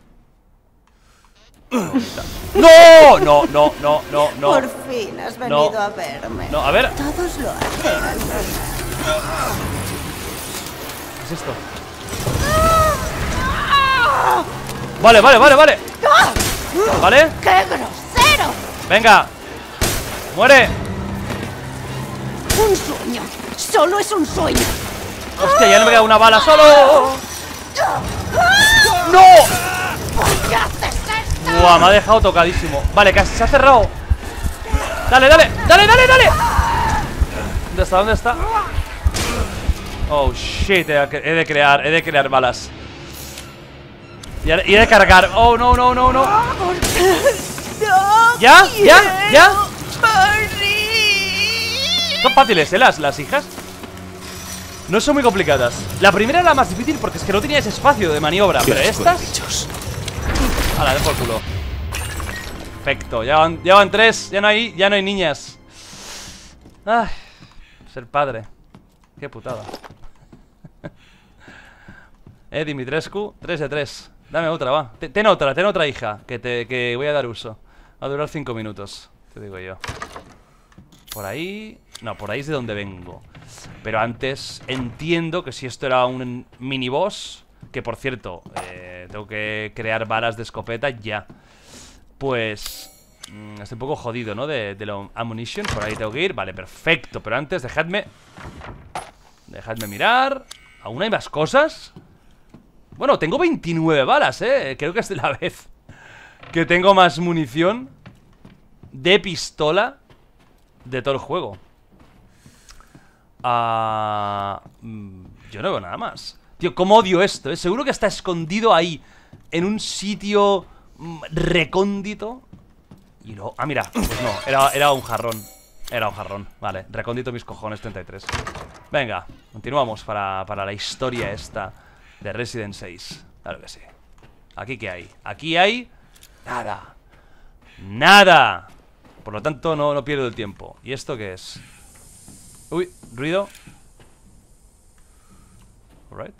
¡No! No, no, no, no, no. Por fin has venido no. a verme. No, a ver. Todos lo hacen. ¿Qué es esto? Vale, vale, vale, vale. ¿Vale? ¡Qué grosero! Venga. ¡Muere! Un sueño. Solo es un sueño. Hostia, ya no me queda una bala solo. ¡No! ¿Por qué haces esto? Buah, me ha dejado tocadísimo. Vale, casi se ha cerrado. Dale, dale, dale, dale, dale. ¿Dónde está? ¿Dónde está? Oh, shit, he de crear, he de crear balas. Y he de cargar. Oh, no, no, no, no. ¿Ya? ¿Ya? ¿Ya? Son fáciles, ¿eh? Las, las hijas. No son muy complicadas. La primera era la más difícil porque es que no tenía ese espacio de maniobra. Pero estas... A la de por culo. Perfecto, ya van, ya van tres. Ya no hay, ya no hay niñas. Ay, ser padre. Qué putada. Eh, Dimitrescu, tres de tres. Dame otra, va. Ten otra, ten otra hija. Que te que voy a dar uso. Va a durar cinco minutos. Te digo yo. Por ahí... No, por ahí es de donde vengo. Pero antes entiendo que si esto era un mini boss, Que por cierto, eh, tengo que crear balas de escopeta ya. Pues... mmm, estoy un poco jodido, ¿no? De, de la ammunition, por ahí tengo que ir. Vale, perfecto, pero antes dejadme... Dejadme mirar. ¿Aún hay más cosas? Bueno, tengo veintinueve balas, ¿eh? Creo que es la vez que tengo más munición de pistola de todo el juego. Ah, yo no veo nada más. Tío, cómo odio esto, ¿eh? Seguro que está escondido ahí, en un sitio recóndito. Y luego... Ah, mira, pues no, era, era un jarrón. Era un jarrón, vale, recóndito mis cojones, treinta y tres. Venga, continuamos para, para la historia esta de Resident seis. Claro que sí. ¿Aquí qué hay? Aquí hay... Nada. Nada. Por lo tanto, no, no pierdo el tiempo. ¿Y esto qué es? Uy, ruido. Alright.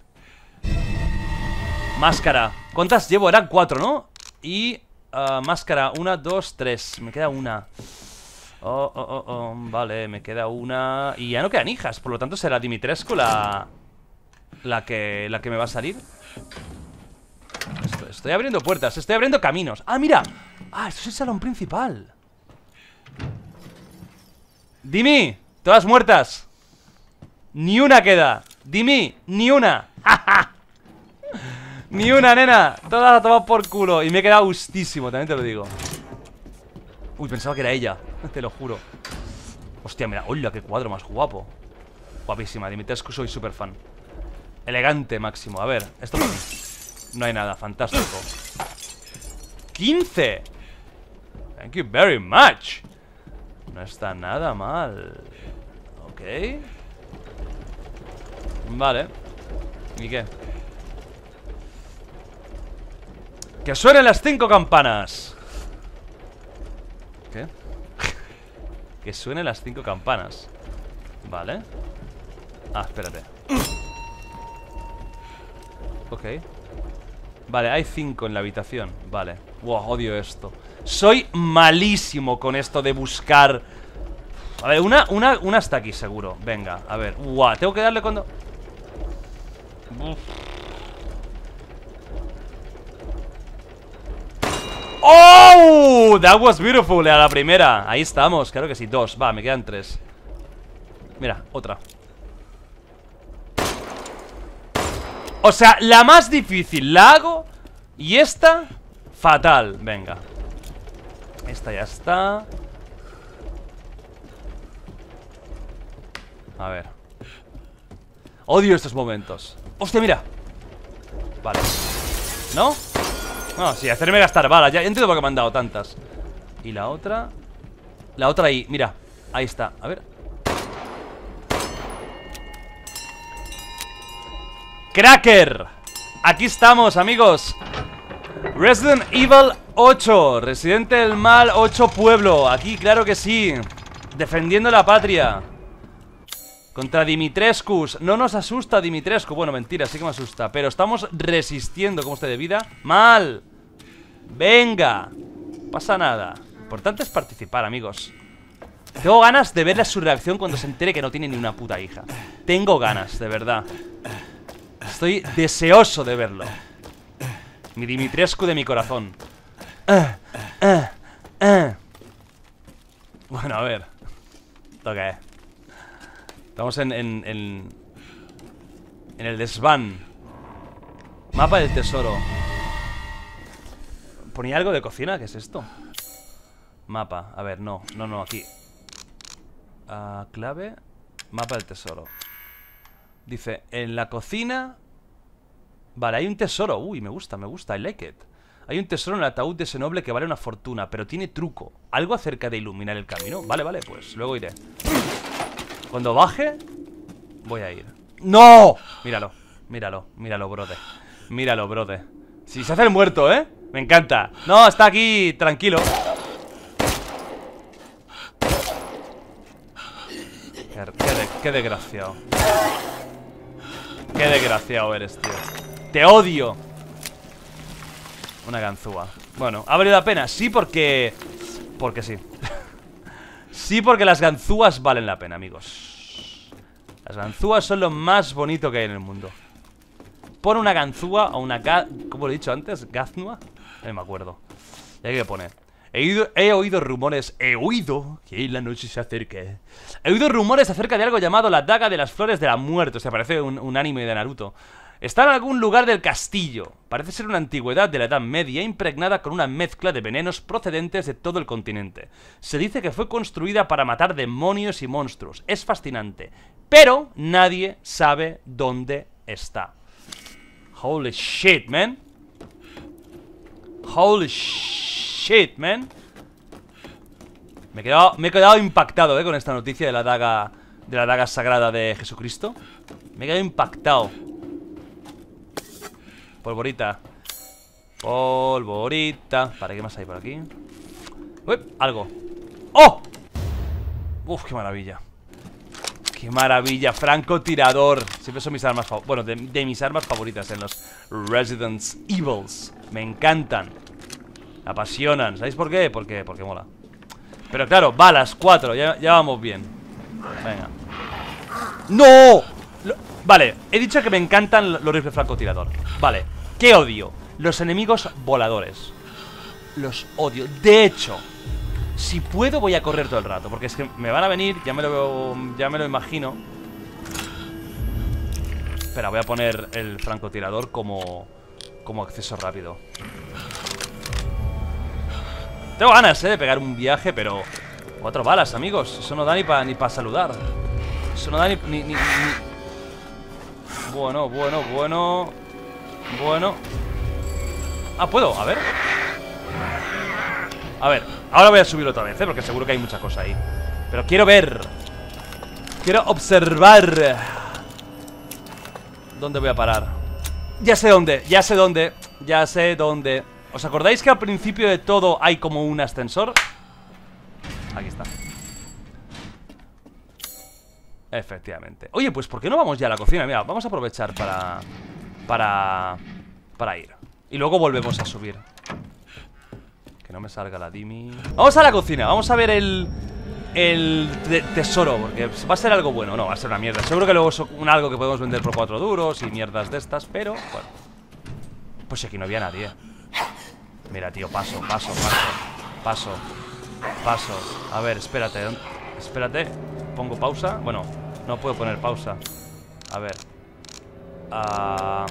Máscara. ¿Cuántas llevo? Eran cuatro, ¿no? Y... Uh, máscara, una, dos, tres. Me queda una. Oh, oh, oh, oh, vale, me queda una. Y ya no quedan hijas, por lo tanto será Dimitrescu la... La que, la que me va a salir. Estoy, estoy abriendo puertas, estoy abriendo caminos. Ah, mira. Ah, esto es el salón principal. Dimi, todas muertas. Ni una queda. Dimi, ni una. Ni una, nena. Todas a tomar por culo. Y me he quedado gustísimo, también te lo digo. Uy, pensaba que era ella. Te lo juro. Hostia, mira, hola, qué cuadro más guapo. Guapísima, Dimitrescu, soy súper fan. Elegante máximo, a ver, esto para mí. No hay nada, fantástico. quince. Thank you very much. No está nada mal. Ok. Vale. ¿Y qué? Que suenen las cinco campanas. ¿Qué? Que suenen las cinco campanas. Vale. Ah, espérate. Ok. Vale, hay cinco en la habitación. Vale. Wow, odio esto. Soy malísimo con esto de buscar. A ver, una, una, una está aquí seguro. Venga, a ver. Wow, tengo que darle cuando... Uf. ¡Oh! That was beautiful. A la primera. Ahí estamos, claro que sí. Dos, va, me quedan tres. Mira, otra. O sea, la más difícil la hago. Y esta, fatal. Venga. Esta ya está. A ver. Odio estos momentos. Hostia, mira. Vale. ¿No? No, sí, hacerme gastar balas. Ya entiendo por qué me han dado tantas. Y la otra. La otra ahí, mira. Ahí está, a ver. Cracker. Aquí estamos, amigos. Resident Evil ocho. Residente del Mal ocho Pueblo. Aquí, claro que sí. Defendiendo la patria contra Dimitrescu. No nos asusta Dimitrescu. Bueno, mentira, sí que me asusta. Pero estamos resistiendo como esté de vida. Mal. Venga. No pasa nada. Lo importante es participar, amigos. Tengo ganas de ver su reacción cuando se entere que no tiene ni una puta hija. Tengo ganas, de verdad. Estoy deseoso de verlo. Mi Dimitrescu de mi corazón. uh, uh, uh. Bueno, a ver. ¿Esto qué es? Estamos en, en, en, en el desván. Mapa del tesoro. ¿Ponía algo de cocina? ¿Qué es esto? Mapa, a ver, no, no, no, aquí uh, clave. Mapa del tesoro. Dice, en la cocina. Vale, hay un tesoro. Uy, me gusta, me gusta, I like it. Hay un tesoro en el ataúd de ese noble que vale una fortuna, pero tiene truco. Algo acerca de iluminar el camino. Vale, vale, pues luego iré. Cuando baje, voy a ir. ¡No! Míralo, míralo, míralo, brother. Míralo, brother. Si se hace el muerto, ¿eh? Me encanta. No, está aquí, tranquilo. Qué, qué, de, qué desgraciado. Qué desgraciado eres, tío. Te odio. Una ganzúa. Bueno, ¿ha valido la pena? Sí, porque... Porque sí. Sí, porque las ganzúas valen la pena, amigos. Las ganzúas son lo más bonito que hay en el mundo. Pon una ganzúa o una ga... ¿Cómo lo he dicho antes? ¿Gaznua? No me acuerdo. ¿Y aquí qué pone? He oído, he oído rumores... He oído que la noche se acerque. He oído rumores acerca de algo llamado la daga de las flores de la muerte. O sea, parece un, un anime de Naruto. Está en algún lugar del castillo. Parece ser una antigüedad de la Edad Media impregnada con una mezcla de venenos procedentes de todo el continente. Se dice que fue construida para matar demonios y monstruos. Es fascinante. Pero nadie sabe dónde está. Holy shit, man. Holy shit, man. Me he quedado, me he quedado impactado, eh, con esta noticia de la daga, de la daga sagrada de Jesucristo. Me he quedado impactado. Polvorita. Polvorita. ¿Para qué más hay por aquí? Uy, algo. ¡Oh! Uf, qué maravilla. Qué maravilla, francotirador. Siempre son mis armas favoritas. Bueno, de, de mis armas favoritas en los Resident Evil. Me encantan. Me apasionan. ¿Sabéis por qué? Porque, porque mola. Pero claro, balas, cuatro. Ya, ya vamos bien. Venga. ¡No! Lo, vale, he dicho que me encantan los rifles francotirador. Vale, ¿qué odio? Los enemigos voladores. Los odio. De hecho, si puedo voy a correr todo el rato, porque es que me van a venir, ya me lo, ya me lo imagino. Espera, voy a poner el francotirador como, como acceso rápido. Tengo ganas, eh, de pegar un viaje, pero cuatro balas, amigos. Eso no da ni para ni pa saludar. Eso no da ni, ni, ni, ni... Bueno, bueno, bueno. Bueno. Ah, puedo, a ver. A ver, ahora voy a subir otra vez, ¿eh? Porque seguro que hay mucha cosa ahí. Pero quiero ver. Quiero observar. ¿Dónde voy a parar? Ya sé dónde, ya sé dónde. Ya sé dónde. ¿Os acordáis que al principio de todo hay como un ascensor? Aquí está. Efectivamente. Oye, pues ¿por qué no vamos ya a la cocina? Mira, vamos a aprovechar para... Para... Para ir. Y luego volvemos a subir. Que no me salga la Dimi. Vamos a la cocina, vamos a ver el... El te tesoro, porque va a ser algo bueno. No, va a ser una mierda. Seguro que luego es un algo que podemos vender por cuatro duros y mierdas de estas, pero... Bueno. Pues si aquí no había nadie. Mira, tío, paso, paso, paso. Paso. Paso. A ver, espérate. Espérate. Pongo pausa. Bueno, no puedo poner pausa. A ver. Uh...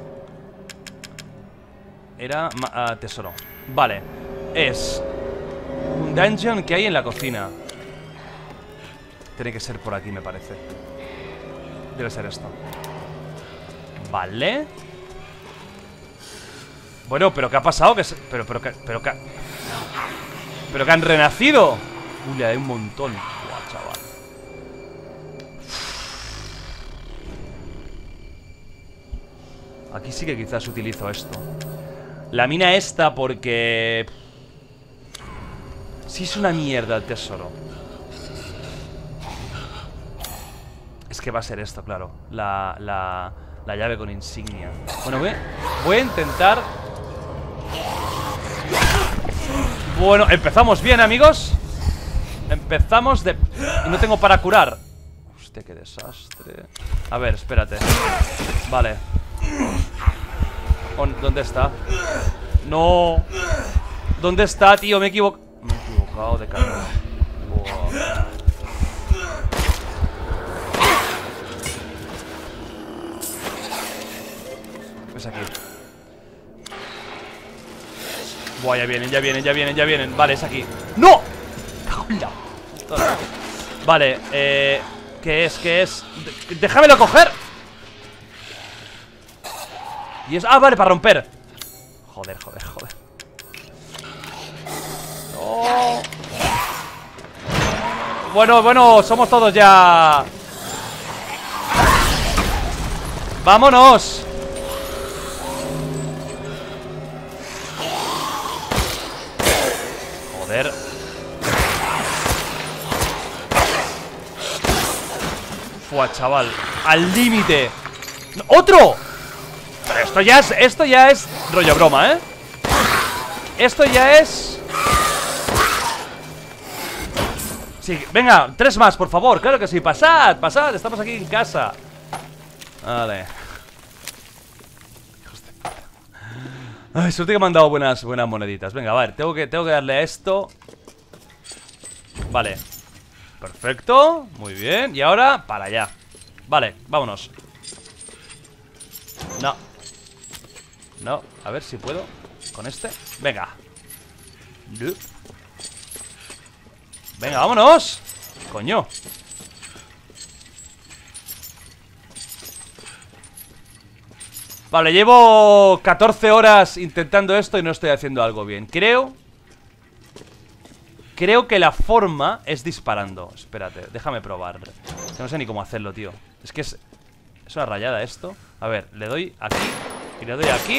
Era uh, tesoro. Vale. Es un dungeon que hay en la cocina. Tiene que ser por aquí, me parece. Debe ser esto. Vale. Bueno, pero ¿qué ha pasado? ¿Qué se... Pero, pero, pero, pero, pero que han renacido. Uy, hay un montón. Buah, chaval. Aquí sí que quizás utilizo esto. La mina esta porque... Sí es una mierda el tesoro. Es que va a ser esto, claro. La, la, la llave con insignia. Bueno, voy, voy a intentar... Bueno, empezamos bien, amigos. Empezamos de... Y no tengo para curar. Hostia, qué desastre. A ver, espérate. Vale. ¿Dónde está? No. ¿Dónde está, tío? Me he equivocado. Me he equivocado de carga. Wow. Es aquí. Buah, ya vienen, ya vienen, ya vienen, ya vienen. Vale, es aquí. ¡No! Vale, eh... ¿qué es? ¿Qué es? ¡Déjamelo coger! Y es... Ah, vale, para romper. Joder, joder, joder. No. Bueno, bueno, somos todos ya. ¡Vámonos! Joder. Fua, chaval. Al límite. ¡Otro! Pero esto ya es... Esto ya es rollo broma, ¿eh? Esto ya es... Sí, venga, tres más, por favor. Claro que sí, pasad, pasad, estamos aquí en casa. Vale. Ay, suerte que me han dado buenas, buenas moneditas. Venga, a ver, tengo que, tengo que darle a esto. Vale. Perfecto, muy bien. Y ahora, para allá. Vale, vámonos. No. No, a ver si puedo. Con este, venga. Venga, vámonos. Coño. Vale, llevo catorce horas intentando esto y no estoy haciendo algo bien. Creo Creo que la forma es disparando. Espérate, déjame probar. No sé ni cómo hacerlo, tío. Es que es, es una rayada esto. A ver, le doy aquí y le doy aquí.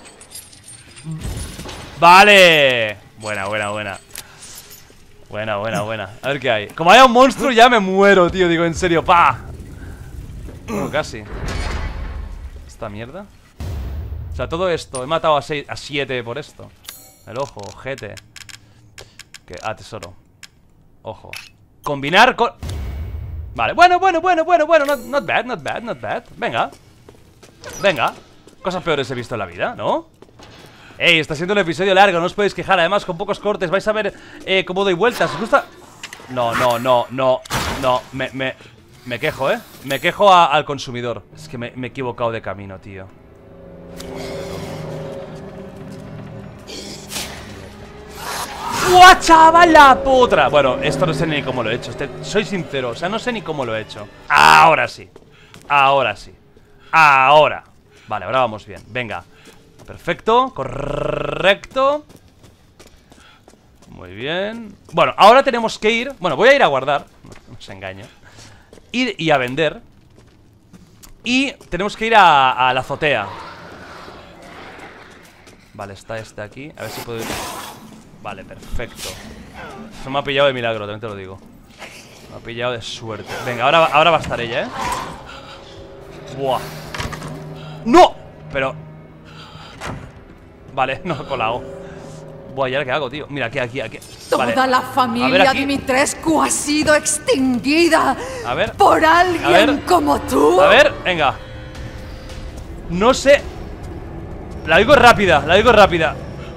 Vale. Buena, buena, buena. Buena, buena, buena. A ver qué hay. Como haya un monstruo ya me muero, tío. Digo, en serio, pa. Bueno, casi. Esta mierda. O sea, todo esto. He matado a, seis, a siete por esto. El ojo, ojete. Que, ah, tesoro. Ojo. Combinar con... Vale, bueno, bueno, bueno, bueno, bueno. Not, not bad, not bad, not bad. Venga. Venga. Cosas peores he visto en la vida, ¿no? Ey, está siendo un episodio largo, no os podéis quejar. Además, con pocos cortes, vais a ver eh, cómo doy vueltas. ¿Os gusta? No, no, no, no. No, me, me, me quejo, ¿eh? Me quejo a, al consumidor. Es que me, me he equivocado de camino, tío. ¡Buah, chaval, la putra! Bueno, esto no sé ni cómo lo he hecho. Este, soy sincero, o sea, no sé ni cómo lo he hecho. Ahora sí. Ahora sí. Ahora. Vale, ahora vamos bien. Venga. Perfecto, correcto. Muy bien. Bueno, ahora tenemos que ir. Bueno, voy a ir a guardar. No os engaño. Ir y a vender. Y tenemos que ir a, a la azotea. Vale, está este aquí. A ver si puedo ir. Vale, perfecto. Se me ha pillado de milagro, también te lo digo. Me ha pillado de suerte. Venga, ahora, ahora va a estar ella, ¿eh? Buah. ¡No! Pero... Vale, no he colado. Buah, ¿y ahora qué hago, tío? Mira, aquí, aquí, aquí. Toda vale. la familia Dimitrescu ha sido extinguida. A ver. Por alguien a ver. como tú. A ver, venga. No sé. La digo rápida, la digo rápida.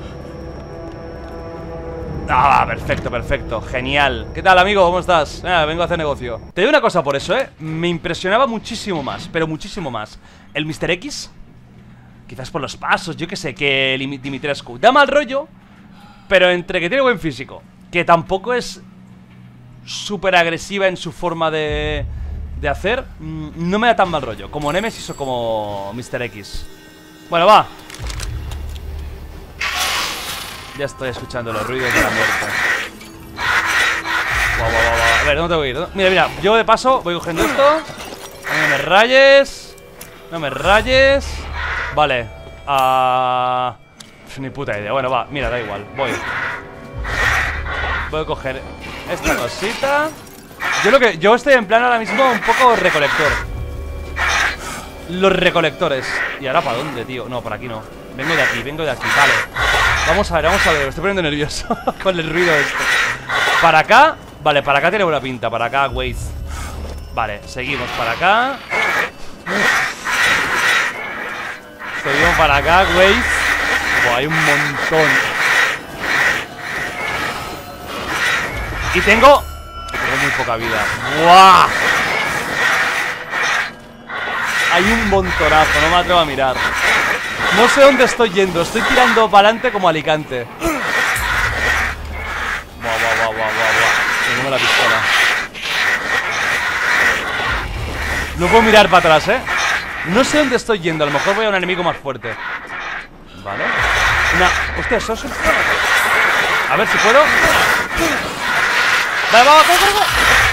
Ah, perfecto, perfecto, genial. ¿Qué tal, amigo? ¿Cómo estás? Ah, vengo a hacer negocio. Te digo una cosa por eso, ¿eh? Me impresionaba muchísimo más, pero muchísimo más el mister X. Quizás por los pasos, yo qué sé, que el Dimitrescu da mal rollo, pero entre que tiene buen físico, que tampoco es súper agresiva en su forma de, de hacer, no me da tan mal rollo como Nemesis o como mister X. Bueno, va. Ya estoy escuchando los ruidos de la muerte. Guau, guau, guau. A ver, ¿dónde tengo que ir? Mira, mira, yo de paso voy cogiendo esto. No me rayes. No me rayes. Vale. Ah... Ni puta idea. Bueno, va, mira, da igual. Voy. Voy a coger esta cosita. Yo lo que... Yo estoy en plan ahora mismo un poco recolector. Los recolectores. ¿Y ahora para dónde, tío? No, por aquí no. Vengo de aquí, vengo de aquí, vale. Vamos a ver, vamos a ver, me estoy poniendo nervioso con el ruido este. Para acá, vale, para acá tiene buena pinta. Para acá, Waze. Vale, seguimos para acá. Seguimos para acá, Waze. Buah, hay un montón. Y tengo... Tengo muy poca vida. ¡Buah! Hay un montonazo, no me atrevo a mirar. No sé dónde estoy yendo, estoy tirando para adelante como Alicante. Buah, buah, buah, buah, buah, buah. Tengo la pistola. No puedo mirar para atrás, eh. No sé dónde estoy yendo, a lo mejor voy a un enemigo más fuerte. Vale. Una... Hostia, eso es un... A ver si puedo. Vale, vamos, vamos, vamos.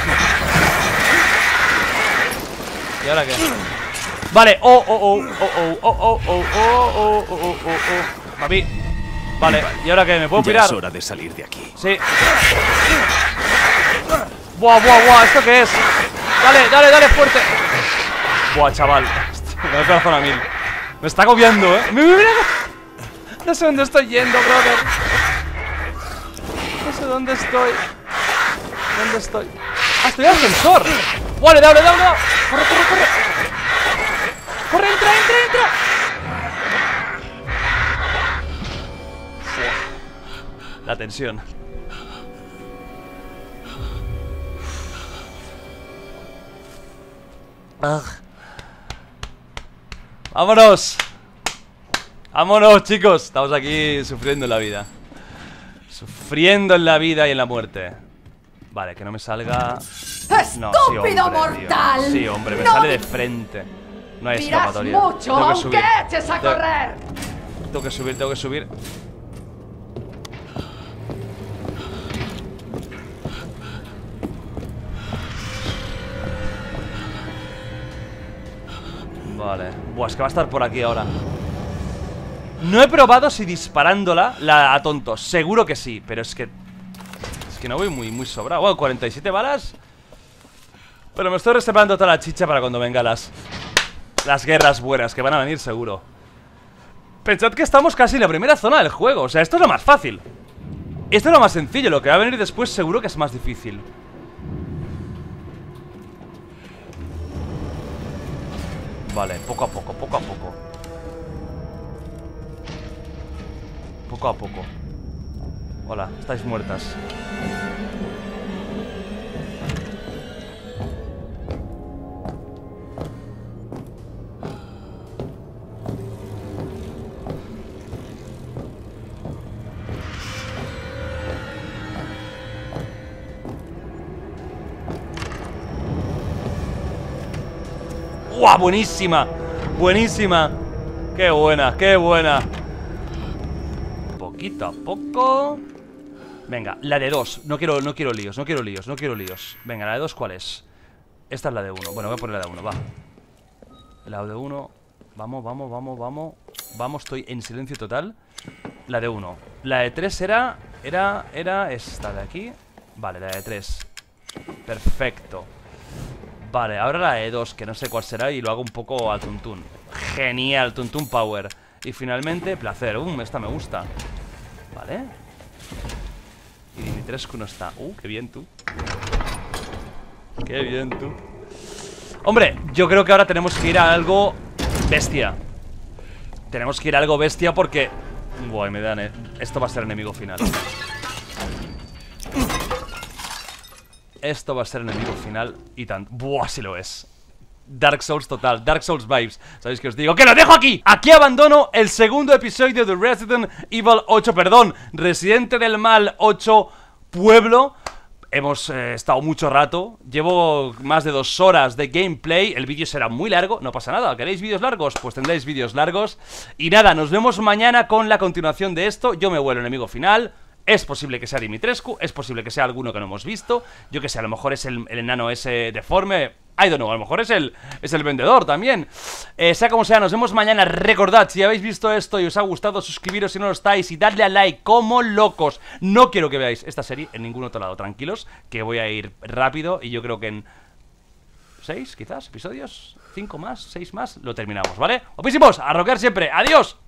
¿Y ahora qué? Vale, oh, oh, oh, oh, oh, oh, oh, oh, oh, oh, oh, oh. Papi. Vale, ¿y ahora qué? ¿Me puedo pirar? Ya es hora de salir de aquí. Sí. Buah, buah, buah, ¿esto qué es? Dale, dale, dale, fuerte. Buah, chaval. Me da el corazón a mil. Me está agobiando, eh. Mira, mira. No sé dónde estoy yendo, brother. No sé dónde estoy. ¿Dónde estoy? Ah, estoy en el ascensor. Vale, dale, dale, dale. Corre, corre, corre. Corre, entra, entra, entra. La tensión. Ah. ¡Vámonos! ¡Vámonos, chicos! Estamos aquí sufriendo en la vida. Sufriendo en la vida y en la muerte. Vale, que no me salga... No, sí, hombre, mortal! tío. Sí, hombre, me ¡No! sale de frente. No hay Dirás escapatoria. mucho, Tengo que aunque subir. eches a Tengo- correr. Tengo que subir, tengo que subir. Vale. Buah, es que va a estar por aquí ahora. No he probado si disparándola la a tontos. Seguro que sí, pero es que... Es que no voy muy, muy sobrado. Bueno, cuarenta y siete balas. Pero me estoy reservando toda la chicha para cuando vengan las... Las guerras buenas, que van a venir seguro. Pensad que estamos casi en la primera zona del juego. O sea, esto es lo más fácil. Esto es lo más sencillo. Lo que va a venir después seguro que es más difícil. Vale, poco a poco, poco a poco. Poco a poco. Hola, estáis muertas. ¡Guau! Buenísima. Buenísima. Qué buena, qué buena. Poquito a poco. Venga, la de dos. No quiero, no quiero líos, no quiero líos, no quiero líos. Venga, la de dos, ¿cuál es? Esta es la de uno. Bueno, voy a poner la de uno, va. La de uno. Vamos, vamos, vamos, vamos. Vamos, estoy en silencio total. La de uno. La de tres era... Era... Era esta de aquí. Vale, la de tres. Perfecto. Vale, ahora la de dos, que no sé cuál será y lo hago un poco al tuntún. Genial, tuntún power. Y finalmente, placer. Um, esta me gusta. Vale. Y Dimitrescu no está. Uh, qué bien tú. Qué bien tú. Hombre, yo creo que ahora tenemos que ir a algo bestia. Tenemos que ir a algo bestia porque... Buah, me dan, eh. Esto va a ser enemigo final. Esto va a ser enemigo final y tan... Buah, sí lo es. Dark Souls total, Dark Souls vibes. ¿Sabéis que os digo? ¡Que lo dejo aquí! Aquí abandono el segundo episodio de Resident Evil ocho, perdón, Residente del Mal ocho Pueblo. Hemos eh, estado mucho rato. Llevo más de dos horas de gameplay. El vídeo será muy largo, no pasa nada. ¿Queréis vídeos largos? Pues tendréis vídeos largos. Y nada, nos vemos mañana con la continuación de esto. Yo me vuelvo enemigo final. Es posible que sea Dimitrescu, es posible que sea alguno que no hemos visto. Yo que sé, a lo mejor es el, el enano ese deforme. I don't know, a lo mejor es el, es el vendedor también. eh, Sea como sea, nos vemos mañana. Recordad, si habéis visto esto y os ha gustado, suscribiros si no lo estáis y dadle a like como locos. No quiero que veáis esta serie en ningún otro lado, tranquilos, que voy a ir rápido. Y yo creo que en seis, quizás, episodios, cinco más, seis más, lo terminamos, ¿vale? Opísimos, a rockear siempre, adiós.